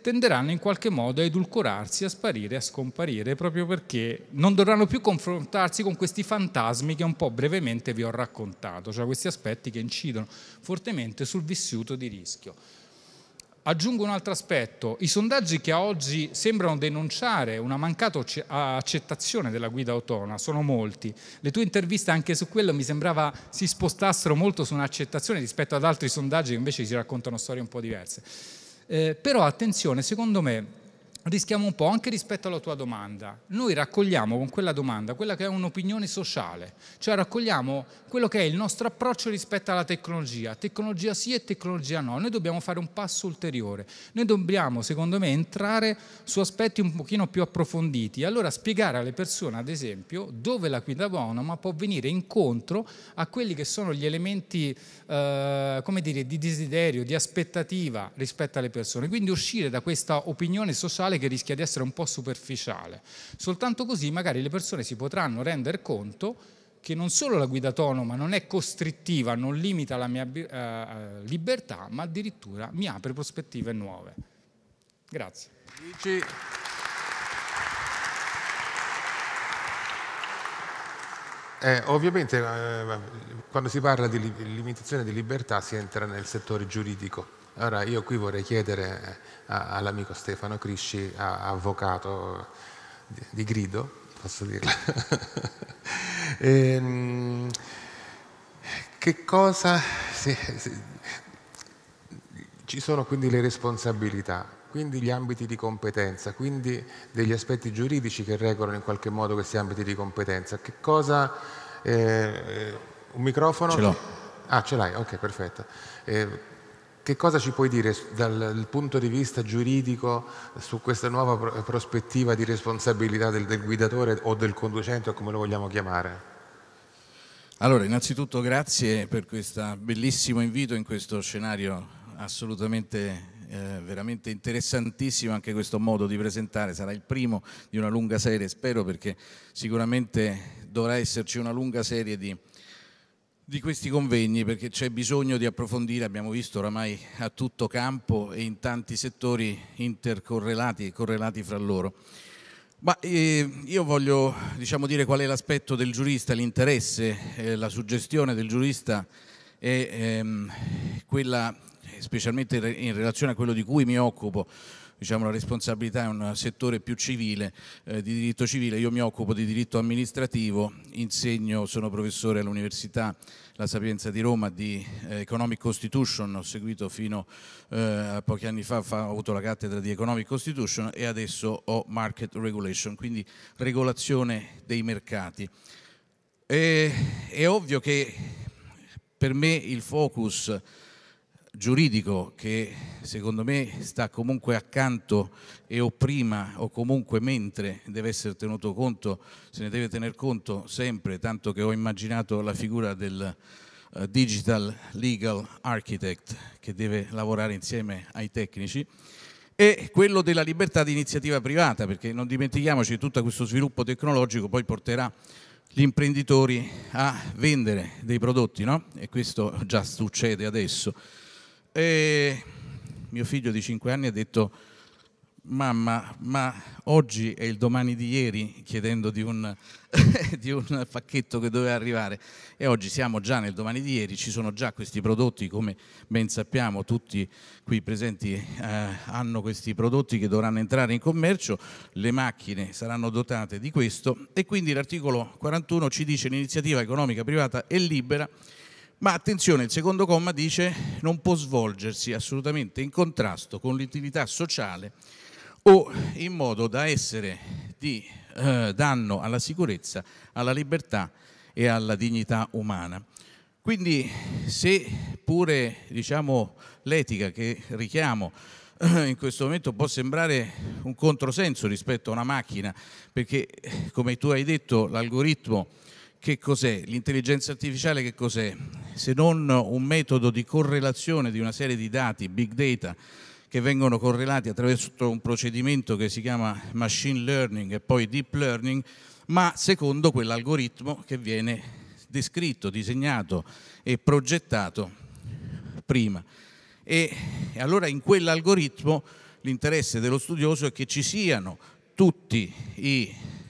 Speaker 16: tenderanno in qualche modo a edulcorarsi, a sparire, a scomparire, proprio perché non dovranno più confrontarsi con questi fantasmi che un po' brevemente vi ho raccontato, cioè questi aspetti che incidono fortemente sul vissuto di rischio. Aggiungo un altro aspetto: i sondaggi che a oggi sembrano denunciare una mancata accettazione della guida autonoma sono molti. Le tue interviste anche su quello mi sembrava si spostassero molto su un'accettazione rispetto ad altri sondaggi che invece ci raccontano storie un po' diverse. Eh, però attenzione, secondo me rischiamo un po', anche rispetto alla tua domanda, noi raccogliamo con quella domanda quella che è un'opinione sociale, cioè raccogliamo quello che è il nostro approccio rispetto alla tecnologia, tecnologia sì e tecnologia no. Noi dobbiamo fare un passo ulteriore, noi dobbiamo secondo me entrare su aspetti un pochino più approfonditi, allora spiegare alle persone ad esempio dove la guida autonoma può venire incontro a quelli che sono gli elementi eh, come dire, di desiderio, di aspettativa rispetto alle persone, quindi uscire da questa opinione sociale che rischia di essere un po' superficiale. Soltanto così magari le persone si potranno rendere conto che non solo la guida autonoma non è costrittiva, non limita la mia eh, libertà, ma addirittura mi apre prospettive nuove. Grazie.
Speaker 1: Eh, ovviamente eh, quando si parla di limitazione di libertà si entra nel settore giuridico. Allora io qui vorrei chiedere a, all'amico Stefano Crisci, a, avvocato di, di grido, posso dirlo, ehm, che cosa sì, sì, ci sono quindi le responsabilità, quindi gli ambiti di competenza, quindi degli aspetti giuridici che regolano in qualche modo questi ambiti di competenza. Che cosa eh, un microfono?
Speaker 18: Ce l'ho.
Speaker 1: Ah, ce l'hai, ok, perfetto. Eh, Che cosa ci puoi dire dal, dal punto di vista giuridico su questa nuova pro- prospettiva di responsabilità del, del guidatore o del conducente, o come lo vogliamo chiamare?
Speaker 18: Allora, innanzitutto grazie per questo bellissimo invito in questo scenario assolutamente eh, veramente interessantissimo, anche questo modo di presentare. Sarà il primo di una lunga serie, spero, perché sicuramente dovrà esserci una lunga serie di di questi convegni, perché c'è bisogno di approfondire, abbiamo visto oramai a tutto campo e in tanti settori intercorrelati e correlati fra loro. Ma eh, io voglio diciamo dire qual è l'aspetto del giurista, l'interesse, eh, la suggestione del giurista è ehm, quella, specialmente in relazione a quello di cui mi occupo. Diciamo, la responsabilità è un settore più civile, eh, di diritto civile. Io mi occupo di diritto amministrativo, insegno, sono professore all'Università La Sapienza di Roma di eh, Economic Constitution, ho seguito fino eh, a pochi anni fa, fa, ho avuto la cattedra di Economic Constitution e adesso ho Market Regulation, quindi regolazione dei mercati. E, è ovvio che per me il focus giuridico, che secondo me sta comunque accanto e o prima o comunque mentre deve essere tenuto conto, se ne deve tener conto sempre, tanto che ho immaginato la figura del uh, Digital Legal Architect che deve lavorare insieme ai tecnici, e quello della libertà di iniziativa privata, perché non dimentichiamoci che tutto questo sviluppo tecnologico poi porterà gli imprenditori a vendere dei prodotti, no? E questo già succede adesso. E mio figlio di cinque anni ha detto: mamma, ma oggi è il domani di ieri, chiedendo di un, di un pacchetto che doveva arrivare, e oggi siamo già nel domani di ieri, ci sono già questi prodotti, come ben sappiamo tutti qui presenti eh, hanno questi prodotti che dovranno entrare in commercio, le macchine saranno dotate di questo, e quindi l'articolo quarantuno ci dice: l'iniziativa economica privata è libera. Ma attenzione, il secondo comma dice non può svolgersi assolutamente in contrasto con l'utilità sociale o in modo da essere di eh, danno alla sicurezza, alla libertà e alla dignità umana. Quindi se pure diciamo, l'etica che richiamo eh, in questo momento può sembrare un controsenso rispetto a una macchina, perché come tu hai detto l'algoritmo che cos'è? L'intelligenza artificiale che cos'è? Se non un metodo di correlazione di una serie di dati, big data, che vengono correlati attraverso un procedimento che si chiama machine learning e poi deep learning, ma secondo quell'algoritmo che viene descritto, disegnato e progettato prima. E allora in quell'algoritmo l'interesse dello studioso è che ci siano tutti i,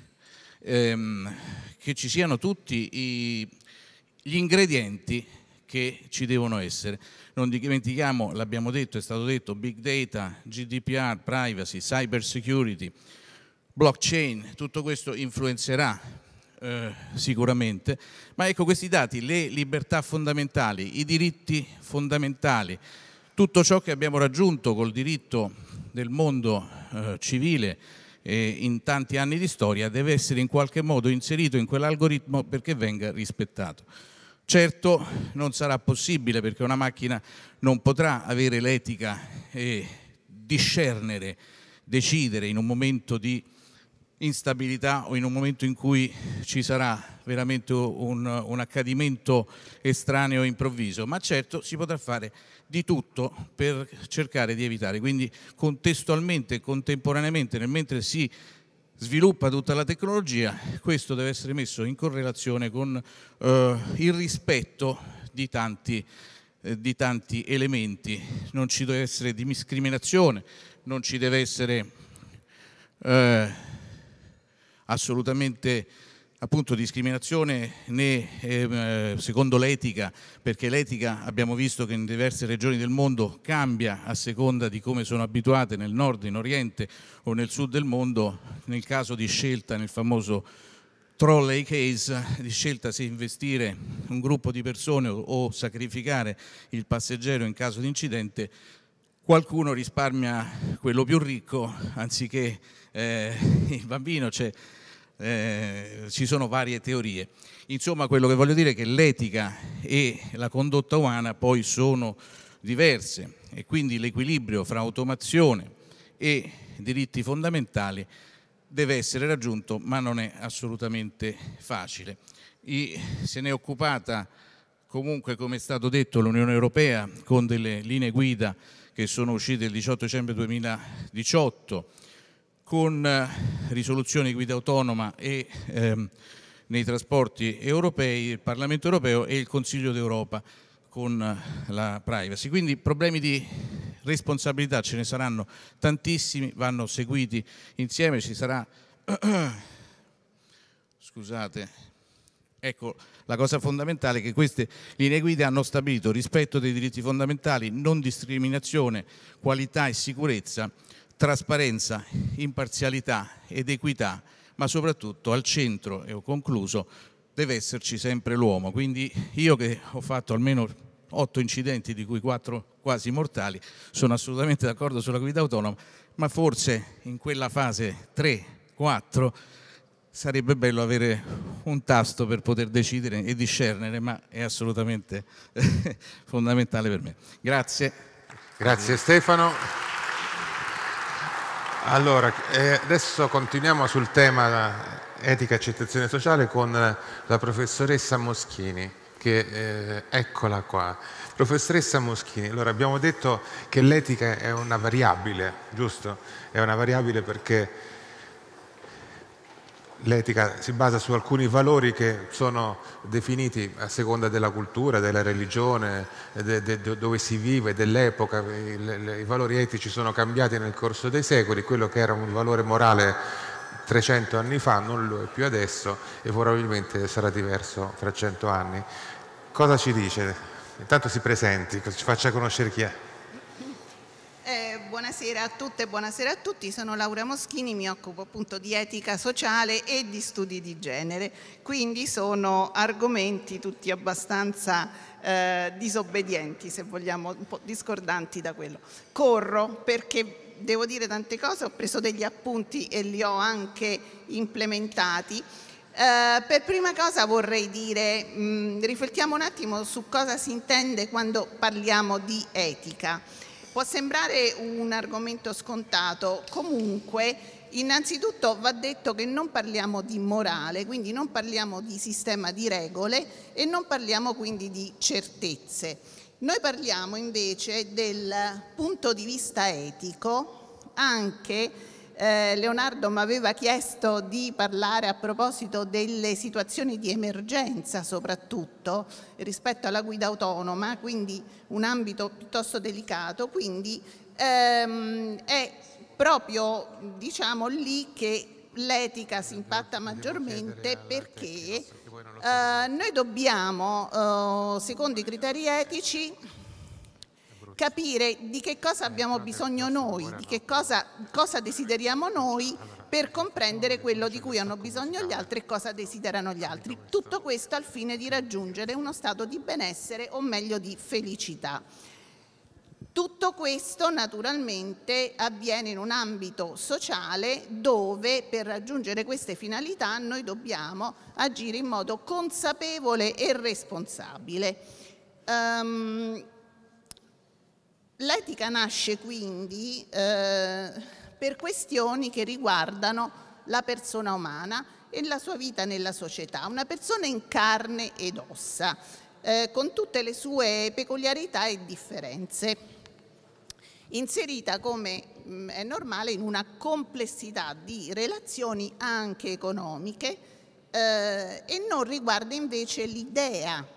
Speaker 18: ehm, che ci siano tutti i, gli ingredienti che ci devono essere. Non dimentichiamo, l'abbiamo detto, è stato detto, big data, G D P R, privacy, cyber security, blockchain, tutto questo influenzerà eh, sicuramente, ma ecco, questi dati, le libertà fondamentali, i diritti fondamentali, tutto ciò che abbiamo raggiunto col diritto del mondo eh, civile e in tanti anni di storia deve essere in qualche modo inserito in quell'algoritmo perché venga rispettato. Certo non sarà possibile, perché una macchina non potrà avere l'etica e discernere, decidere in un momento di instabilità o in un momento in cui ci sarà veramente un, un accadimento estraneo e improvviso, ma certo si potrà fare di tutto per cercare di evitare. Quindi contestualmente e contemporaneamente, nel mentre si sviluppa tutta la tecnologia, questo deve essere messo in correlazione con eh, il rispetto di tanti, eh, di tanti elementi. Non ci deve essere discriminazione, non ci deve essere eh, assolutamente appunto discriminazione né eh, secondo l'etica, perché l'etica abbiamo visto che in diverse regioni del mondo cambia a seconda di come sono abituate nel nord, in oriente o nel sud del mondo. Nel caso di scelta, nel famoso trolley case, di scelta se investire un gruppo di persone o, o sacrificare il passeggero in caso di incidente, qualcuno risparmia quello più ricco anziché eh, il bambino. C'è Eh, ci sono varie teorie. Insomma, quello che voglio dire è che l'etica e la condotta umana poi sono diverse e quindi l'equilibrio fra automazione e diritti fondamentali deve essere raggiunto, ma non è assolutamente facile. I, se ne è occupata comunque, come è stato detto, l'Unione Europea con delle linee guida che sono uscite il diciotto dicembre duemiladiciotto, con risoluzione guida autonoma e ehm, nei trasporti europei, il Parlamento europeo e il Consiglio d'Europa con la privacy. Quindi problemi di responsabilità ce ne saranno tantissimi, vanno seguiti insieme, ci sarà scusate, ecco, la cosa fondamentale è che queste linee guida hanno stabilito rispetto dei diritti fondamentali, non discriminazione, qualità e sicurezza, trasparenza, imparzialità ed equità, ma soprattutto al centro, e ho concluso, deve esserci sempre l'uomo. Quindi io, che ho fatto almeno otto incidenti, di cui quattro quasi mortali, sono assolutamente d'accordo sulla guida autonoma, ma forse in quella fase tre quattro sarebbe bello avere un tasto per poter decidere e discernere, ma è assolutamente fondamentale per me. Grazie.
Speaker 1: Grazie Stefano. Allora, eh, adesso continuiamo sul tema etica e accettazione sociale con la professoressa Moschini, che eh, eccola qua. Professoressa Moschini, allora abbiamo detto che l'etica è una variabile, giusto? È una variabile perché l'etica si basa su alcuni valori che sono definiti a seconda della cultura, della religione, de, de, de, dove si vive, dell'epoca. I, le, I valori etici sono cambiati nel corso dei secoli, quello che era un valore morale trecento anni fa non lo è più adesso e probabilmente sarà diverso fra cento anni. Cosa ci dice? Intanto si presenti, ci faccia conoscere chi è.
Speaker 4: Eh, buonasera a tutte e buonasera a tutti, sono Laura Moschini, mi occupo appunto di etica sociale e di studi di genere, quindi sono argomenti tutti abbastanza eh, disobbedienti, se vogliamo, un po' discordanti da quello. Corro perché devo dire tante cose, ho preso degli appunti e li ho anche implementati. Uh, per prima cosa vorrei dire, mh, riflettiamo un attimo su cosa si intende quando parliamo di etica. Può sembrare un argomento scontato, comunque innanzitutto va detto che non parliamo di morale, quindi non parliamo di sistema di regole e non parliamo quindi di certezze. Noi parliamo invece del punto di vista etico, anche Eh, Leonardo mi aveva chiesto di parlare a proposito delle situazioni di emergenza, soprattutto rispetto alla guida autonoma, quindi un ambito piuttosto delicato, quindi ehm, è proprio, diciamo, lì che l'etica si impatta maggiormente, perché eh, noi dobbiamo, eh, secondo i criteri etici, capire di che cosa abbiamo bisogno noi, di che cosa, cosa desideriamo noi, per comprendere quello di cui hanno bisogno gli altri e cosa desiderano gli altri. Tutto questo al fine di raggiungere uno stato di benessere, o meglio di felicità. Tutto questo naturalmente avviene in un ambito sociale dove, per raggiungere queste finalità, noi dobbiamo agire in modo consapevole e responsabile. Um, L'etica nasce quindi eh, per questioni che riguardano la persona umana e la sua vita nella società, una persona in carne ed ossa, eh, con tutte le sue peculiarità e differenze, inserita, come mh, è normale, in una complessità di relazioni anche economiche, eh, e non riguarda invece l'idea,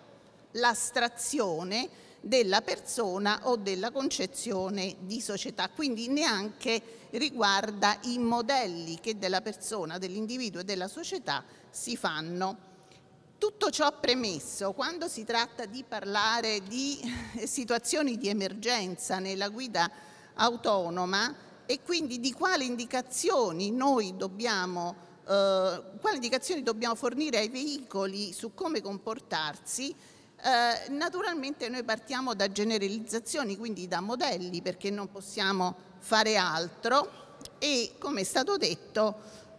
Speaker 4: l'astrazione della persona o della concezione di società, quindi neanche riguarda i modelli che della persona, dell'individuo e della società si fanno. Tutto ciò premesso, quando si tratta di parlare di situazioni di emergenza nella guida autonoma, e quindi di quali indicazioni noi dobbiamo, eh, quali indicazioni dobbiamo fornire ai veicoli su come comportarsi, Eh, naturalmente noi partiamo da generalizzazioni, quindi da modelli, perché non possiamo fare altro, e come è stato detto,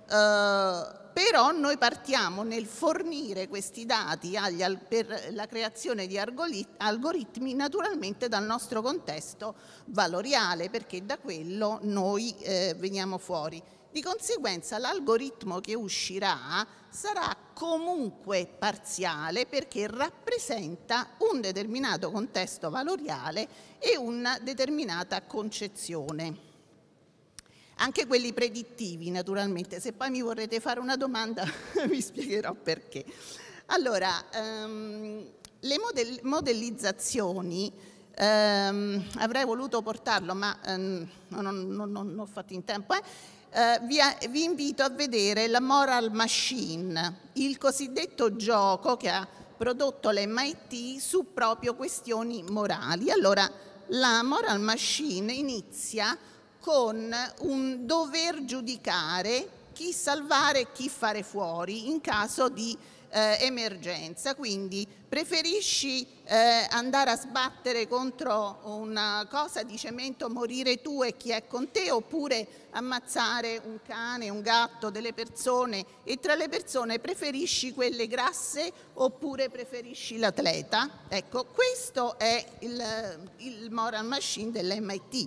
Speaker 4: eh, però noi partiamo nel fornire questi dati agli, al, per la creazione di algoritmi, naturalmente dal nostro contesto valoriale, perché da quello noi eh, veniamo fuori. Di conseguenza l'algoritmo che uscirà sarà comunque parziale, perché rappresenta un determinato contesto valoriale e una determinata concezione. Anche quelli predittivi, naturalmente. Se poi mi vorrete fare una domanda vi spiegherò perché. Allora, um, le modell- modellizzazioni, um, avrei voluto portarlo, ma um, non, non, non, non ho fatto in tempo, eh? Uh, vi, vi invito a vedere la Moral Machine, il cosiddetto gioco che ha prodotto l'M I T su proprio questioni morali. Allora, la Moral Machine inizia con un dover giudicare chi salvare e chi fare fuori in caso di eh, emergenza. Quindi preferisci eh, andare a sbattere contro una cosa di cemento, morire tu e chi è con te, oppure ammazzare un cane, un gatto, delle persone, e tra le persone preferisci quelle grasse oppure preferisci l'atleta? Ecco, questo è il, il Moral Machine dell'M I T.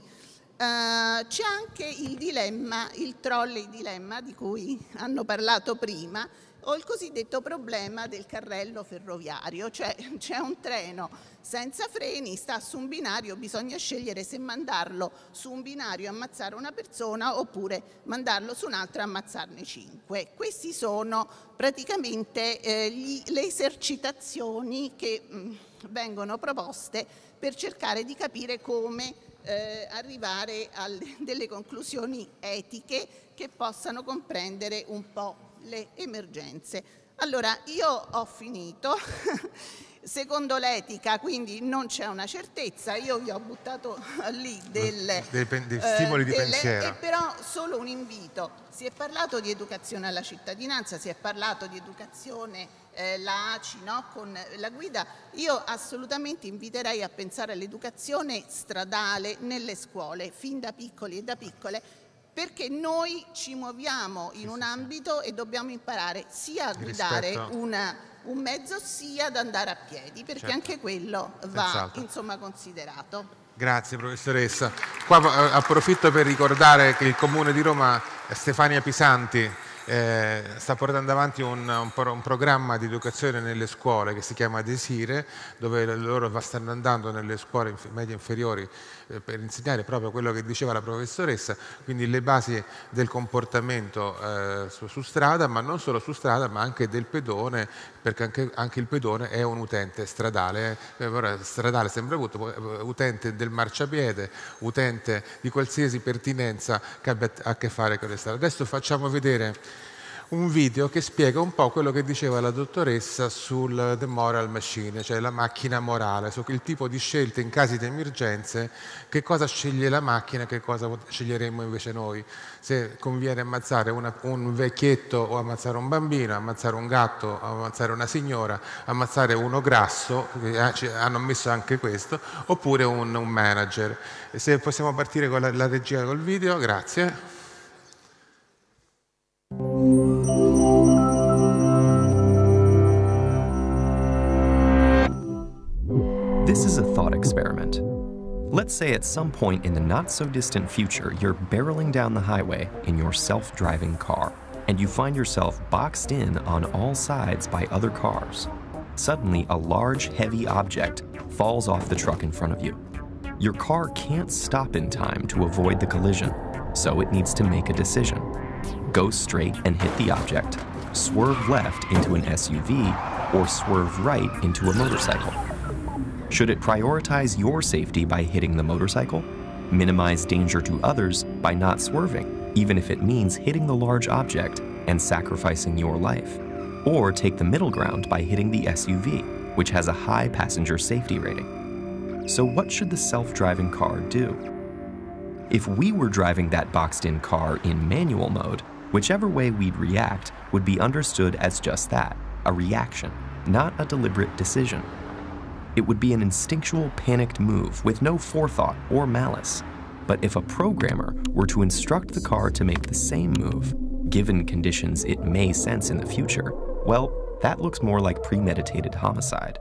Speaker 4: Uh, c'è anche il dilemma, il trolley dilemma di cui hanno parlato prima, o il cosiddetto problema del carrello ferroviario, cioè c'è un treno senza freni, sta su un binario, bisogna scegliere se mandarlo su un binario e ammazzare una persona oppure mandarlo su un altro e ammazzarne cinque. Questi sono praticamente eh, gli, le esercitazioni che mh, vengono proposte per cercare di capire come Eh, arrivare a delle conclusioni etiche che possano comprendere un po' le emergenze. Allora, io ho finito. Secondo l'etica, quindi, non c'è una certezza. Io vi ho buttato lì del,
Speaker 1: dei, dei stimoli eh, di
Speaker 4: delle,
Speaker 1: pensiero.
Speaker 4: E però solo un invito. Si è parlato di educazione alla cittadinanza, si è parlato di educazione Eh, la A C I, no? Con la guida. Io assolutamente inviterei a pensare all'educazione stradale nelle scuole, fin da piccoli e da piccole, perché noi ci muoviamo in un ambito e dobbiamo imparare sia a guidare una, un mezzo sia ad andare a piedi, perché certo, anche quello va Senz'altro. insomma considerato.
Speaker 1: Grazie professoressa. Qua approfitto per ricordare che il Comune di Roma, Stefania Pisanti, eh, sta portando avanti un, un, un programma di educazione nelle scuole che si chiama Desire, dove loro stanno andando nelle scuole medie inferiori eh, per insegnare proprio quello che diceva la professoressa, quindi le basi del comportamento eh, su, su strada, ma non solo su strada, ma anche del pedone, perché anche, anche il pedone è un utente stradale, eh, ora, stradale sembra tutto, utente del marciapiede, utente di qualsiasi pertinenza che abbia a che fare con le strade. Adesso facciamo vedere un video che spiega un po' quello che diceva la dottoressa sul The Moral Machine, cioè la macchina morale, sul tipo di scelte in casi di emergenze, che cosa sceglie la macchina e che cosa sceglieremmo invece noi. Se conviene ammazzare una, un vecchietto o ammazzare un bambino, ammazzare un gatto, ammazzare una signora, ammazzare uno grasso, che hanno messo anche questo, oppure un, un manager. E se possiamo partire con la, la regia col video, grazie.
Speaker 5: This is a thought experiment. Let's say at some point in the not-so-distant future, you're barreling down the highway in your self-driving car, and you find yourself boxed in on all sides by other cars. Suddenly, a large, heavy object falls off the truck in front of you. Your car can't stop in time to avoid the collision, so it needs to make a decision. Go straight and hit the object, swerve left into an S U V, or swerve right into a motorcycle. Should it prioritize your safety by hitting the motorcycle, minimize danger to others by not swerving, even if it means hitting the large object and sacrificing your life, or take the middle ground by hitting the S U V, which has a high passenger safety rating? So what should the self-driving car do? If we were driving that boxed-in car in manual mode, whichever way we'd react would be understood as just that, a reaction, not a deliberate decision. It would be an instinctual, panicked move with no forethought or malice. But if a programmer were to instruct the car to make the same move, given conditions it may sense in the future, well, that looks more like premeditated homicide.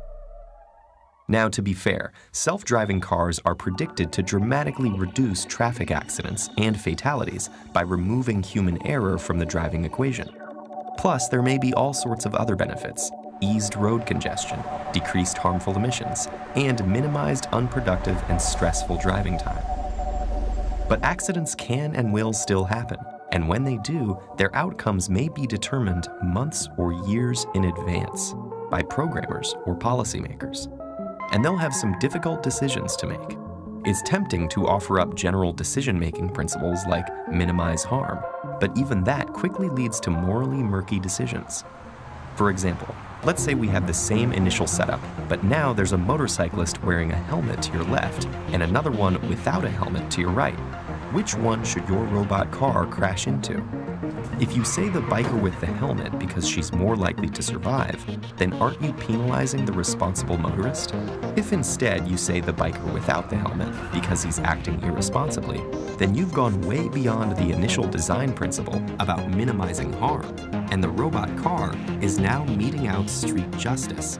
Speaker 5: Now, to be fair, self-driving cars are predicted to dramatically reduce traffic accidents and fatalities by removing human error from the driving equation. Plus, there may be all sorts of other benefits: eased road congestion, decreased harmful emissions, and minimized unproductive and stressful driving time. But accidents can and will still happen, and when they do, their outcomes may be determined months or years in advance by programmers or policymakers. And they'll have some difficult decisions to make. It's tempting to offer up general decision-making principles like minimize harm, but even that quickly leads to morally murky decisions. For example, let's say we have the same initial setup, but now there's a motorcyclist wearing a helmet to your left and another one without a helmet to your right. Which one should your robot car crash into? If you say the biker with the helmet because she's more likely to survive, then aren't you penalizing the responsible motorist? If instead you say the biker without the helmet because he's acting irresponsibly, then you've gone way beyond the initial design principle about minimizing harm, and the robot car is now meting out street justice.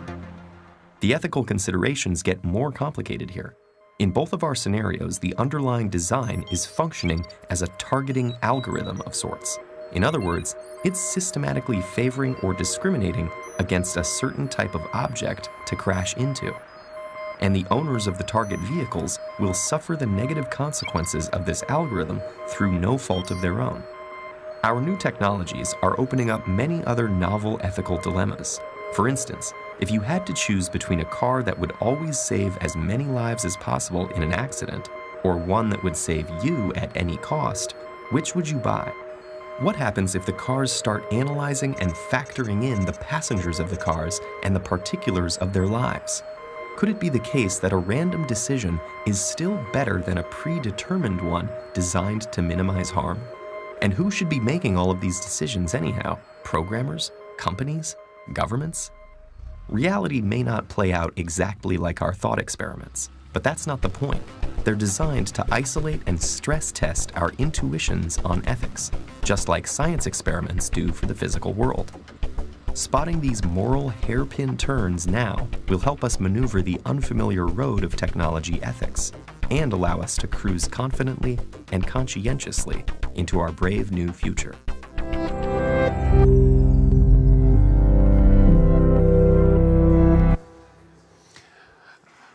Speaker 5: The ethical considerations get more complicated here. In both of our scenarios, the underlying design is functioning as a targeting algorithm of sorts. In other words, it's systematically favoring or discriminating against a certain type of object to crash into. And the owners of the target vehicles will suffer the negative consequences of this algorithm through no fault of their own. Our new technologies are opening up many other novel ethical dilemmas. For instance, if you had to choose between a car that would always save as many lives as possible in an accident, or one that would save you at any cost, which would you buy? What happens if the cars start analyzing and factoring in the passengers of the cars and the particulars of their lives? Could it be the case that a random decision is still better than a predetermined one designed to minimize harm? And who should be making all of these decisions anyhow? Programmers? Companies? Governments? Reality may not play out exactly like our thought experiments, but that's not the point. They're designed to isolate and stress test our intuitions on ethics, just like science experiments do for the physical world. Spotting these moral hairpin turns now will help us maneuver the unfamiliar road of technology ethics and allow us to cruise confidently and conscientiously into our brave new future.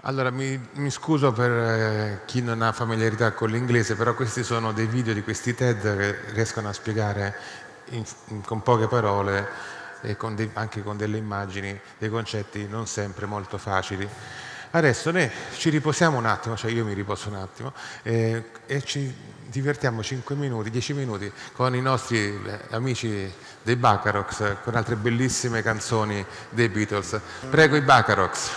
Speaker 1: Allora, mi, mi scuso per eh, chi non ha familiarità con l'inglese, però questi sono dei video di questi TED che riescono a spiegare in, in, con poche parole e con dei, anche con delle immagini dei concetti non sempre molto facili. Adesso noi ci riposiamo un attimo, cioè io mi riposo un attimo eh, e ci divertiamo cinque minuti, dieci minuti con i nostri eh, amici dei Bacharachs, con altre bellissime canzoni dei Beatles. Prego i Bacharachs.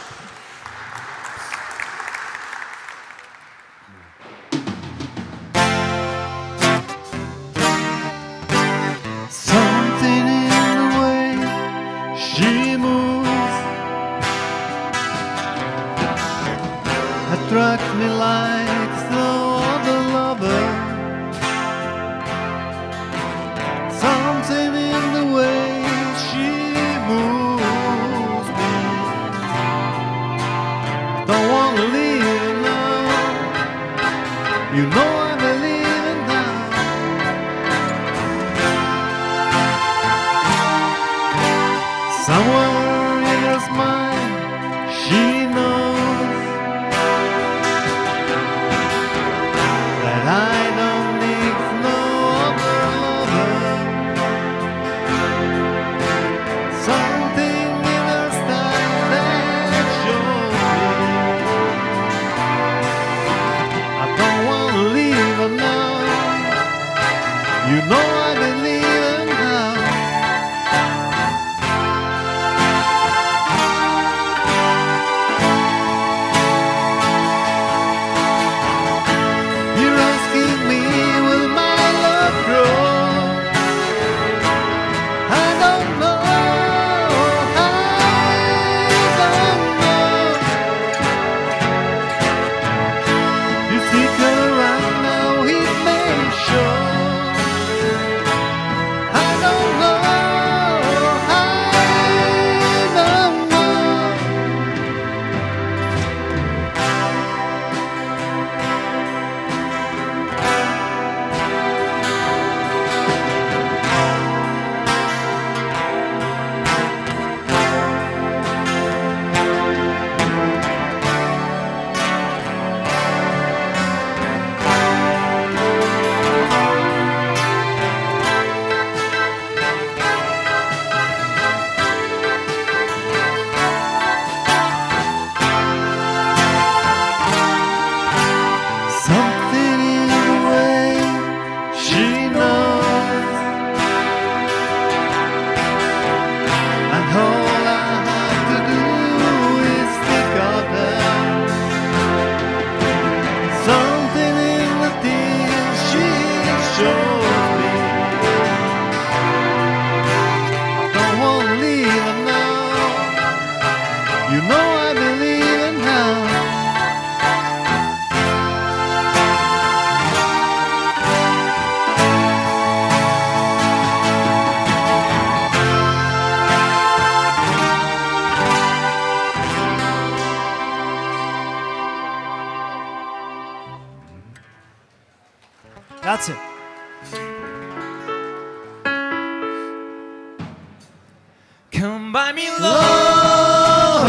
Speaker 22: Something in the way she moves attracts me like no other lover. Something in the way she moves me. Don't wanna leave now. You know I believe in now. Somewhere in her mind, she knows that I don't need no other lover. Something in her style that shows me I don't wanna leave her now. You know I believe her now. You're asking me, will my love grow? I don't know, I don't know. You stick around now, it may show. I don't know, I don't know. Something in the way she knows, and all I have to do is think of her. Something in the things she shows me. I don't want to leave her now. You know I believe in her.
Speaker 6: Grazie.
Speaker 22: Come buy me low,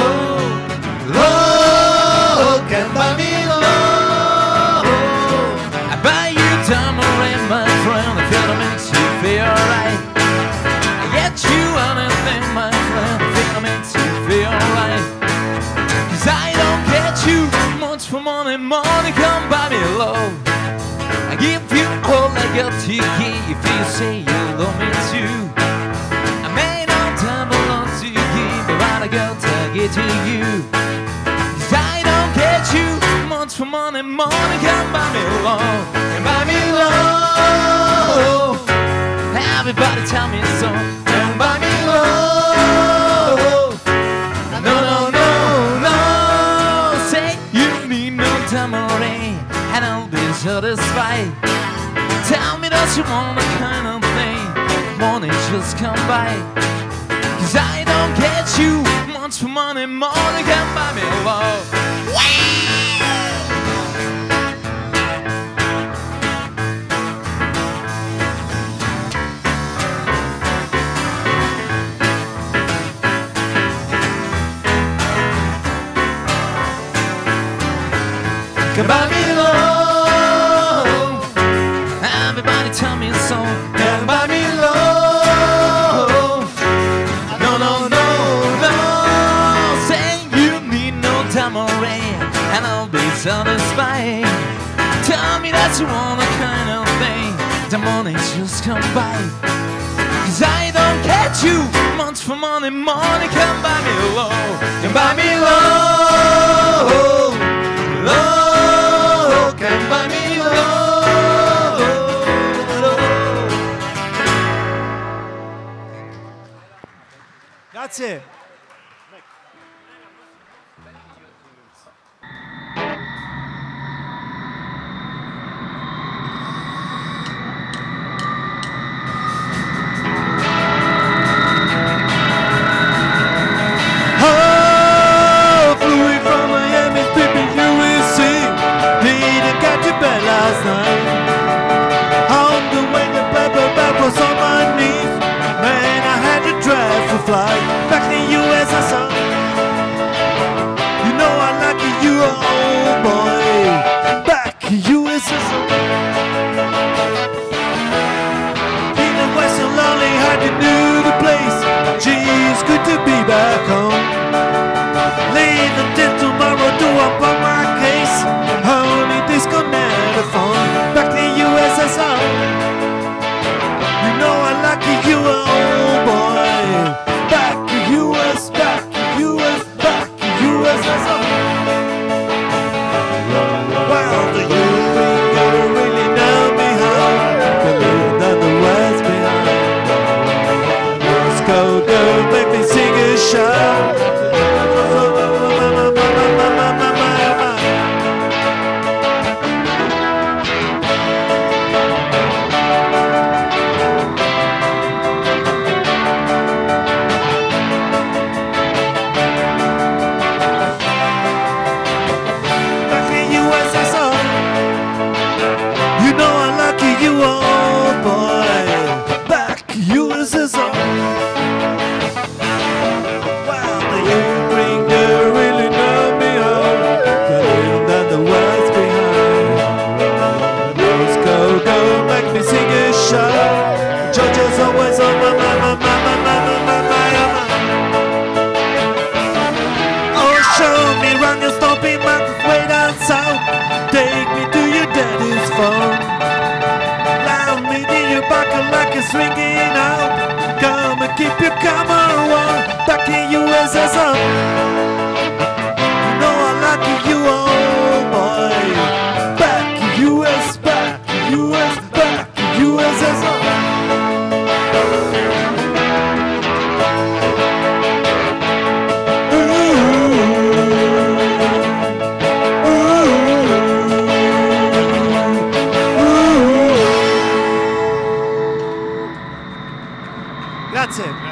Speaker 22: low, come buy me low. I buy you tamarind, my friend, if it makes you feel right. I get you anything, my friend, if it makes you feel right. Cause I don't get you much for money, money, come buy me low. I give you all I got to give if you say you love me too. I may not have a lot to give, but what I got to give to you. Cause I don't get you much for money, money can buy me low, can buy me low. Everybody tell me so, can buy me low. No, no, no, no. Say you need no tamarind and I'll be satisfied. Tell me that you want that kind of thing, money just come by. Cause I don't get you much for money, money can buy me love. Can buy me love. Everybody tell me so. Can buy me love. No, no, no, no. Say you need no diamond ring, and I'll be satisfied. Tell me that you want the kind of thing the money just come by. Cause I don't catch you much for money. Money can buy me love. Can buy me love. Love can buy me love.
Speaker 6: Grazie.
Speaker 22: Oh, flew away from Miami, baby, U S A. Didn't catch you bad last night. On the way the paper bag was on my knees. Man, I had to drive to fly back to U S S R. You know I like you, oh boy. Back to U S S R. In the West so lonely, hard to do the place. Gee, it's good to be back home. Leave until tomorrow to up on my case. Only disconnect the phone. Back to U S S R. You know I like you, oh boy. Back to U S, back to U S, back to U S S R. Well, the you ain't gonna really know me how. Can live down the west behind. Let's go, go, make me sing a shout. Georgia's always on my mind, my mind, my mind, my mind, my mind. Oh, show me round your stomping mountains way down south. Take me to your daddy's farm. Loud me in your bucket like it's ringing out. Come and keep your camera warm. Back in U S S R. You know I like you, oh boy. Back U S, back U S, back U S S R.
Speaker 6: Grazie.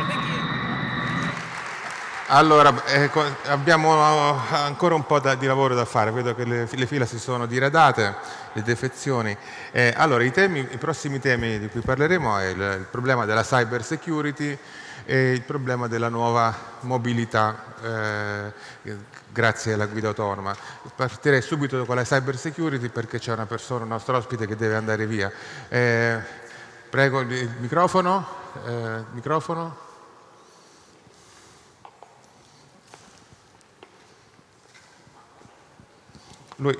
Speaker 1: Allora, eh, co- abbiamo ancora un po' da- di lavoro da fare, vedo che le, le fila si sono diradate, le defezioni. Eh, allora, i, temi, i prossimi temi di cui parleremo è il, il problema della cyber security e il problema della nuova mobilità eh, grazie alla guida autonoma. Partirei subito con la cyber security perché c'è una persona, un nostro ospite che deve andare via. Eh, prego il, il microfono. Eh, microfono. Lui.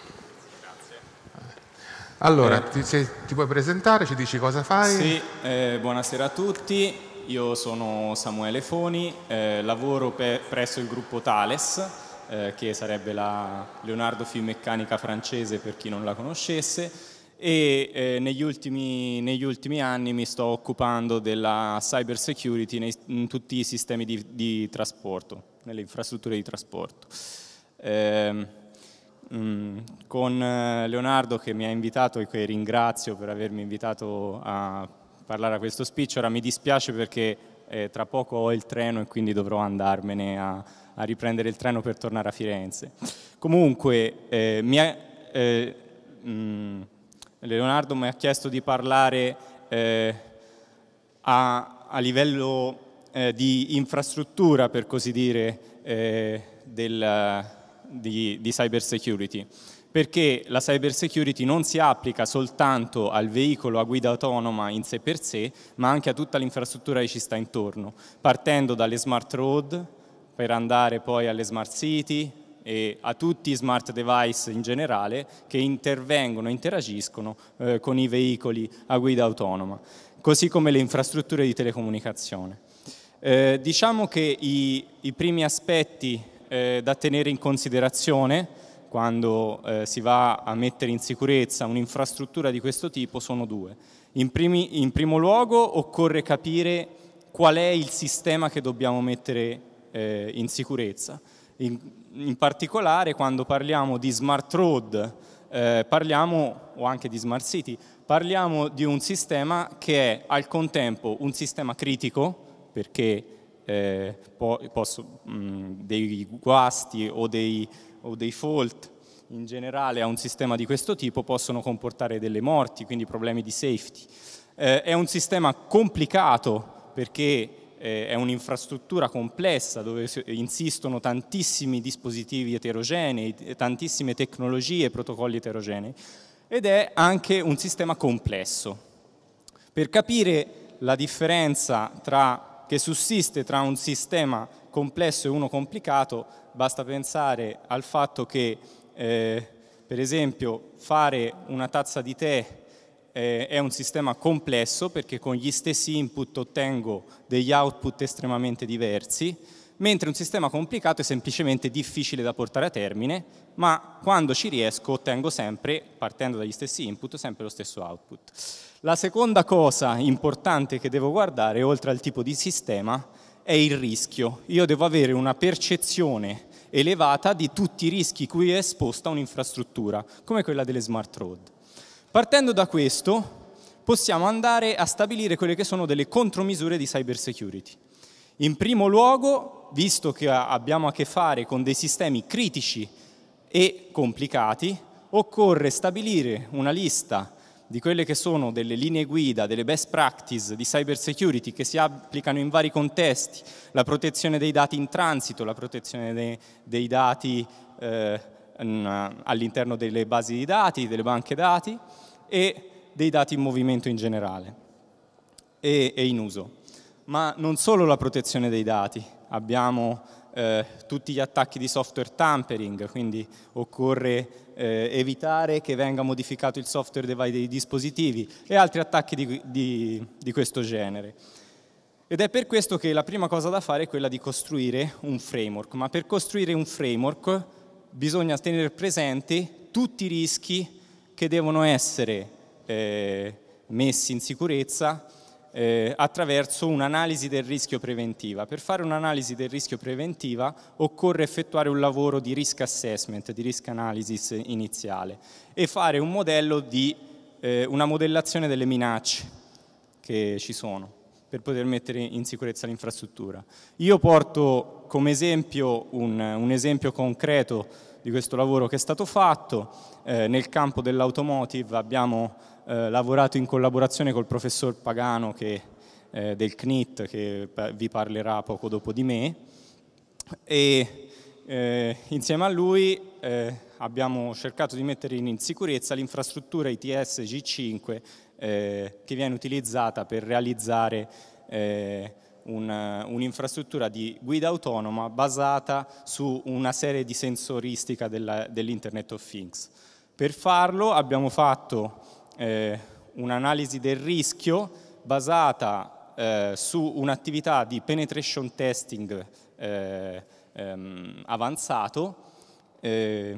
Speaker 1: Allora,
Speaker 19: Eh.
Speaker 1: ti, se- ti puoi presentare, ci dici cosa fai?
Speaker 19: Sì, eh, buonasera a tutti, io sono Samuele Foni, eh, lavoro pe- presso il gruppo Thales, eh, che sarebbe la Leonardo Finmeccanica francese per chi non la conoscesse, e eh, negli, ultimi, negli ultimi anni mi sto occupando della cyber security nei, in tutti i sistemi di, di trasporto, nelle infrastrutture di trasporto. Ehm, Mm, con eh, Leonardo che mi ha invitato e che ringrazio per avermi invitato a parlare a questo speech. Ora mi dispiace perché eh, tra poco ho il treno e quindi dovrò andarmene a, a riprendere il treno per tornare a Firenze. Comunque eh, mi ha, eh, mm, Leonardo mi ha chiesto di parlare eh, a, a livello eh, di infrastruttura, per così dire, eh, del Di, di cyber security. perché la cyber security non si applica soltanto al veicolo a guida autonoma in sé per sé, ma anche a tutta l'infrastruttura che ci sta intorno, partendo dalle smart road per andare poi alle smart city e a tutti i smart device in generale che intervengono e interagiscono eh, con i veicoli a guida autonoma, così come le infrastrutture di telecomunicazione. Eh, diciamo che i, i primi aspetti eh, da tenere in considerazione quando eh, si va a mettere in sicurezza un'infrastruttura di questo tipo sono due. In, primi, in primo luogo occorre capire qual è il sistema che dobbiamo mettere eh, in sicurezza. In, in particolare quando parliamo di smart road, eh, parliamo, o anche di smart city, parliamo di un sistema che è al contempo un sistema critico, perché eh, po posso, mh, dei guasti o dei o dei fault in generale a un sistema di questo tipo possono comportare delle morti, quindi problemi di safety. Eh, è un sistema complicato perché eh, è un'infrastruttura complessa dove insistono tantissimi dispositivi eterogenei, tantissime tecnologie e protocolli eterogenei, ed è anche un sistema complesso. Per capire la differenza tra, che sussiste tra un sistema complesso e uno complicato, basta pensare al fatto che, eh, per esempio, fare una tazza di tè eh, è un sistema complesso perché con gli stessi input ottengo degli output estremamente diversi, mentre un sistema complicato è semplicemente difficile da portare a termine, ma quando ci riesco ottengo sempre, partendo dagli stessi input, sempre lo stesso output. La seconda cosa importante che devo guardare, oltre al tipo di sistema, è il rischio. Io devo avere una percezione elevata di tutti i rischi cui è esposta un'infrastruttura, come quella delle smart road. Partendo da questo, possiamo andare a stabilire quelle che sono delle contromisure di cyber security. In primo luogo, visto che abbiamo a che fare con dei sistemi critici e complicati, occorre stabilire una lista di quelle che sono delle linee guida, delle best practice di cyber security che si applicano in vari contesti, la protezione dei dati in transito, la protezione dei, dei dati eh, all'interno delle basi di dati, delle banche dati e dei dati in movimento in generale e, e in uso. Ma non solo la protezione dei dati, abbiamo eh, tutti gli attacchi di software tampering, quindi occorre Eh, evitare che venga modificato il software dei dispositivi e altri attacchi di, di, di questo genere. Ed è per questo che la prima cosa da fare è quella di costruire un framework, ma per costruire un framework bisogna tenere presente tutti i rischi che devono essere eh, messi in sicurezza Eh, attraverso un'analisi del rischio preventiva. Per fare un'analisi del rischio preventiva occorre effettuare un lavoro di risk assessment, di risk analysis iniziale e fare un modello di eh, una modellazione delle minacce che ci sono per poter mettere in sicurezza l'infrastruttura. Io porto come esempio un, un esempio concreto di questo lavoro che è stato fatto. Eh, nel campo dell'automotive abbiamo Eh, lavorato in collaborazione col professor Pagano che, eh, del C N I T, che vi parlerà poco dopo di me, e eh, insieme a lui eh, abbiamo cercato di mettere in sicurezza l'infrastruttura I T S G cinque eh, che viene utilizzata per realizzare eh, un'infrastruttura di guida autonoma basata su una serie di sensoristica dell'Internet of Things. Per farlo abbiamo fatto Eh, un'analisi del rischio basata eh, su un'attività di penetration testing eh, ehm, avanzato eh,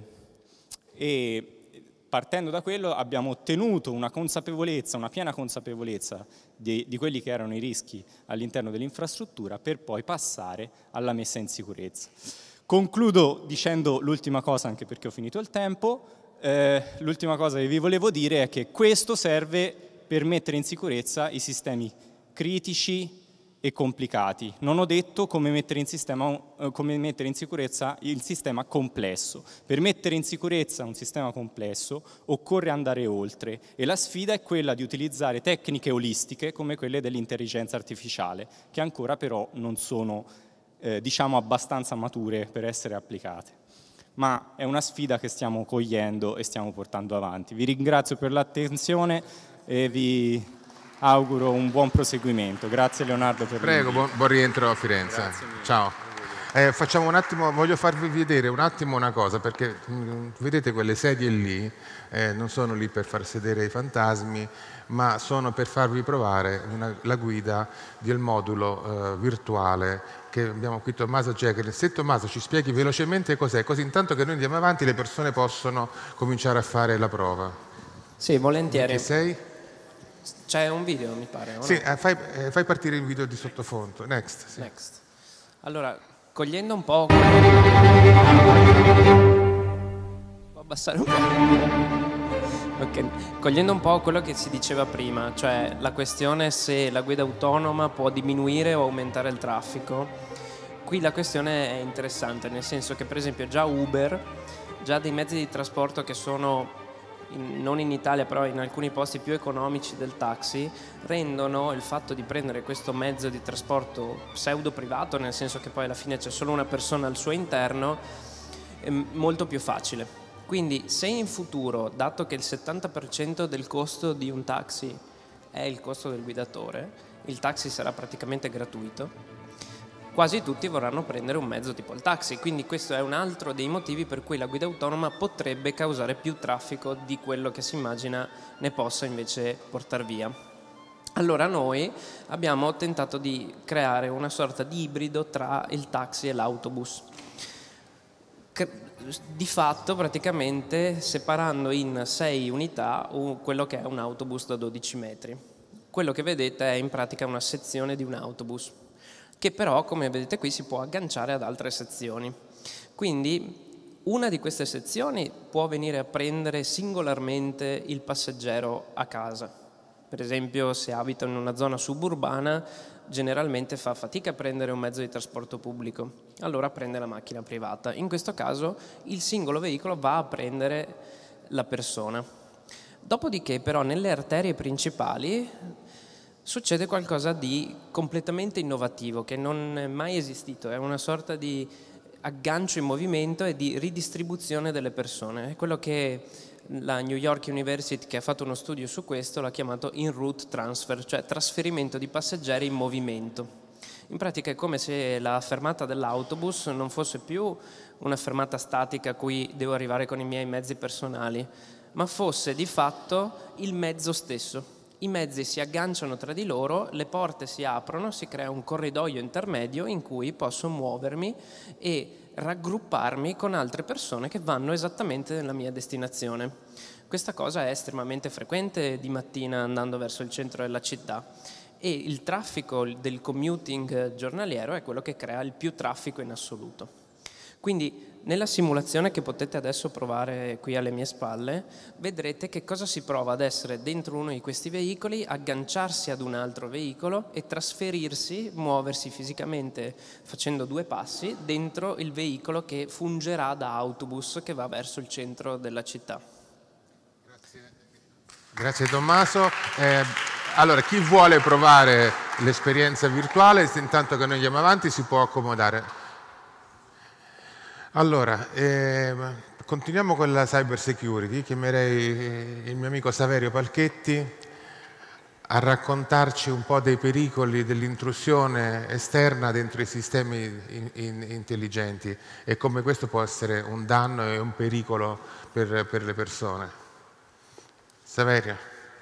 Speaker 19: e partendo da quello abbiamo ottenuto una consapevolezza, una piena consapevolezza di, di quelli che erano i rischi all'interno dell'infrastruttura per poi passare alla messa in sicurezza. Concludo dicendo l'ultima cosa, anche perché ho finito il tempo. Eh, l'ultima cosa che vi volevo dire è che questo serve per mettere in sicurezza i sistemi critici e complicati. Non ho detto come mettere in, sistema, eh, come mettere in sicurezza il sistema complesso. Per mettere in sicurezza un sistema complesso occorre andare oltre e la sfida è quella di utilizzare tecniche olistiche come quelle dell'intelligenza artificiale, che ancora però non sono eh, diciamo abbastanza mature per essere applicate. ma è una sfida che stiamo cogliendo e stiamo portando avanti. Vi ringrazio per l'attenzione e vi auguro un buon proseguimento. Grazie Leonardo per
Speaker 1: Prego, buon, buon rientro a Firenze. Ciao. Eh, facciamo un attimo, voglio farvi vedere un attimo una cosa, perché mh, vedete quelle sedie lì, eh, non sono lì per far sedere i fantasmi, ma sono per farvi provare una, la guida del modulo eh, virtuale che abbiamo qui Tommaso Jäger. Se Tommaso ci spieghi velocemente cos'è, così intanto che noi andiamo avanti le persone possono cominciare a fare la prova.
Speaker 7: Sì, volentieri.
Speaker 1: Chi sei?
Speaker 7: C'è un video, mi pare.
Speaker 1: Sì,
Speaker 7: no?
Speaker 1: eh, fai, eh, fai partire il video di sottofondo. Next. Sì.
Speaker 7: Next. Allora, cogliendo un po'... Può abbassare un po'? Ok. Cogliendo un po' quello che si diceva prima, cioè la questione se la guida autonoma può diminuire o aumentare il traffico, qui la questione è interessante, nel senso che per esempio già Uber, già dei mezzi di trasporto che sono... In, non in Italia però in alcuni posti più economici del taxi, rendono il fatto di prendere questo mezzo di trasporto pseudo privato, nel senso che poi alla fine c'è solo una persona al suo interno, eh, molto più facile. Quindi se in futuro, dato che il settanta per cento del costo di un taxi è il costo del guidatore, il taxi sarà praticamente gratuito, quasi tutti vorranno prendere un mezzo tipo il taxi, quindi questo è un altro dei motivi per cui la guida autonoma potrebbe causare più traffico di quello che si immagina ne possa invece portar via. Allora noi abbiamo tentato di creare una sorta di ibrido tra il taxi e l'autobus, di fatto praticamente separando in sei unità quello che è un autobus da dodici metri. Quello che vedete è in pratica una sezione di un autobus, che però, come vedete qui, si può agganciare ad altre sezioni. Quindi una di queste sezioni può venire a prendere singolarmente il passeggero a casa. Per esempio, se abita in una zona suburbana, generalmente fa fatica a prendere un mezzo di trasporto pubblico, allora prende la macchina privata. In questo caso il singolo veicolo va a prendere la persona. Dopodiché però nelle arterie principali succede qualcosa di completamente innovativo che non è mai esistito, è una sorta di aggancio in movimento e di ridistribuzione delle persone. È quello che la New York University, che ha fatto uno studio su questo, l'ha chiamato in route transfer, cioè trasferimento di passeggeri in movimento. In pratica è come se la fermata dell'autobus non fosse più una fermata statica a cui devo arrivare con i miei mezzi personali, ma fosse di fatto il mezzo stesso. I mezzi si agganciano tra di loro, le porte si aprono, si crea un corridoio intermedio in cui posso muovermi e raggrupparmi con altre persone che vanno esattamente nella mia destinazione. Questa cosa è estremamente frequente di mattina andando verso il centro della città e il traffico del commuting giornaliero è quello che crea il più traffico in assoluto. Quindi nella simulazione che potete adesso provare qui alle mie spalle, vedrete che cosa si prova ad essere dentro uno di questi veicoli, agganciarsi ad un altro veicolo e trasferirsi, muoversi fisicamente facendo due passi dentro il veicolo che fungerà da autobus che va verso il centro della città.
Speaker 1: Grazie, Grazie Tommaso. Eh, allora, chi vuole provare l'esperienza virtuale, intanto che noi andiamo avanti, si può accomodare. Allora, eh, continuiamo con la cyber security. Chiamerei il mio amico Saverio Palchetti a raccontarci un po' dei pericoli dell'intrusione esterna dentro i sistemi in, in, intelligenti e come questo può essere un danno e un pericolo per, per le persone. Saverio.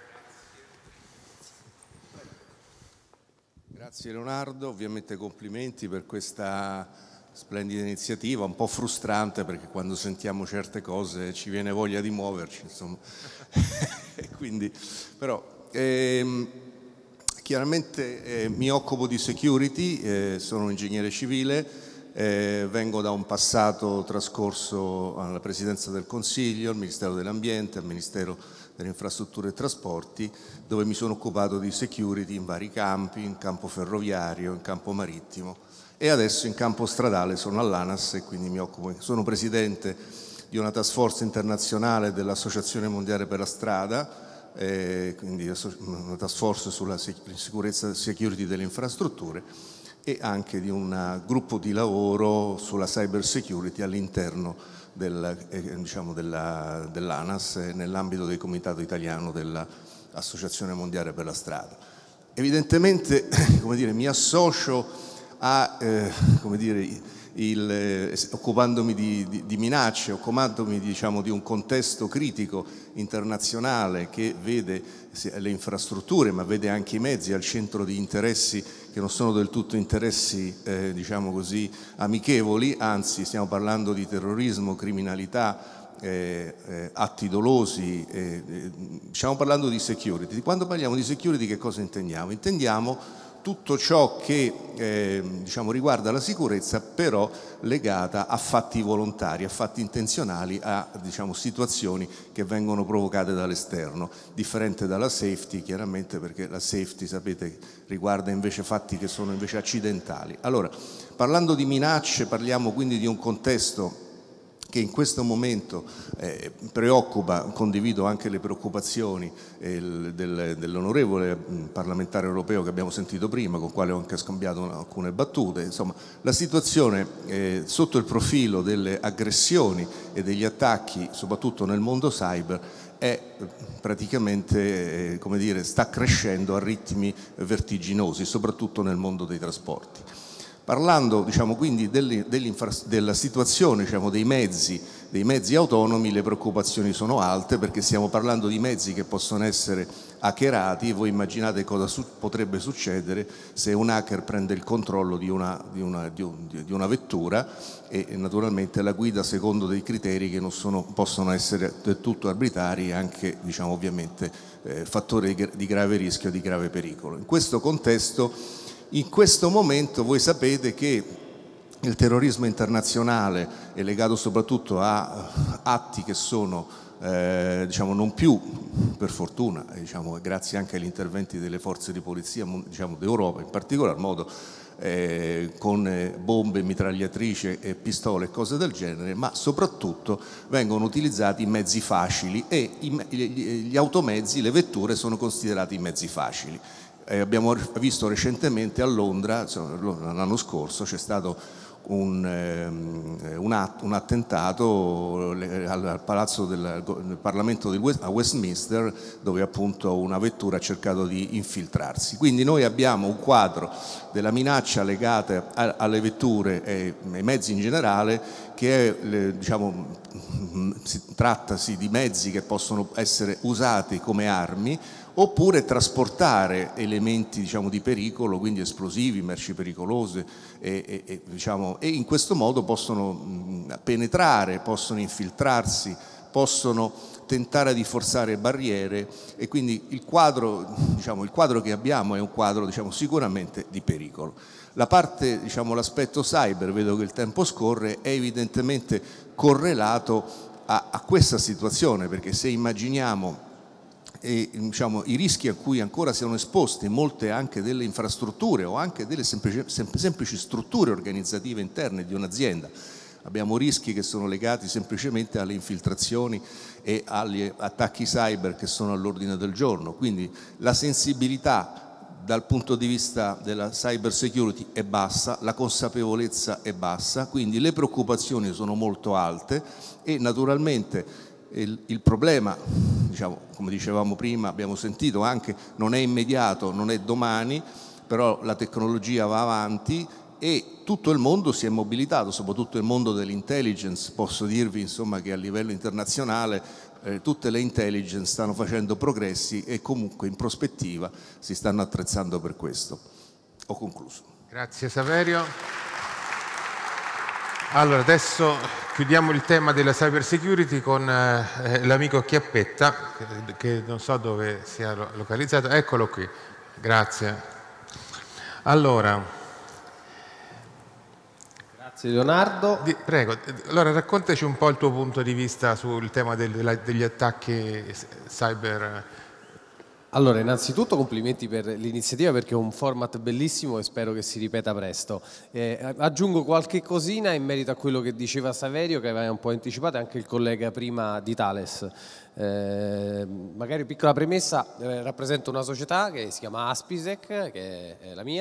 Speaker 10: Grazie Leonardo, ovviamente complimenti per questa splendida iniziativa, un po' frustrante perché quando sentiamo certe cose ci viene voglia di muoverci, insomma. Quindi, però, ehm, chiaramente eh, mi occupo di security, eh, sono un ingegnere civile, eh, vengo da un passato trascorso alla Presidenza del Consiglio, al Ministero dell'Ambiente, al Ministero delle Infrastrutture e Trasporti, dove mi sono occupato di security in vari campi, in campo ferroviario, in campo marittimo. E adesso in campo stradale sono all'ANAS e quindi mi occupo, sono presidente di una task force internazionale dell'Associazione Mondiale per la Strada, eh, quindi una task force sulla sicurezza e security delle infrastrutture e anche di un gruppo di lavoro sulla cyber security all'interno del, eh, diciamo della, dell'ANAS nell'ambito del Comitato Italiano dell'Associazione Mondiale per la Strada. Evidentemente, come dire, mi associo a, eh, come dire, il, eh, occupandomi di, di, di minacce, occupandomi diciamo, di un contesto critico internazionale che vede le infrastrutture ma vede anche i mezzi al centro di interessi che non sono del tutto interessi eh, diciamo così amichevoli, anzi stiamo parlando di terrorismo, criminalità, eh, eh, atti dolosi, eh, eh, stiamo parlando di security. Quando parliamo di security che cosa intendiamo? Intendiamo tutto ciò che eh, diciamo, riguarda la sicurezza, però legata a fatti volontari, a fatti intenzionali, a diciamo, situazioni che vengono provocate dall'esterno, differente dalla safety chiaramente, perché la safety sapete riguarda invece fatti che sono invece accidentali. Allora, parlando di minacce, parliamo quindi di un contesto che in questo momento eh, preoccupa, condivido anche le preoccupazioni eh, del, dell'onorevole parlamentare europeo che abbiamo sentito prima, con il quale ho anche scambiato alcune battute. Insomma, la situazione eh, sotto il profilo delle aggressioni e degli attacchi, soprattutto nel mondo cyber, è praticamente, eh, come dire, sta crescendo a ritmi vertiginosi, soprattutto nel mondo dei trasporti. Parlando diciamo, quindi della situazione diciamo, dei, mezzi, dei mezzi autonomi, le preoccupazioni sono alte perché stiamo parlando di mezzi che possono essere hackerati e voi immaginate cosa su potrebbe succedere se un hacker prende il controllo di una, di una, di un, di una vettura e, e naturalmente la guida secondo dei criteri che non sono, possono essere del tutto arbitrari e anche diciamo, ovviamente eh, fattori di grave rischio, di grave pericolo. In questo contesto, in questo momento voi sapete che il terrorismo internazionale è legato soprattutto a atti che sono eh, diciamo non più, per fortuna, diciamo, grazie anche agli interventi delle forze di polizia diciamo, d'Europa in particolar modo, eh, con bombe, mitragliatrici e pistole e cose del genere, ma soprattutto vengono utilizzati mezzi facili e i, gli, gli automezzi, le vetture sono considerati mezzi facili. Eh, abbiamo visto recentemente a Londra, l'anno scorso, c'è stato un, eh, un, att un attentato al, al palazzo del, del Parlamento di West, a Westminster, dove appunto una vettura ha cercato di infiltrarsi. Quindi noi abbiamo un quadro della minaccia legata a, alle vetture e ai mezzi in generale, che è, le, diciamo, si, trattasi di mezzi che possono essere usati come armi, oppure trasportare elementi diciamo, di pericolo, quindi esplosivi, merci pericolose e, e, e, diciamo, e in questo modo possono mh, penetrare, possono infiltrarsi, possono tentare di forzare barriere e quindi il quadro, diciamo, il quadro che abbiamo è un quadro diciamo, sicuramente di pericolo. La parte, diciamo, l'aspetto cyber, vedo che il tempo scorre, è evidentemente correlato a, a questa situazione, perché se immaginiamo e diciamo, i rischi a cui ancora siano esposte molte anche delle infrastrutture o anche delle semplici, sem semplici strutture organizzative interne di un'azienda. Abbiamo rischi che sono legati semplicemente alle infiltrazioni e agli attacchi cyber che sono all'ordine del giorno, quindi la sensibilità dal punto di vista della cyber security è bassa, la consapevolezza è bassa, quindi le preoccupazioni sono molto alte e naturalmente Il, il problema, diciamo, come dicevamo prima, abbiamo sentito anche, non è immediato, non è domani, però la tecnologia va avanti e tutto il mondo si è mobilitato, soprattutto il mondo dell'intelligence. Posso dirvi insomma, che a livello internazionale eh, tutte le intelligence stanno facendo progressi e comunque in prospettiva si stanno attrezzando per questo. Ho concluso.
Speaker 1: Grazie Saverio. Allora, adesso chiudiamo il tema della cyber security con eh, l'amico Chiappetta, che, che non so dove sia localizzato. Eccolo qui, grazie. Allora.
Speaker 11: Grazie Leonardo.
Speaker 1: Di, prego, allora raccontaci un po' il tuo punto di vista sul tema del, della, degli attacchi cyber.
Speaker 11: Allora, innanzitutto complimenti per l'iniziativa perché è un format bellissimo e spero che si ripeta presto. Eh, aggiungo qualche cosina in merito a quello che diceva Saverio, che aveva un po' anticipato, anche il collega prima di Thales. Eh, magari piccola premessa, eh, rappresento una società che si chiama Aspisec, che è la mia,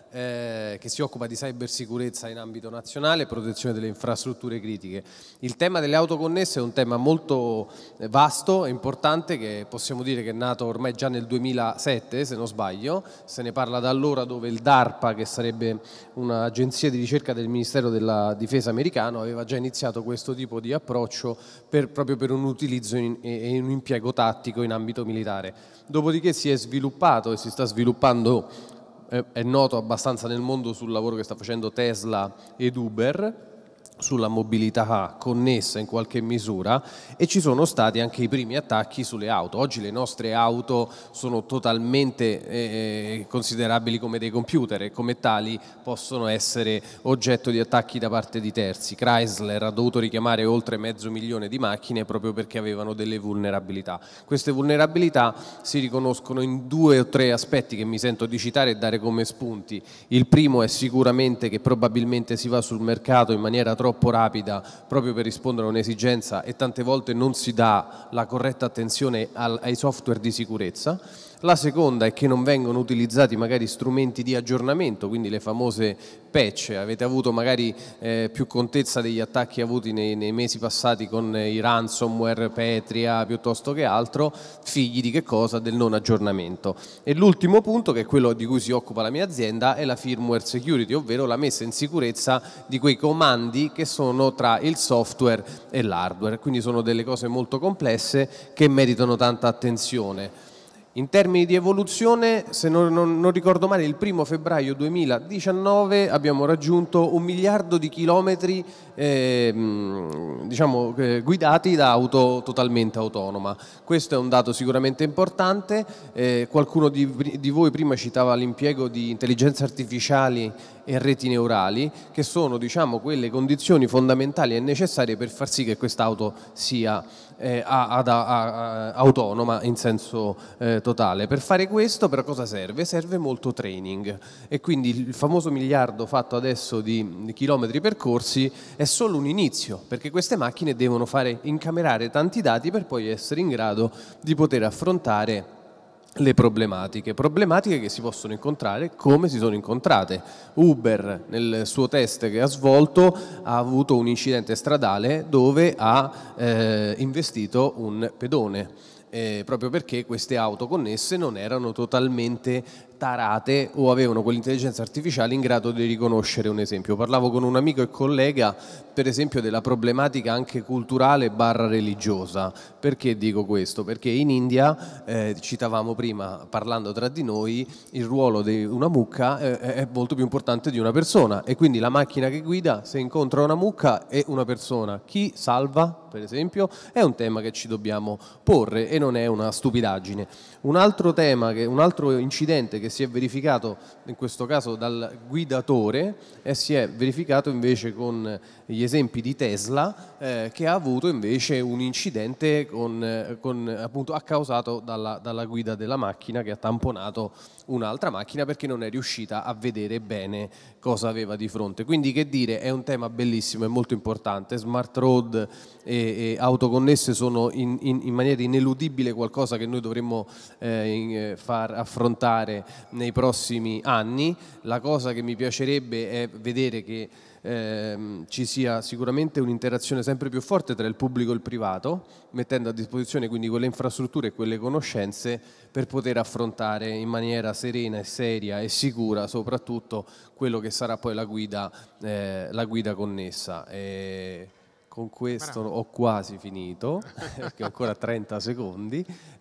Speaker 11: eh, che si occupa di cybersicurezza in ambito nazionale e protezione delle infrastrutture critiche. Il tema delle auto connesse è un tema molto vasto e importante, che possiamo dire che è nato ormai già nel duemilasette, se non sbaglio. Se ne parla da allora, dove il DARPA, che sarebbe un'agenzia di ricerca del Ministero della Difesa americano, aveva già iniziato questo tipo di approccio per, proprio per un utilizzo in, e un impiego tattico in ambito militare. Dopodiché si è sviluppato e si sta sviluppando, eh, è noto abbastanza nel mondo sul lavoro che sta facendo Tesla ed Uber, sulla mobilità connessa in qualche misura, e ci sono stati anche i primi attacchi sulle auto. Oggi le nostre auto sono totalmente eh, considerabili come dei computer e come tali possono essere oggetto di attacchi da parte di terzi. Chrysler ha dovuto richiamare oltre mezzo milione di macchine proprio perché avevano delle vulnerabilità. Queste vulnerabilità si riconoscono in due o tre aspetti che mi sento di citare e dare come spunti. Il primo è sicuramente che probabilmente si va sul mercato in maniera troppo troppo rapida proprio per rispondere a un'esigenza e tante volte non si dà la corretta attenzione al, ai software di sicurezza. La seconda è che non vengono utilizzati magari strumenti di aggiornamento, quindi le famose patch. Avete avuto magari eh, più contezza degli attacchi avuti nei, nei mesi passati con i ransomware, Petria, piuttosto che altro, figli di che cosa? Del non aggiornamento. E l'ultimo punto, che è quello di cui si occupa la mia azienda, è la firmware security, ovvero la messa in sicurezza di quei comandi che sono tra il software e l'hardware. Quindi sono delle cose molto complesse che meritano tanta attenzione. In termini di evoluzione, se non, non, non ricordo male, il primo febbraio duemiladiciannove abbiamo raggiunto un miliardo di chilometri eh, diciamo, eh, guidati da auto totalmente autonoma. Questo è un dato sicuramente importante. Eh, qualcuno di, di voi prima citava l'impiego di intelligenze artificiali e reti neurali, che sono, diciamo, quelle condizioni fondamentali e necessarie per far sì che quest'auto sia eh, ad, a, a, autonoma in senso eh, totale. Per fare questo, per cosa serve? Serve molto training, e quindi il famoso miliardo fatto adesso di, di chilometri percorsi è solo un inizio, perché queste macchine devono fare incamerare tanti dati per poi essere in grado di poter affrontare le problematiche, problematiche che si possono incontrare come si sono incontrate. Uber nel suo test che ha svolto ha avuto un incidente stradale dove ha eh, investito un pedone, eh, proprio perché queste auto connesse non erano totalmente tarate o avevano quell'intelligenza artificiale in grado di riconoscere un esempio. Parlavo con un amico e collega per esempio della problematica anche culturale barra religiosa. Perché dico questo? Perché in India, eh, citavamo prima parlando tra di noi, il ruolo di una mucca eh, è molto più importante di una persona, e quindi la macchina che guida, se incontra una mucca, è una persona. Chi salva, per esempio, è un tema che ci dobbiamo porre e non è una stupidaggine. Un altro tema, che, un altro incidente che si è verificato in questo caso dal guidatore e si è verificato invece con gli esempi di Tesla, eh, che ha avuto invece un incidente con, con, appunto, causato dalla, dalla guida della macchina, che ha tamponato un'altra macchina perché non è riuscita a vedere bene cosa aveva di fronte. Quindi, che dire, è un tema bellissimo e molto importante. Smart road e, e auto connesse sono in, in, in maniera ineludibile qualcosa che noi dovremmo eh, in, far affrontare nei prossimi anni. La cosa che mi piacerebbe è vedere che ehm, ci sia sicuramente un'interazione sempre più forte tra il pubblico e il privato, mettendo a disposizione quindi quelle infrastrutture e quelle conoscenze per poter affrontare in maniera serena e seria e sicura soprattutto quello che sarà poi la guida, eh, la guida connessa. E con questo ho quasi finito, perché ho ancora trenta secondi,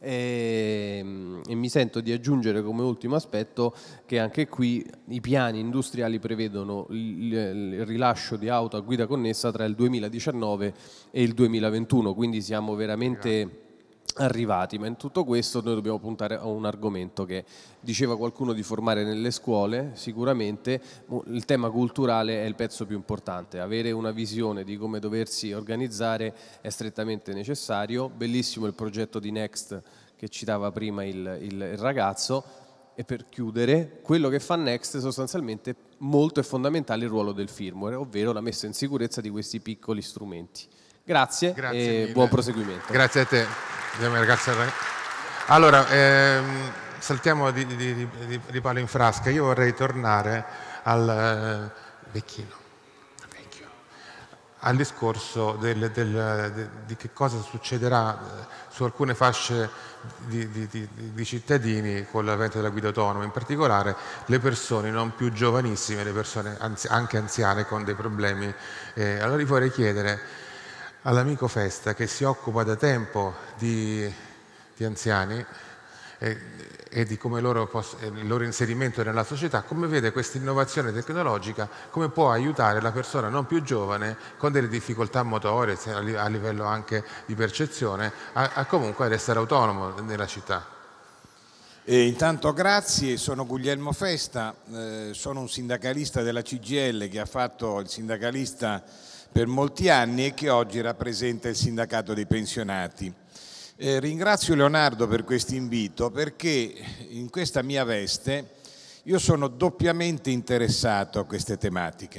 Speaker 11: e, e mi sento di aggiungere come ultimo aspetto che anche qui i piani industriali prevedono il, il rilascio di auto a guida connessa tra il duemiladiciannove e il duemilaventuno, quindi siamo veramente arrivati, ma in tutto questo noi dobbiamo puntare a un argomento che diceva qualcuno di formare nelle scuole. Sicuramente il tema culturale è il pezzo più importante, avere una visione di come doversi organizzare è strettamente necessario. Bellissimo il progetto di Next che citava prima il, il ragazzo. E per chiudere, quello che fa Next sostanzialmente molto è fondamentale il ruolo del firmware, ovvero la messa in sicurezza di questi piccoli strumenti. Grazie,
Speaker 1: Grazie
Speaker 11: e
Speaker 1: mille.
Speaker 11: buon proseguimento.
Speaker 1: Grazie a te. Allora, ehm, saltiamo di, di, di, di palo in frasca. Io vorrei tornare al eh, vecchino, vecchio, al discorso del, del, de, di che cosa succederà su alcune fasce di, di, di, di cittadini con l'avvento della guida autonoma, in particolare le persone non più giovanissime, le persone anzi, anche anziane con dei problemi. Eh, allora io vorrei chiedere all'amico Festa, che si occupa da tempo di, di anziani e, e di come loro poss- il loro inserimento nella società, come vede questa innovazione tecnologica, come può aiutare la persona non più giovane con delle difficoltà motorie, a livello anche di percezione, a, a comunque restare autonomo nella città.
Speaker 12: E intanto grazie, sono Guglielmo Festa, eh, sono un sindacalista della C G I L che ha fatto il sindacalista per molti anni e che oggi rappresenta il sindacato dei pensionati. Eh, ringrazio Leonardo per questo invito perché in questa mia veste io sono doppiamente interessato a queste tematiche.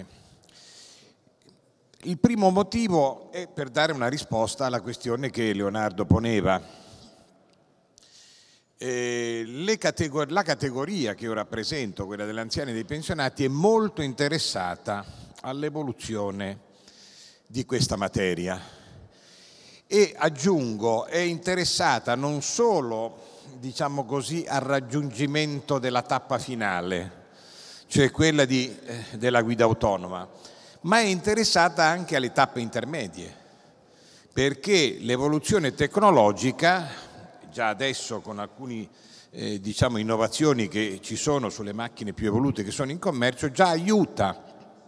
Speaker 12: Il primo motivo è per dare una risposta alla questione che Leonardo poneva. Eh, le categor- la categoria che io rappresento, quella degli anziani e dei pensionati, è molto interessata all'evoluzione di questa materia e aggiungo è interessata non solo, diciamo così, al raggiungimento della tappa finale, cioè quella di, eh, della guida autonoma, ma è interessata anche alle tappe intermedie, perché l'evoluzione tecnologica, già adesso con alcune eh, diciamo, innovazioni che ci sono sulle macchine più evolute che sono in commercio, già aiuta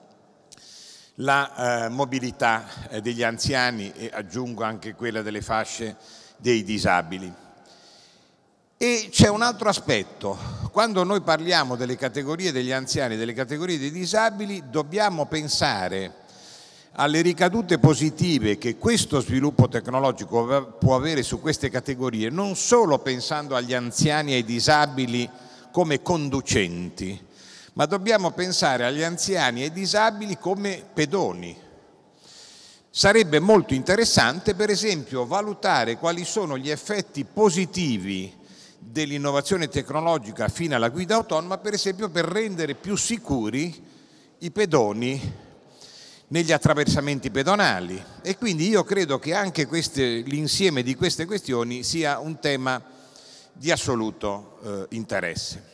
Speaker 12: la eh, mobilità eh, degli anziani e aggiungo anche quella delle fasce dei disabili. E c'è un altro aspetto, quando noi parliamo delle categorie degli anziani e delle categorie dei disabili dobbiamo pensare alle ricadute positive che questo sviluppo tecnologico può avere su queste categorie, non solo pensando agli anziani e ai disabili come conducenti, ma dobbiamo pensare agli anziani e ai disabili come pedoni. Sarebbe molto interessante, per esempio, valutare quali sono gli effetti positivi dell'innovazione tecnologica fino alla guida autonoma, per esempio per rendere più sicuri i pedoni negli attraversamenti pedonali. E quindi io credo che anche queste, l'insieme di queste questioni sia un tema di assoluto eh, interesse.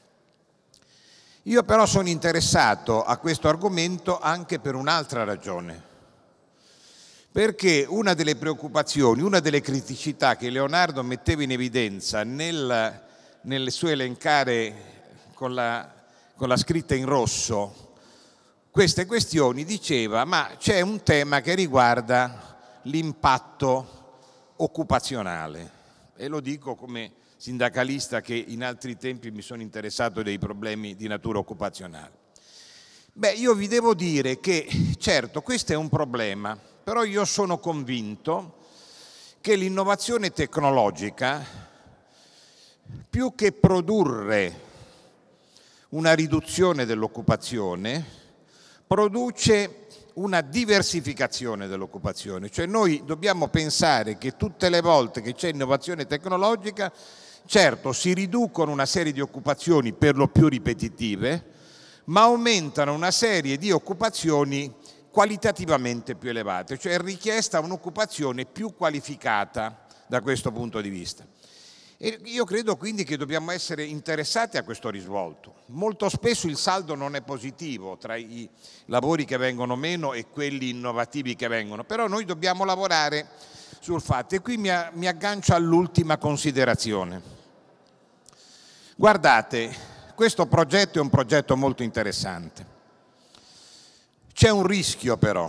Speaker 12: Io però sono interessato a questo argomento anche per un'altra ragione, perché una delle preoccupazioni, una delle criticità che Leonardo metteva in evidenza nel, nel suo elencare con la, con la scritta in rosso queste questioni, diceva ma c'è un tema che riguarda l'impatto occupazionale e lo dico come sindacalista che in altri tempi mi sono interessato dei problemi di natura occupazionale. Beh, io vi devo dire che certo questo è un problema, però io sono convinto che l'innovazione tecnologica, più che produrre una riduzione dell'occupazione, produce una diversificazione dell'occupazione, cioè noi dobbiamo pensare che tutte le volte che c'è innovazione tecnologica, certo si riducono una serie di occupazioni per lo più ripetitive, ma aumentano una serie di occupazioni qualitativamente più elevate, cioè è richiesta un'occupazione più qualificata da questo punto di vista. E io credo quindi che dobbiamo essere interessati a questo risvolto. Molto spesso il saldo non è positivo tra i lavori che vengono meno e quelli innovativi che vengono, però noi dobbiamo lavorare sul fatto. E qui mi, mi aggancio all'ultima considerazione. Guardate, questo progetto è un progetto molto interessante. C'è un rischio però.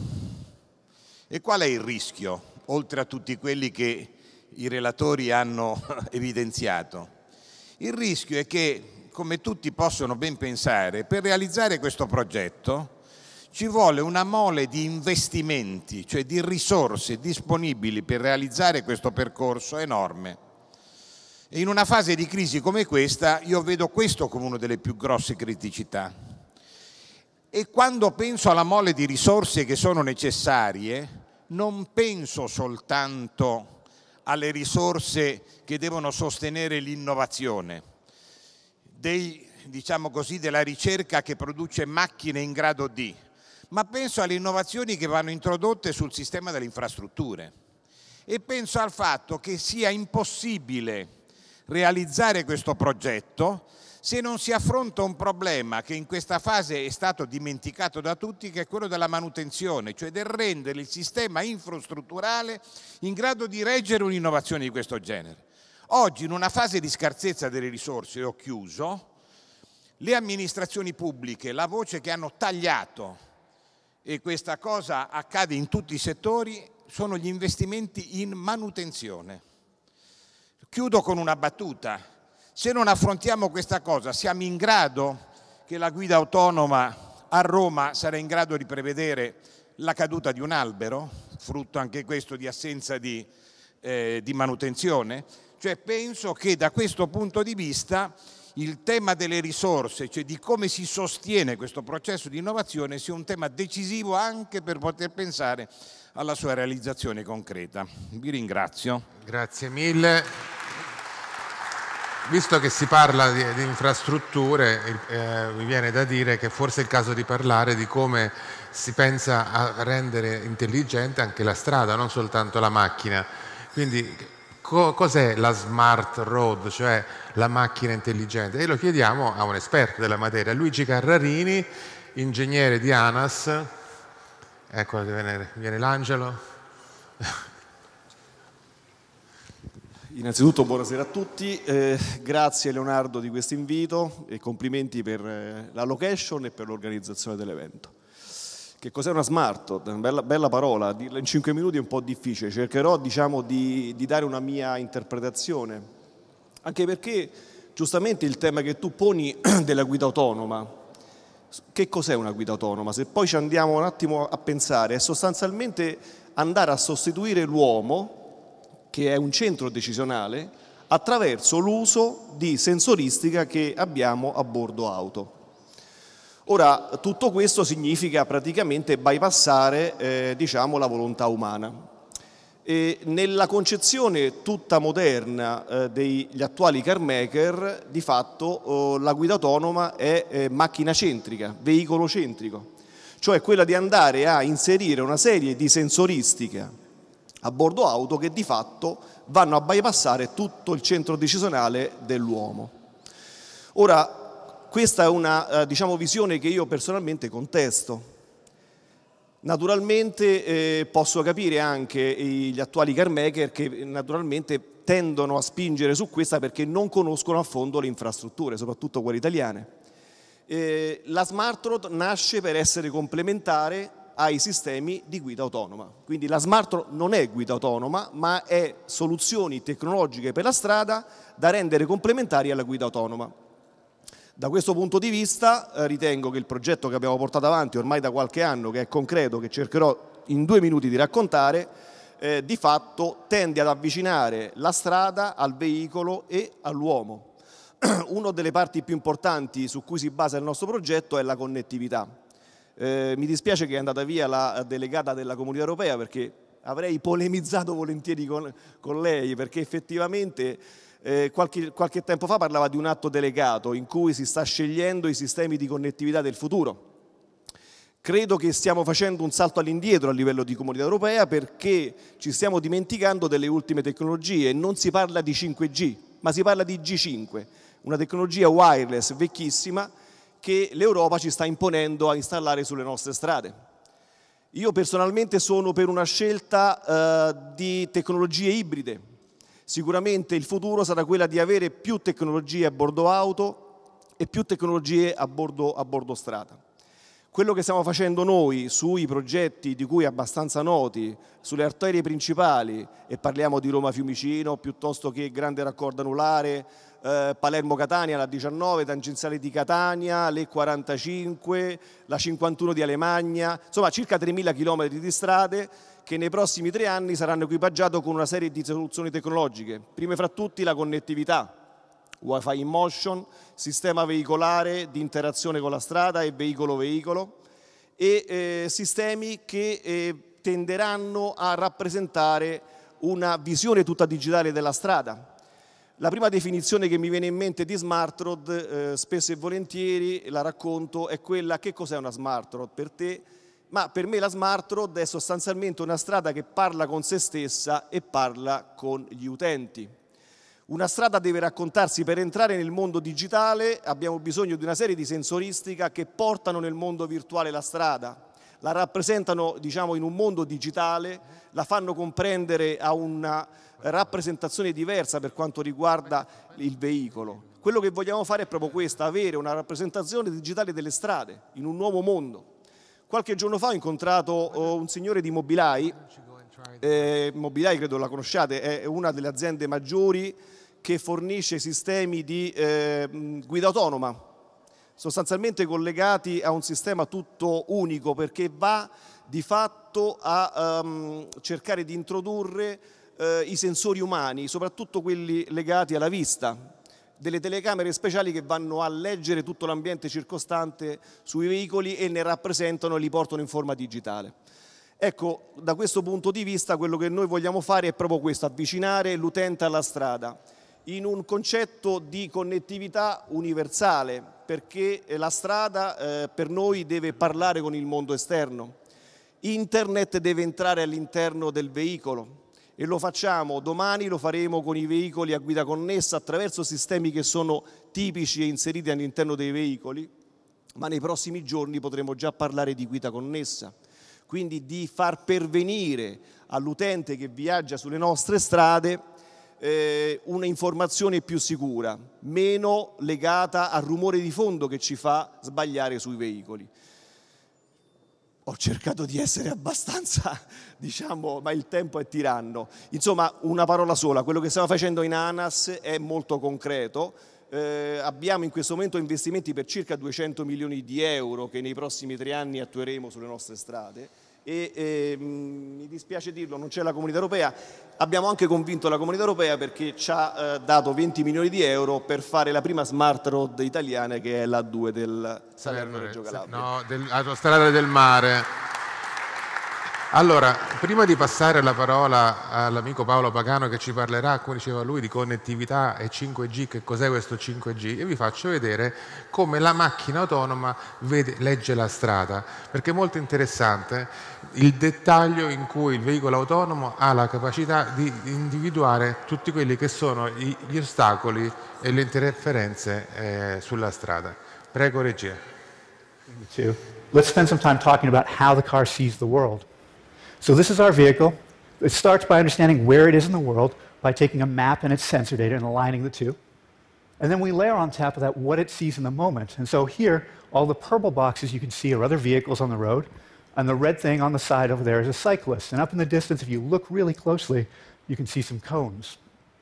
Speaker 12: E qual è il rischio? Oltre a tutti quelli che i relatori hanno evidenziato. Il rischio è che, come tutti possono ben pensare, per realizzare questo progetto ci vuole una mole di investimenti, cioè di risorse disponibili per realizzare questo percorso enorme. E in una fase di crisi come questa io vedo questo come una delle più grosse criticità. E quando penso alla mole di risorse che sono necessarie, non penso soltanto alle risorse che devono sostenere l'innovazione, dei, diciamo così, della ricerca che produce macchine in grado di, ma penso alle innovazioni che vanno introdotte sul sistema delle infrastrutture e penso al fatto che sia impossibile realizzare questo progetto se non si affronta un problema che in questa fase è stato dimenticato da tutti, che è quello della manutenzione, cioè del rendere il sistema infrastrutturale in grado di reggere un'innovazione di questo genere. Oggi, in una fase di scarsezza delle risorse, e ho chiuso, le amministrazioni pubbliche, la voce che hanno tagliato, e questa cosa accade in tutti i settori, sono gli investimenti in manutenzione. Chiudo con una battuta. Se non affrontiamo questa cosa, siamo in grado che la guida autonoma a Roma sarà in grado di prevedere la caduta di un albero, frutto anche questo di assenza di, eh, di manutenzione? Cioè penso che da questo punto di vista il tema delle risorse, cioè di come si sostiene questo processo di innovazione, sia un tema decisivo anche per poter pensare alla sua realizzazione concreta. Vi ringrazio.
Speaker 1: Grazie mille. Visto che si parla di, di infrastrutture, eh, mi viene da dire che forse è il caso di parlare di come si pensa a rendere intelligente anche la strada, non soltanto la macchina. Quindi co- cos'è la smart road, cioè la macchina intelligente? E lo chiediamo a un esperto della materia, Luigi Carrarini, ingegnere di ANAS. Ecco, viene, viene l'angelo.
Speaker 13: Innanzitutto buonasera a tutti, eh, grazie Leonardo di questo invito e complimenti per eh, la location e per l'organizzazione dell'evento. Che cos'è una smart road? Una bella, bella parola, dirla in cinque minuti è un po' difficile, cercherò diciamo, di, di dare una mia interpretazione, anche perché giustamente il tema che tu poni della guida autonoma, che cos'è una guida autonoma? Se poi ci andiamo un attimo a pensare, è sostanzialmente andare a sostituire l'uomo, che è un centro decisionale, attraverso l'uso di sensoristica che abbiamo a bordo auto. Ora, tutto questo significa praticamente bypassare eh, diciamo, la volontà umana. E nella concezione tutta moderna eh, degli attuali car maker, di fatto eh, la guida autonoma è eh, macchina centrica, veicolo centrico, cioè quella di andare a inserire una serie di sensoristica a bordo auto che di fatto vanno a bypassare tutto il centro decisionale dell'uomo. Ora, questa è una eh, diciamo, visione che io personalmente contesto. Naturalmente eh, posso capire anche gli attuali car maker che naturalmente tendono a spingere su questa perché non conoscono a fondo le infrastrutture, soprattutto quelle italiane. Eh, la smart road nasce per essere complementare ai sistemi di guida autonoma. Quindi la smart road non è guida autonoma, ma è soluzioni tecnologiche per la strada da rendere complementari alla guida autonoma. Da questo punto di vista eh, ritengo che il progetto che abbiamo portato avanti ormai da qualche anno, che è concreto, che cercherò in due minuti di raccontare, eh, di fatto tende ad avvicinare la strada al veicolo e all'uomo. Una delle parti più importanti su cui si basa il nostro progetto è la connettività. Eh, mi dispiace che è andata via la delegata della Comunità Europea perché avrei polemizzato volentieri con, con lei, perché effettivamente eh, qualche, qualche tempo fa parlava di un atto delegato in cui si sta scegliendo i sistemi di connettività del futuro. Credo che stiamo facendo un salto all'indietro a livello di Comunità Europea perché ci stiamo dimenticando delle ultime tecnologie. Non si parla di cinque G, ma si parla di G cinque, una tecnologia wireless vecchissima che l'Europa ci sta imponendo a installare sulle nostre strade. Io personalmente sono per una scelta eh, di tecnologie ibride. Sicuramente il futuro sarà quella di avere più tecnologie a bordo auto e più tecnologie a bordo, a bordo strada. Quello che stiamo facendo noi sui progetti di cui abbastanza noti, sulle arterie principali, e parliamo di Roma-Fiumicino piuttosto che Grande Raccordo Anulare, eh, Palermo-Catania, la diciannove, tangenziale di Catania, l'E quarantacinque, la cinquantuno di Alemagna, insomma circa tremila chilometri di strade che nei prossimi tre anni saranno equipaggiate con una serie di soluzioni tecnologiche, prime fra tutti la connettività, Wi-Fi in motion, sistema veicolare di interazione con la strada e veicolo-veicolo e eh, sistemi che eh, tenderanno a rappresentare una visione tutta digitale della strada. La prima definizione che mi viene in mente di smart road, eh, spesso e volentieri la racconto, è quella: che cos'è una smart road per te? Ma per me la smart road è sostanzialmente una strada che parla con se stessa e parla con gli utenti. Una strada deve raccontarsi. Per entrare nel mondo digitale abbiamo bisogno di una serie di sensoristica che portano nel mondo virtuale la strada, la rappresentano, diciamo, in un mondo digitale, la fanno comprendere a una rappresentazione diversa per quanto riguarda il veicolo. Quello che vogliamo fare è proprio questo: avere una rappresentazione digitale delle strade in un nuovo mondo. Qualche giorno fa ho incontrato un signore di Mobileye. Eh, Mobileye, credo la conosciate, è una delle aziende maggiori che fornisce sistemi di eh, guida autonoma, sostanzialmente collegati a un sistema tutto unico, perché va di fatto a um, cercare di introdurre uh, i sensori umani, soprattutto quelli legati alla vista, delle telecamere speciali che vanno a leggere tutto l'ambiente circostante sui veicoli e ne rappresentano e li portano in forma digitale. Ecco, da questo punto di vista quello che noi vogliamo fare è proprio questo: avvicinare l'utente alla strada in un concetto di connettività universale, perché la strada eh, per noi deve parlare con il mondo esterno. Internet deve entrare all'interno del veicolo e lo facciamo domani, lo faremo con i veicoli a guida connessa attraverso sistemi che sono tipici e inseriti all'interno dei veicoli, ma nei prossimi giorni potremo già parlare di guida connessa, quindi di far pervenire all'utente che viaggia sulle nostre strade eh, una informazione più sicura, meno legata al rumore di fondo che ci fa sbagliare sui veicoli. Ho cercato di essere abbastanza, diciamo, ma il tempo è tiranno. Insomma, una parola sola: quello che stiamo facendo in ANAS è molto concreto. Eh, abbiamo in questo momento investimenti per circa duecento milioni di euro che nei prossimi tre anni attueremo sulle nostre strade e eh, mi dispiace dirlo, non c'è la Comunità Europea. Abbiamo anche convinto la Comunità Europea perché ci ha eh, dato venti milioni di euro per fare la prima smart road italiana, che è l'A due del Salerno-Reggio Calabria.
Speaker 1: No, dell'autostrada del mare. Allora, prima di passare la parola all'amico Paolo Pagano che ci parlerà, come diceva lui, di connettività e cinque G, che cos'è questo cinque G, io vi faccio vedere come la macchina autonoma vede, legge la strada, perché è molto interessante il dettaglio in cui il veicolo autonomo ha la capacità di individuare tutti quelli che sono gli ostacoli e le interferenze eh, sulla strada. Prego, regia.
Speaker 8: Let's spend some time talking about how the car sees the world. So this is our vehicle. It starts by understanding where it is in the world by taking a map and its sensor data and aligning the two. And then we layer on top of that what it sees in the moment. And so here, all the purple boxes you can see are other vehicles on the road, and the red thing on the side over there is a cyclist. And up in the distance, if you look really closely, you can see some cones.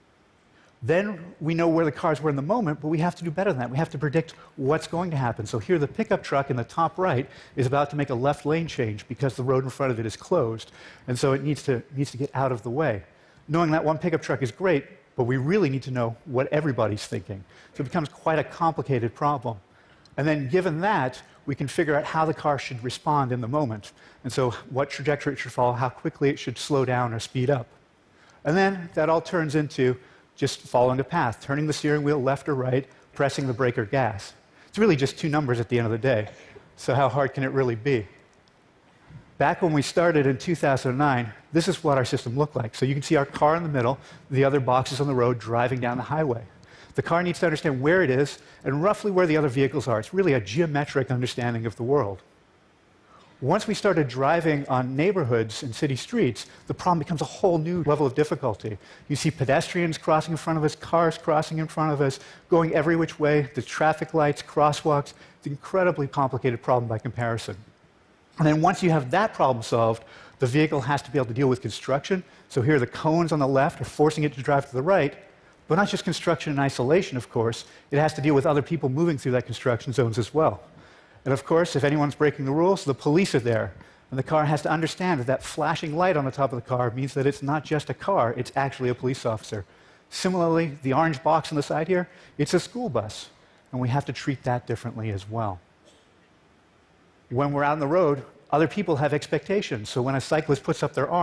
Speaker 8: Then we know where the cars were in the moment, but we have to do better than that. We have to predict what's going to happen. So here the pickup truck in the top right is about to make a left lane change because the road in front of it is closed. And so it needs to, needs to get out of the way. Knowing that one pickup truck is great, but we really need to know what everybody's thinking. So it becomes quite a complicated problem. And then given that, we can figure out how the car should respond in the moment. And so what trajectory it should follow, how quickly it should slow down or speed up. And then that all turns into just following a path, turning the steering wheel left or right, pressing the brake or gas. It's really just two numbers at the end of the day. So how hard can it really be? Back when we started in two thousand nine, this is what our system looked like. So you can see our car in the middle, the other boxes on the road driving down the highway. The car needs to understand where it is and roughly where the other vehicles are. It's really a geometric understanding of the world. Once we started driving on neighborhoods and city streets, the problem becomes a whole new level of difficulty. You see pedestrians crossing in front of us, cars crossing in front of us, going every which way, the traffic lights, crosswalks. It's an incredibly complicated problem by comparison. And then once you have that problem solved, the vehicle has to be able to deal with construction. So here the cones on the left are forcing it to drive to the right, but not just construction in isolation, of course. It has to deal with other people moving through that construction zones as well. And of course, if anyone's breaking the rules, the police are there. And the car has to understand that that flashing light on the top of the car means that it's not just a car, it's actually a police officer. Similarly, the orange box on the side here, it's a school bus. And we have to treat that differently as well. When we're out on the road, other people have expectations. So when a cyclist puts up their arm,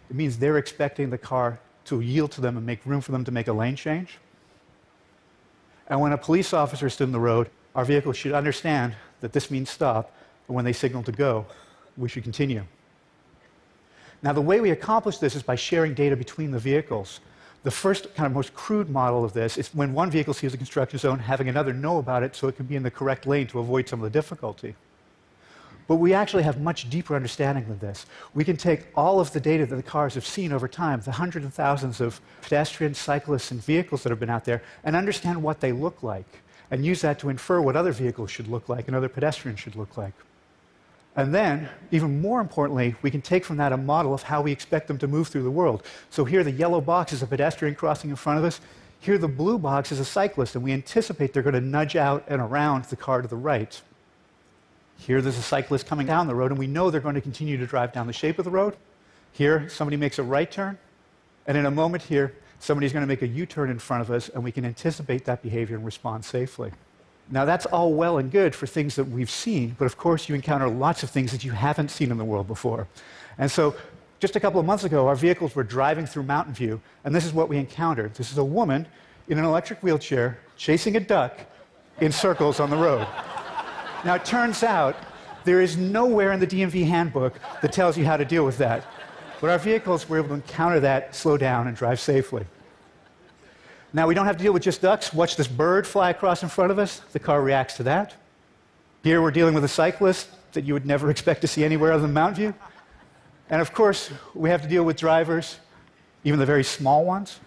Speaker 8: It means they're expecting the car to yield to them and make room for them to make a lane change. And when a police officer stood in the road, our vehicle should understand that this means stop, and when they signal to go, we should continue. Now, the way we accomplish this is by sharing data between the vehicles. The first kind of most crude model of this is when one vehicle sees a construction zone, having another know about it so it can be in the correct lane to avoid some of the difficulty. But we actually have much deeper understanding than this. We can take all of the data that the cars have seen over time, the hundreds of thousands of pedestrians, cyclists, and vehicles that have been out there, and understand what they look like, and use that to infer what other vehicles should look like and other pedestrians should look like. And then, even more importantly, we can take from that a model of how we expect them to move through the world. So here the yellow box is a pedestrian crossing in front of us. Here the blue box is a cyclist, and we anticipate they're going to nudge out and around the car to the right. Here there's a cyclist coming down the road, and we know they're going to continue to drive down the shape of the road. Here, somebody makes a right turn, and in a moment here, somebody's going to make a U-turn in front of us, and we can anticipate that behavior and respond safely. Now, that's all well and good for things that we've seen, but of course you encounter lots of things that you haven't seen in the world before. And so, just a couple of months ago, our vehicles were driving through Mountain View, and this is what we encountered. This is a woman in an electric wheelchair chasing a duck in circles on the road. Now, it turns out there is nowhere in the D M V handbook that tells you how to deal with that. But our vehicles were able to encounter that, slow down, and drive safely. Now, we don't have to deal with just ducks. Watch this bird fly across in front of us. The car reacts to that. Here, we're dealing with a cyclist that you would never expect to see anywhere other than Mountain View. And of course, we have to deal with drivers, even the very small ones.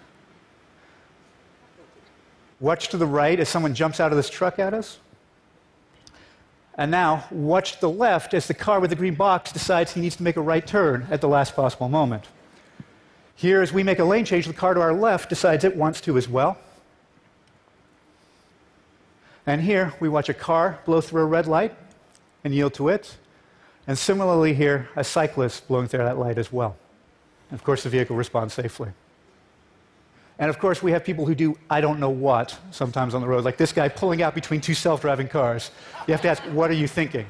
Speaker 8: Watch to the right as someone jumps out of this truck at us. And now, watch to the left as the car with the green box decides he needs to make a right turn at the last possible moment. Here, as we make a lane change, the car to our left decides it wants to as well. And here, we watch a car blow through a red light and yield to it. And similarly here, a cyclist blowing through that light as well. And of course, the vehicle responds safely. And of course, we have people who do I don't know what sometimes on the road, like this guy pulling out between two self-driving cars. You have to ask, what are you thinking?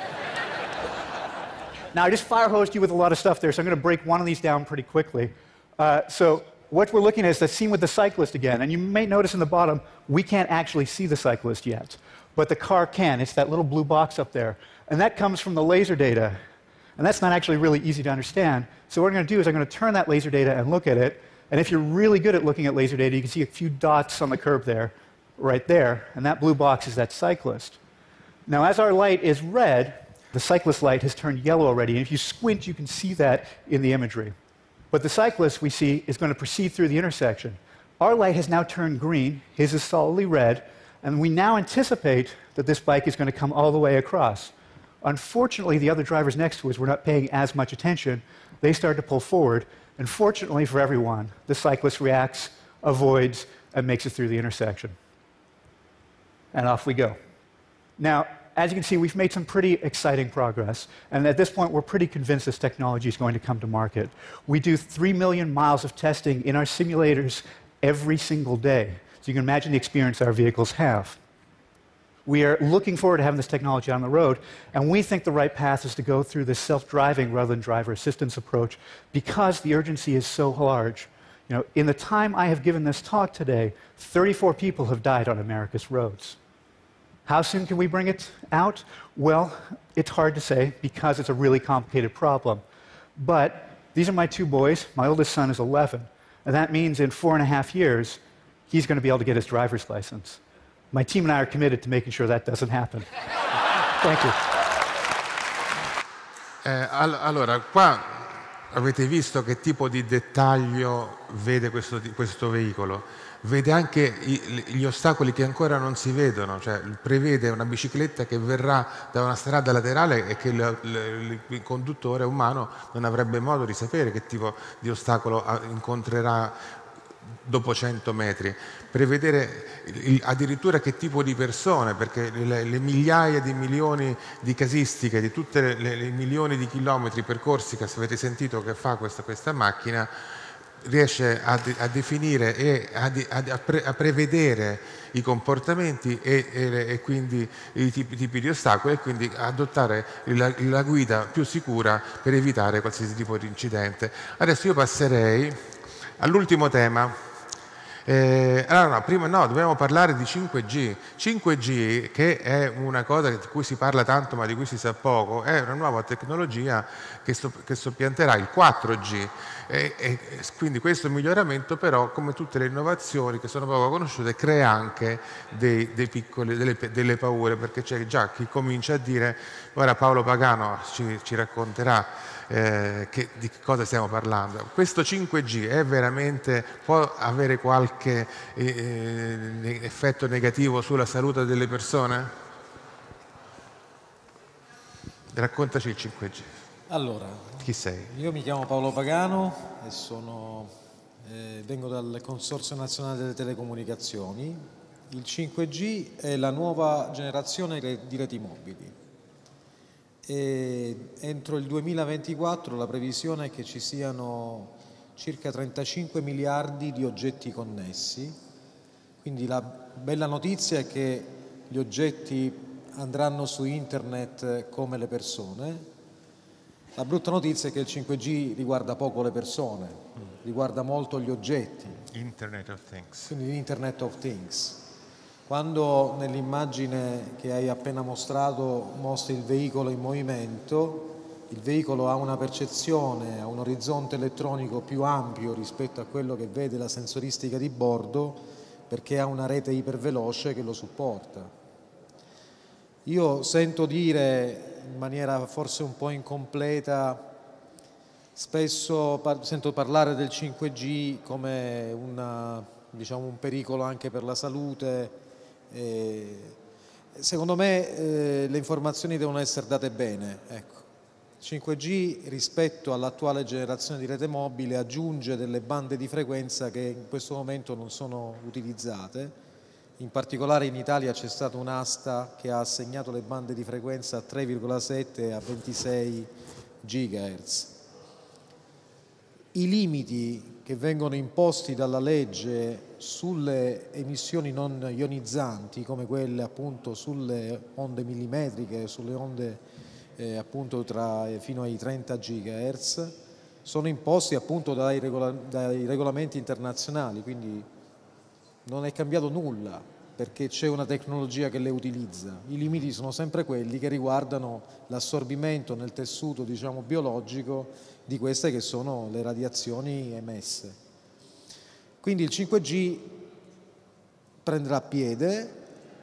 Speaker 8: Now, I just fire-hosed you with a lot of stuff there, so I'm going to break one of these down pretty quickly. Uh, so what we're looking at is the scene with the cyclist again. And you may notice in the bottom, we can't actually see the cyclist yet. But the car can. It's that little blue box up there. And that comes from the laser data. And that's not actually really easy to understand. So what I'm going to do is I'm going to turn that laser data and look at it. And if you're really good at looking at laser data, you can see a few dots on the curve there, right there. And that blue box is that cyclist. Now, as our light is red, the cyclist light has turned yellow already. And if you squint, you can see that in the imagery. But the cyclist, we see, is going to proceed through the intersection. Our light has now turned green. His is solidly red. And we now anticipate that this bike is going to come all the way across. Unfortunately, the other drivers next to us were not paying as much attention. They started to pull forward. And fortunately for everyone, the cyclist reacts, avoids, and makes it through the intersection. And off we go. Now, as you can see, we've made some pretty exciting progress. And at this point, we're pretty convinced this technology is going to come to market. We do three million miles of testing in our simulators every single day. So you can imagine the experience our vehicles have. We are looking forward to having this technology on the road, and we think the right path is to go through this self-driving rather than driver assistance approach because the urgency is so large. You know, in the time I have given this talk today, thirty-four people have died on America's roads. How soon can we bring it out? Well, it's hard to say because it's a really complicated problem. But these are my two boys. My oldest son is eleven, and that means in four and a half years, he's going to be able to get his driver's license. My team and I are committed to making sure that doesn't happen. Thank you.
Speaker 1: Eh, all- allora, qua avete visto che tipo di dettaglio vede questo, questo veicolo. Vede anche i, gli ostacoli che ancora non si vedono, cioè prevede una bicicletta che verrà da una strada laterale e che il, il, il conduttore umano non avrebbe modo di sapere che tipo di ostacolo incontrerà dopo cento metri, prevedere il, addirittura che tipo di persone, perché le, le migliaia di milioni di casistiche, di tutte le, le milioni di chilometri percorsi che avete sentito che fa questa, questa macchina, riesce a, a definire e a, a, pre, a prevedere i comportamenti e, e, e quindi i tipi, tipi di ostacoli, e quindi adottare la, la guida più sicura per evitare qualsiasi tipo di incidente. Adesso io passerei all'ultimo tema. Eh, allora no, prima no, dobbiamo parlare di cinque G. cinque G, che è una cosa di cui si parla tanto ma di cui si sa poco, è una nuova tecnologia che, so, che soppianterà il quattro G. E, e, quindi questo miglioramento, però, come tutte le innovazioni che sono poco conosciute, crea anche dei, dei piccoli, delle, delle paure, perché c'è già chi comincia a dire, ora Paolo Pagano ci, ci racconterà Eh, che, di che cosa stiamo parlando. Questo cinque G è veramente, può avere qualche eh, effetto negativo sulla salute delle persone? Raccontaci il cinque G.
Speaker 14: Allora,
Speaker 1: chi sei?
Speaker 14: Io mi chiamo Paolo Pagano e sono, eh, vengo dal Consorzio Nazionale delle Telecomunicazioni. Il cinque G è la nuova generazione di reti mobili. E entro il duemilaventiquattro la previsione è che ci siano circa trentacinque miliardi di oggetti connessi, quindi la bella notizia è che gli oggetti andranno su internet come le persone. La brutta notizia è che il cinque G riguarda poco le persone, riguarda molto gli oggetti.
Speaker 1: Internet of Things.
Speaker 14: Quindi l'Internet of Things. Quando nell'immagine che hai appena mostrato mostri il veicolo in movimento, il veicolo ha una percezione, ha un orizzonte elettronico più ampio rispetto a quello che vede la sensoristica di bordo, perché ha una rete iperveloce che lo supporta. Io sento dire in maniera forse un po' incompleta, spesso par- sento parlare del cinque G come una, diciamo, un pericolo anche per la salute. Eh, secondo me eh, le informazioni devono essere date bene. Ecco. cinque G rispetto all'attuale generazione di rete mobile aggiunge delle bande di frequenza che in questo momento non sono utilizzate. In particolare in Italia c'è stata un'asta che ha assegnato le bande di frequenza a tre virgola sette e a ventisei gigahertz. I limiti che vengono imposti dalla legge sulle emissioni non ionizzanti, come quelle appunto sulle onde millimetriche, sulle onde eh, appunto tra, eh, fino ai trenta gigahertz, sono imposti appunto dai, regola, dai regolamenti internazionali, quindi non è cambiato nulla perché c'è una tecnologia che le utilizza. I limiti sono sempre quelli che riguardano l'assorbimento nel tessuto, diciamo, biologico di queste che sono le radiazioni emesse. Quindi il cinque G prenderà piede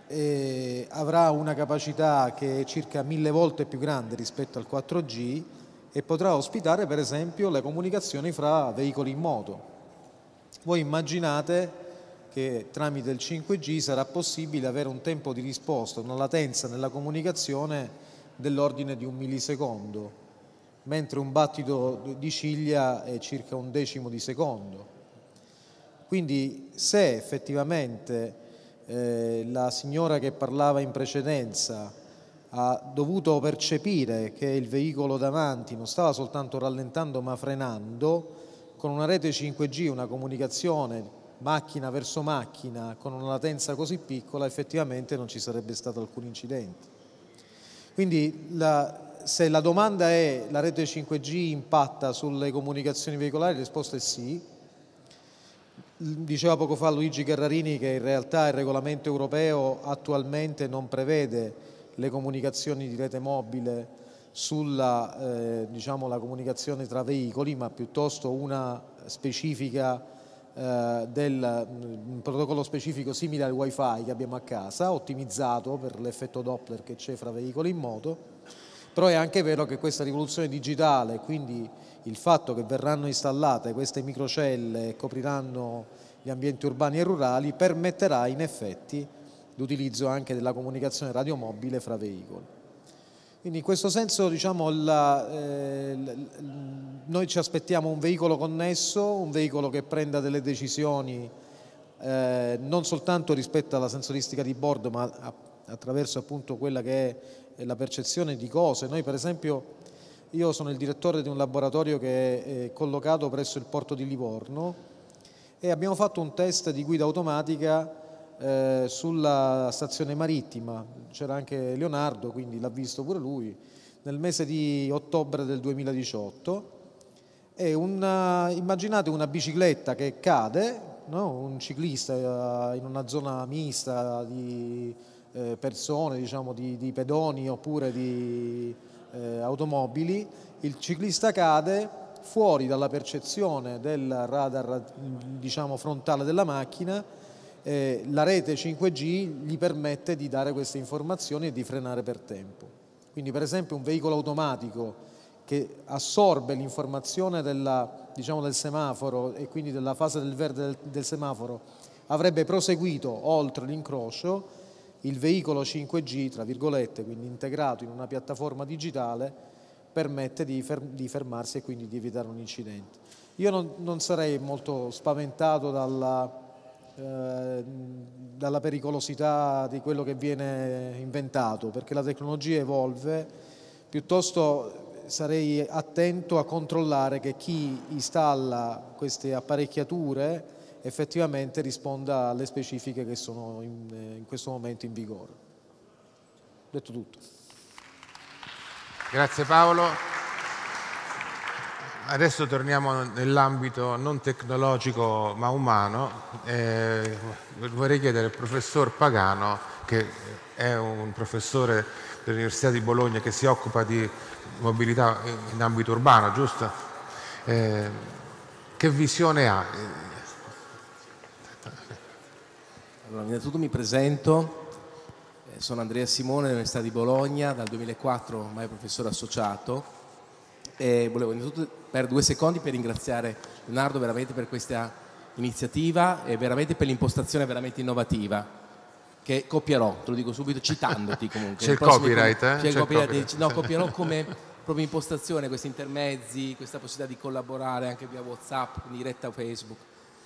Speaker 14: e avrà una capacità che è circa mille volte più grande rispetto al quattro G e potrà ospitare per esempio le comunicazioni fra veicoli in moto. Voi immaginate che tramite il cinque G sarà possibile avere un tempo di risposta, una latenza nella comunicazione dell'ordine di un millisecondo, mentre un battito di ciglia è circa un decimo di secondo. Quindi se effettivamente eh, la signora che parlava in precedenza ha dovuto percepire che il veicolo davanti non stava soltanto rallentando ma frenando, con una rete cinque G, una comunicazione macchina verso macchina con una latenza così piccola, effettivamente non ci sarebbe stato alcun incidente. Quindi la, se la domanda è la rete cinque G impatta sulle comunicazioni veicolari, la risposta è sì. Diceva poco fa Luigi Carrarini che in realtà il regolamento europeo attualmente non prevede le comunicazioni di rete mobile sulla eh, diciamo, la comunicazione tra veicoli, ma piuttosto una specifica eh, del un protocollo specifico simile al wifi che abbiamo a casa, ottimizzato per l'effetto Doppler che c'è fra veicoli in moto. Però è anche vero che questa rivoluzione digitale, quindi il fatto che verranno installate queste microcelle e copriranno gli ambienti urbani e rurali, permetterà in effetti l'utilizzo anche della comunicazione radiomobile fra veicoli. Quindi in questo senso diciamo, la, eh, noi ci aspettiamo un veicolo connesso, un veicolo che prenda delle decisioni eh, non soltanto rispetto alla sensoristica di bordo, ma a, attraverso appunto quella che è la percezione di cose. Noi per esempio Io sono il direttore di un laboratorio che è collocato presso il porto di Livorno e abbiamo fatto un test di guida automatica eh, sulla stazione marittima. C'era anche Leonardo, quindi l'ha visto pure lui, nel mese di ottobre del duemiladiciotto. È una, immaginate una bicicletta che cade, no? Un ciclista in una zona mista di eh, persone, diciamo di, di pedoni oppure di eh, automobili, il ciclista cade fuori dalla percezione del radar, diciamo, frontale della macchina, eh, la rete cinque G gli permette di dare queste informazioni e di frenare per tempo. Quindi per esempio un veicolo automatico che assorbe l'informazione della, diciamo, del semaforo e quindi della fase del verde del, del semaforo avrebbe proseguito oltre l'incrocio, il veicolo cinque G, tra virgolette, quindi integrato in una piattaforma digitale, permette di, fer- di fermarsi e quindi di evitare un incidente. Io non, non sarei molto spaventato dalla, eh, dalla pericolosità di quello che viene inventato, perché la tecnologia evolve, piuttosto sarei attento a controllare che chi installa queste apparecchiature effettivamente risponda alle specifiche che sono in, in questo momento in vigore. Detto tutto.
Speaker 1: Grazie Paolo. Adesso torniamo nell'ambito non tecnologico ma umano. Eh, vorrei chiedere al professor Pagano, che è un professore dell'Università di Bologna che si occupa di mobilità in ambito urbano, giusto? Eh, che visione ha?
Speaker 15: Allora, innanzitutto mi presento, eh, sono Andrea Simone dell'Università di Bologna, dal duemilaquattro ormai professore associato, e volevo innanzitutto per due secondi per ringraziare Leonardo veramente per questa iniziativa e veramente per l'impostazione veramente innovativa, che copierò, te lo dico subito, citandoti comunque.
Speaker 1: C'è il copyright, eh?
Speaker 15: C'è il
Speaker 1: C'è il
Speaker 15: copyright,
Speaker 1: copyright.
Speaker 15: no, copierò come proprio impostazione, questi intermezzi, questa possibilità di collaborare anche via WhatsApp, in diretta Facebook.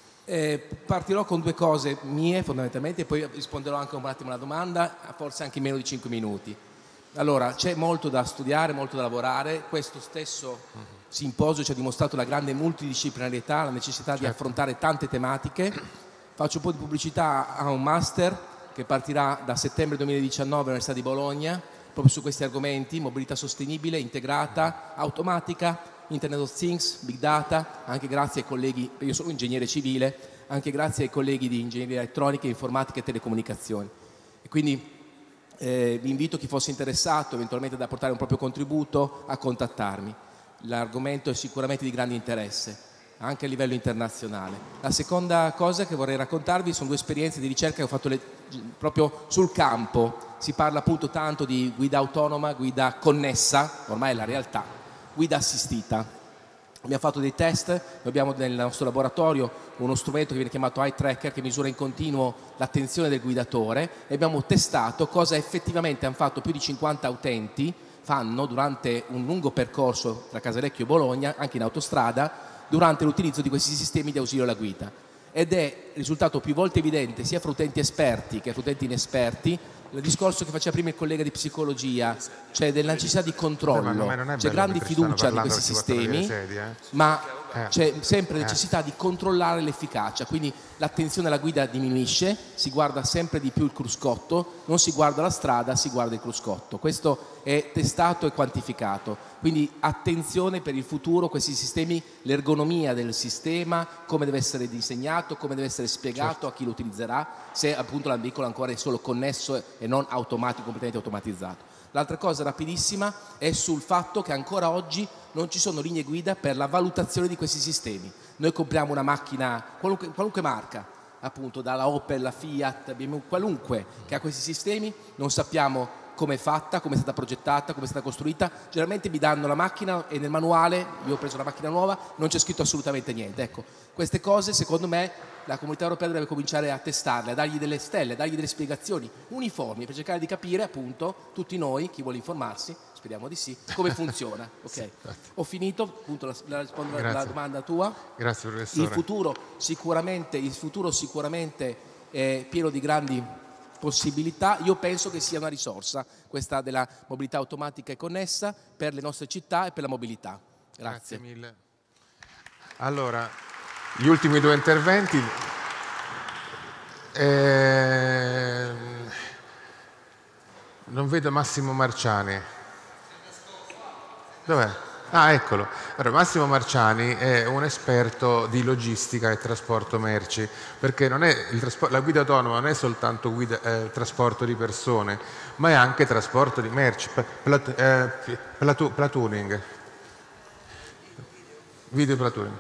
Speaker 15: Eh, partirò con due cose mie fondamentalmente e poi risponderò anche un attimo alla domanda, forse anche in meno di cinque minuti. Allora, c'è molto da studiare, molto da lavorare. Questo stesso simposio ci ha dimostrato la grande multidisciplinarietà, la necessità di affrontare tante tematiche. Faccio un po' di pubblicità a un master che partirà da settembre duemiladiciannove all'Università di Bologna, proprio su questi argomenti: mobilità sostenibile, integrata, automatica, Internet of Things, Big Data, anche grazie ai colleghi, io sono ingegnere civile, anche grazie ai colleghi di ingegneria elettronica, informatica e telecomunicazioni. E quindi eh, vi invito chi fosse interessato eventualmente ad apportare un proprio contributo a contattarmi. L'argomento è sicuramente di grande interesse, anche a livello internazionale. La seconda cosa che vorrei raccontarvi sono due esperienze di ricerca che ho fatto le, proprio sul campo. Si parla appunto tanto di guida autonoma, guida connessa, ormai è la realtà, guida assistita. Abbiamo fatto dei test, noi abbiamo nel nostro laboratorio uno strumento che viene chiamato Eye Tracker che misura in continuo l'attenzione del guidatore e abbiamo testato cosa effettivamente hanno fatto più di cinquanta utenti, fanno durante un lungo percorso tra Casalecchio e Bologna, anche in autostrada, durante l'utilizzo di questi sistemi di ausilio alla guida. Ed è risultato più volte evidente sia fra utenti esperti che fra utenti inesperti il discorso che faceva prima il collega di psicologia, cioè della necessità di controllo. C'è grande fiducia di questi sistemi, ma c'è sempre necessità di controllare l'efficacia, quindi l'attenzione alla guida diminuisce, si guarda sempre di più il cruscotto, non si guarda la strada, si guarda il cruscotto. Questo è testato e quantificato, quindi attenzione per il futuro, questi sistemi, l'ergonomia del sistema, come deve essere disegnato, come deve essere spiegato certo. a chi lo utilizzerà, se appunto il veicolo ancora è solo connesso e non automatico, completamente automatizzato. L'altra cosa rapidissima è sul fatto che ancora oggi non ci sono linee guida per la valutazione di questi sistemi. Noi compriamo una macchina, qualunque, qualunque marca, appunto dalla Opel, la Fiat, B M W, qualunque che ha questi sistemi, non sappiamo come è fatta, come è stata progettata, come è stata costruita. Generalmente mi danno la macchina e nel manuale, io ho preso una macchina nuova, non c'è scritto assolutamente niente. Ecco, queste cose secondo me la Comunità Europea dovrebbe cominciare a testarle, a dargli delle stelle, a dargli delle spiegazioni uniformi per cercare di capire appunto tutti noi, chi vuole informarsi, speriamo di sì, come funziona. Ok, ho finito, appunto la, la rispondo alla domanda tua.
Speaker 1: Grazie professore.
Speaker 15: Il futuro sicuramente, il futuro sicuramente è pieno di grandi possibilità, io penso che sia una risorsa questa della mobilità automatica e connessa per le nostre città e per la mobilità. Grazie.
Speaker 1: Grazie mille. Allora, gli ultimi due interventi. Ehm, non vedo Massimo Marciani. Dov'è? Ah, eccolo. Allora, Massimo Marciani è un esperto di logistica e trasporto merci, perché non è il traspor- la guida autonoma non è soltanto guida, eh, trasporto di persone, ma è anche trasporto di merci, plat- eh, platu- platooning, video platooning.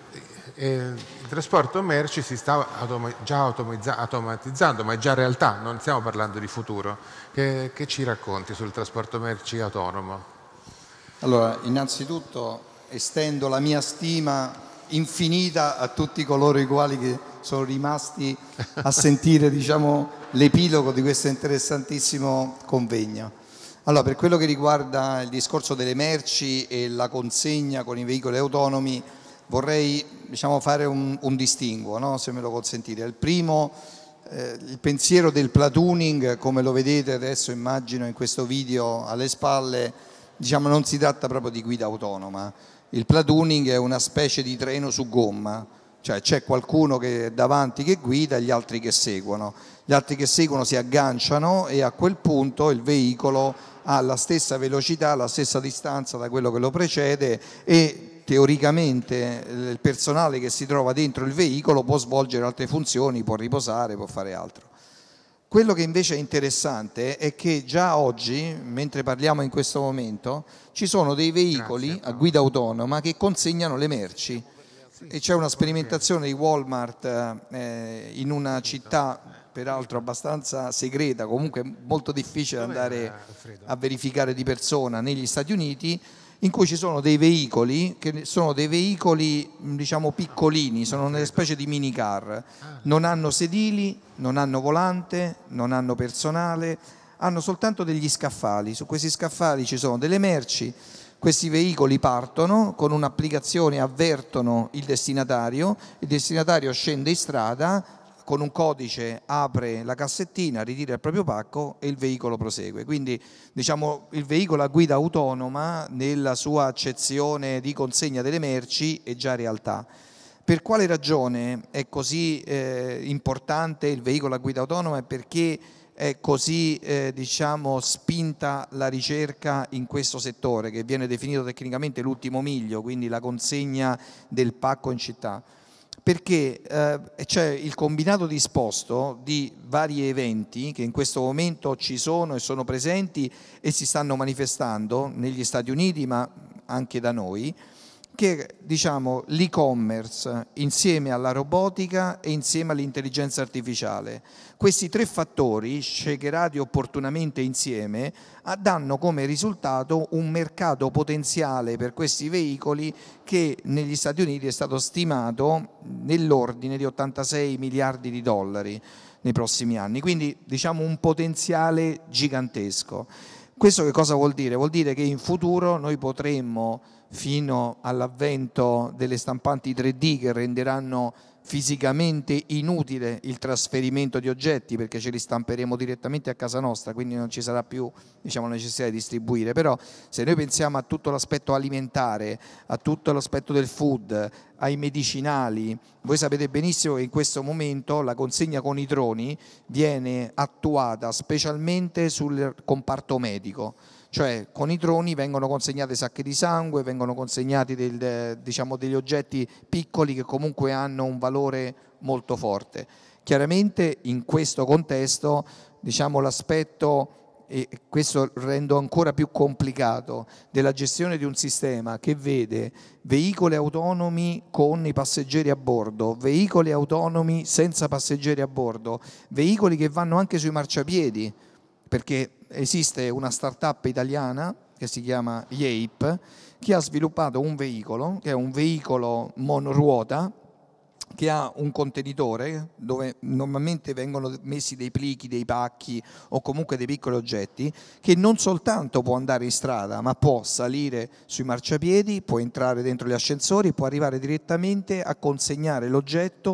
Speaker 1: E il trasporto merci si sta automa- già automizza- automatizzando, ma è già realtà, non stiamo parlando di futuro. Che, che ci racconti sul trasporto merci autonomo?
Speaker 17: Allora, innanzitutto estendo la mia stima infinita a tutti coloro i quali che sono rimasti a sentire, diciamo, l'epilogo di questo interessantissimo convegno. Allora, per quello che riguarda il discorso delle merci e la consegna con i veicoli autonomi, vorrei, diciamo, fare un, un distinguo, no? Se me lo consentite. Il primo, eh, il pensiero del platooning, come lo vedete adesso, immagino in questo video alle spalle, diciamo, non si tratta proprio di guida autonoma. Il platooning è una specie di treno su gomma, cioè c'è qualcuno che è davanti che guida e gli altri che seguono. Gli altri che seguono si agganciano e a quel punto il veicolo ha la stessa velocità, la stessa distanza da quello che lo precede e teoricamente il personale che si trova dentro il veicolo può svolgere altre funzioni, può riposare, può fare altro. Quello che invece è interessante è che già oggi, mentre parliamo in questo momento, ci sono dei veicoli a guida autonoma che consegnano le merci. E c'è una sperimentazione di Walmart eh, in una città, peraltro abbastanza segreta, comunque molto difficile andare a verificare di persona, negli Stati Uniti, in cui ci sono dei veicoli che sono dei veicoli, diciamo, piccolini, sono una specie di minicar, non hanno sedili, non hanno volante, non hanno personale, hanno soltanto degli scaffali. Su questi scaffali ci sono delle merci, questi veicoli partono, con un'applicazione avvertono il destinatario, il destinatario scende in strada, con un codice apre la cassettina, ritira il proprio pacco e il veicolo prosegue. Quindi, diciamo, il veicolo a guida autonoma nella sua accezione di consegna delle merci è già realtà. Per quale ragione è così eh, importante il veicolo a guida autonoma? È perché è così eh, diciamo, spinta la ricerca in questo settore, che viene definito tecnicamente l'ultimo miglio, quindi la consegna del pacco in città. Perché eh, c'è il combinato disposto di vari eventi che in questo momento ci sono e sono presenti e si stanno manifestando negli Stati Uniti, ma anche da noi, che, diciamo, l'e-commerce insieme alla robotica e insieme all'intelligenza artificiale. Questi tre fattori, shakerati opportunamente insieme, danno come risultato un mercato potenziale per questi veicoli che negli Stati Uniti è stato stimato nell'ordine di ottantasei miliardi di dollari nei prossimi anni, quindi, diciamo, un potenziale gigantesco. Questo che cosa vuol dire? Vuol dire che in futuro noi potremmo, fino all'avvento delle stampanti tre D che renderanno fisicamente inutile il trasferimento di oggetti, perché ce li stamperemo direttamente a casa nostra, quindi non ci sarà più, diciamo, necessità di distribuire. Però se noi pensiamo a tutto l'aspetto alimentare, a tutto l'aspetto del food, ai medicinali, voi sapete benissimo che in questo momento la consegna con i droni viene attuata specialmente sul comparto medico. Cioè con i droni vengono consegnate sacche di sangue, vengono consegnati del, diciamo, degli oggetti piccoli che comunque hanno un valore molto forte. Chiaramente in questo contesto, diciamo, l'aspetto, e questo rendo ancora più complicato, della gestione di un sistema che vede veicoli autonomi con i passeggeri a bordo, veicoli autonomi senza passeggeri a bordo, veicoli che vanno anche sui marciapiedi, perché esiste una startup italiana che si chiama Yape che ha sviluppato un veicolo che è un veicolo monoruota che ha un contenitore dove normalmente vengono messi dei plichi, dei pacchi o comunque dei piccoli oggetti, che non soltanto può andare in strada ma può salire sui marciapiedi, può entrare dentro gli ascensori, può arrivare direttamente a consegnare l'oggetto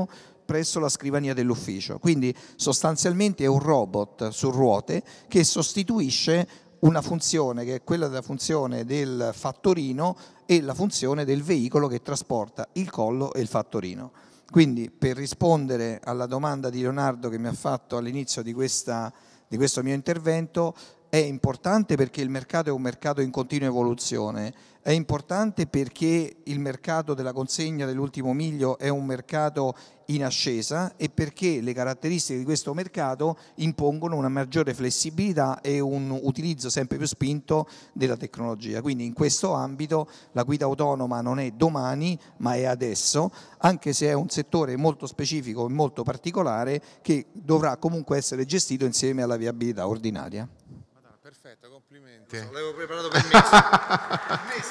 Speaker 17: presso la scrivania dell'ufficio. Quindi sostanzialmente è un robot su ruote che sostituisce una funzione che è quella della funzione del fattorino e la funzione del veicolo che trasporta il collo e il fattorino. Quindi, per rispondere alla domanda di Leonardo che mi ha fatto all'inizio di, questa, di questo mio intervento, è importante perché il mercato è un mercato in continua evoluzione, è importante perché il mercato della consegna dell'ultimo miglio è un mercato in ascesa e perché le caratteristiche di questo mercato impongono una maggiore flessibilità e un utilizzo sempre più spinto della tecnologia. Quindi in questo ambito la guida autonoma non è domani ma è adesso, anche se è un settore molto specifico e molto particolare che dovrà comunque essere gestito insieme alla viabilità ordinaria.
Speaker 1: Perfetto, complimenti.
Speaker 17: L'avevo preparato per mesi.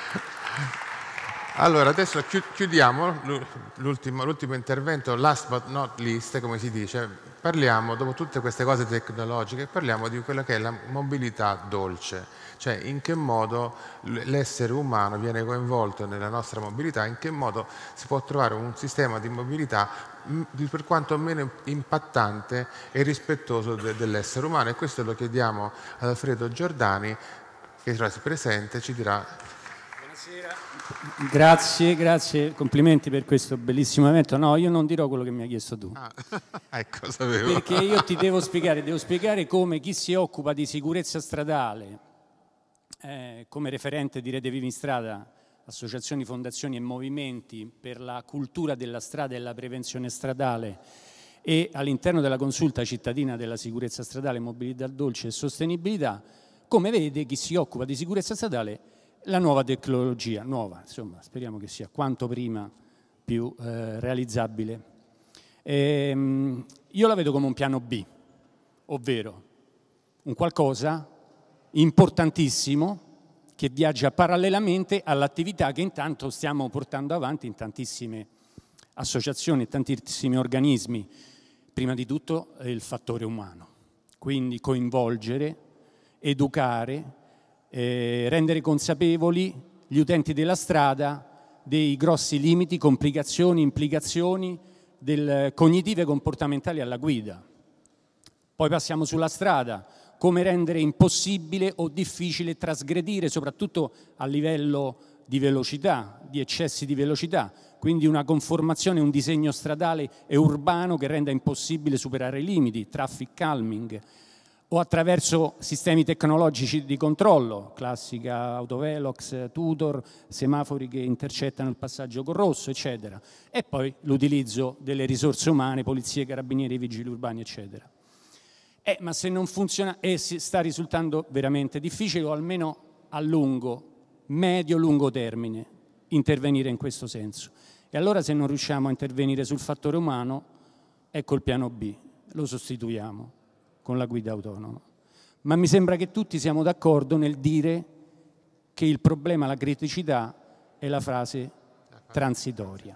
Speaker 1: Allora, adesso chiudiamo l'ultimo, l'ultimo intervento, last but not least, come si dice. Parliamo, dopo tutte queste cose tecnologiche, parliamo di quella che è la mobilità dolce, cioè in che modo l'essere umano viene coinvolto nella nostra mobilità, in che modo si può trovare un sistema di mobilità per quanto meno impattante e rispettoso de- dell'essere umano. E questo lo chiediamo ad Alfredo Giordani, che sarà presente, ci dirà.
Speaker 9: Grazie, grazie, complimenti per questo bellissimo evento. No, io non dirò quello che mi hai chiesto tu.
Speaker 1: Ah, ecco, sapevo.
Speaker 9: Perché io ti devo spiegare, devo spiegare come chi si occupa di sicurezza stradale, eh, come referente di Rete Vivi in Strada, associazioni, fondazioni e movimenti per la cultura della strada e la prevenzione stradale, e all'interno della consulta cittadina della sicurezza stradale, mobilità dolce e sostenibilità, come vede chi si occupa di sicurezza stradale, la nuova tecnologia, nuova, insomma, speriamo che sia quanto prima più eh, realizzabile. Ehm, io la vedo come un piano B, ovvero un qualcosa importantissimo che viaggia parallelamente all'attività che intanto stiamo portando avanti in tantissime associazioni e tantissimi organismi. Prima di tutto il fattore umano, quindi coinvolgere, educare, Eh, rendere consapevoli gli utenti della strada dei grossi limiti, complicazioni, implicazioni del cognitive e comportamentali alla guida. Poi passiamo sulla strada, come rendere impossibile o difficile trasgredire, soprattutto a livello di velocità, di eccessi di velocità, quindi una conformazione, un disegno stradale e urbano che renda impossibile superare i limiti, traffic calming, o attraverso sistemi tecnologici di controllo, classica autovelox, tutor, semafori che intercettano il passaggio col rosso, eccetera. E poi l'utilizzo delle risorse umane, polizie, carabinieri, vigili urbani, eccetera. Eh, ma se non funziona, e eh, sta risultando veramente difficile, o almeno a lungo, medio-lungo termine, intervenire in questo senso. E allora se non riusciamo a intervenire sul fattore umano, ecco il piano B, lo sostituiamo con la guida autonoma. Ma mi sembra che tutti siamo d'accordo nel dire che il problema, la criticità, è la frase transitoria.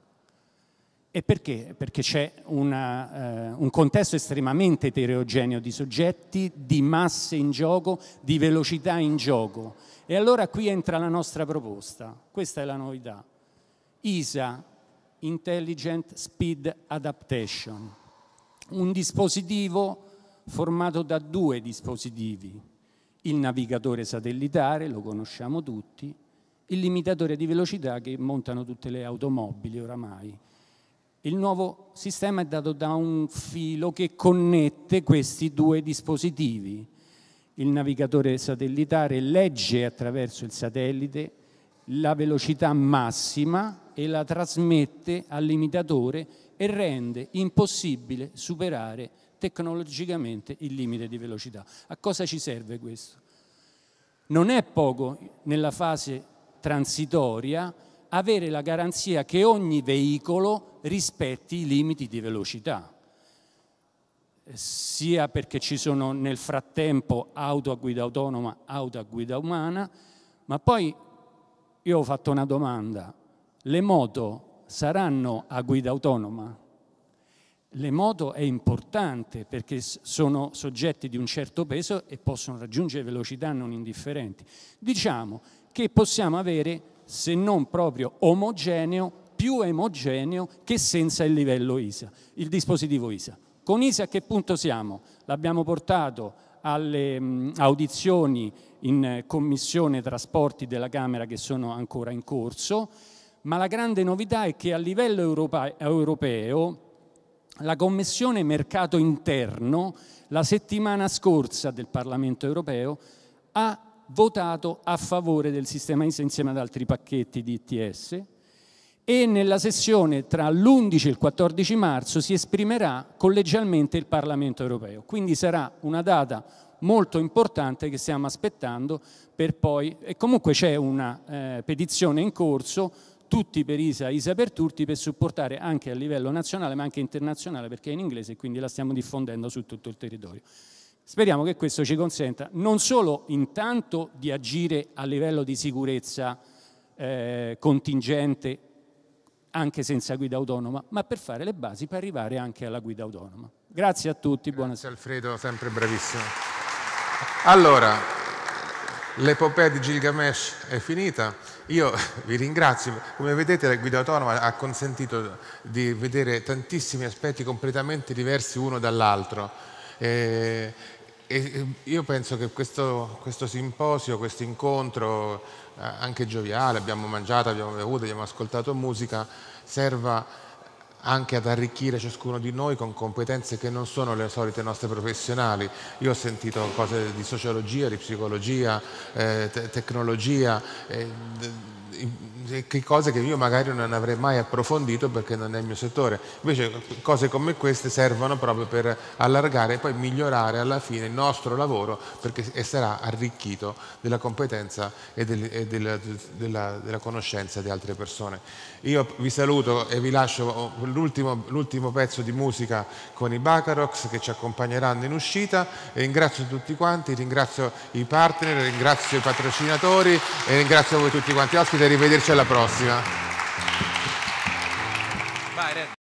Speaker 9: E perché? Perché c'è una, eh, un contesto estremamente eterogeneo di soggetti, di masse in gioco, di velocità in gioco. E allora qui entra la nostra proposta. Questa è la novità. I S A, Intelligent Speed Adaptation, un dispositivo formato da due dispositivi, il navigatore satellitare, lo conosciamo tutti, il limitatore di velocità che montano tutte le automobili oramai. Il nuovo sistema è dato da un filo che connette questi due dispositivi. Il navigatore satellitare legge attraverso il satellite la velocità massima e la trasmette al limitatore e rende impossibile superare tecnologicamente il limite di velocità. A cosa ci serve questo? Non è poco nella fase transitoria avere la garanzia che ogni veicolo rispetti i limiti di velocità, sia perché ci sono nel frattempo auto a guida autonoma, auto a guida umana, ma poi io ho fatto una domanda: le moto saranno a guida autonoma? Le moto è importante perché sono soggetti di un certo peso e possono raggiungere velocità non indifferenti. Diciamo che possiamo avere, se non proprio omogeneo, più più omogeneo che senza il livello I S A, il dispositivo I S A. Con I S A a che punto siamo? L'abbiamo portato alle mh, audizioni in Commissione Trasporti della Camera che sono ancora in corso, ma la grande novità è che a livello europe- europeo la Commissione Mercato Interno la settimana scorsa del Parlamento europeo ha votato a favore del sistema I S A insieme ad altri pacchetti di I T S e nella sessione tra l'undici e il quattordici marzo si esprimerà collegialmente il Parlamento europeo. Quindi sarà una data molto importante che stiamo aspettando per poi, e comunque c'è una eh, petizione in corso, tutti per I S A, I S A per tutti, per supportare anche a livello nazionale ma anche internazionale, perché è in inglese e quindi la stiamo diffondendo su tutto il territorio. Speriamo che questo ci consenta non solo intanto di agire a livello di sicurezza eh, contingente anche senza guida autonoma, ma per fare le basi per arrivare anche alla guida autonoma. Grazie a tutti, buonasera.
Speaker 1: Grazie Alfredo, sempre bravissimo. Allora, l'epopea di Gilgamesh è finita, io vi ringrazio, come vedete la guida autonoma ha consentito di vedere tantissimi aspetti completamente diversi uno dall'altro e, e io penso che questo, questo simposio, questo incontro eh, anche gioviale, abbiamo mangiato, abbiamo bevuto, abbiamo ascoltato musica, serva anche ad arricchire ciascuno di noi con competenze che non sono le solite nostre professionali. Io ho sentito cose di sociologia, di psicologia, eh, te- tecnologia, eh, d- che cose che io magari non avrei mai approfondito perché non è il mio settore. Invece cose come queste servono proprio per allargare e poi migliorare alla fine il nostro lavoro, perché e sarà arricchito della competenza e, del, e del, della, della conoscenza di altre persone. Io vi saluto e vi lascio l'ultimo, l'ultimo pezzo di musica con i Bakarox che ci accompagneranno in uscita e ringrazio tutti quanti, ringrazio i partner, ringrazio i patrocinatori e ringrazio voi tutti quanti ospiti e arrivederci alla prossima.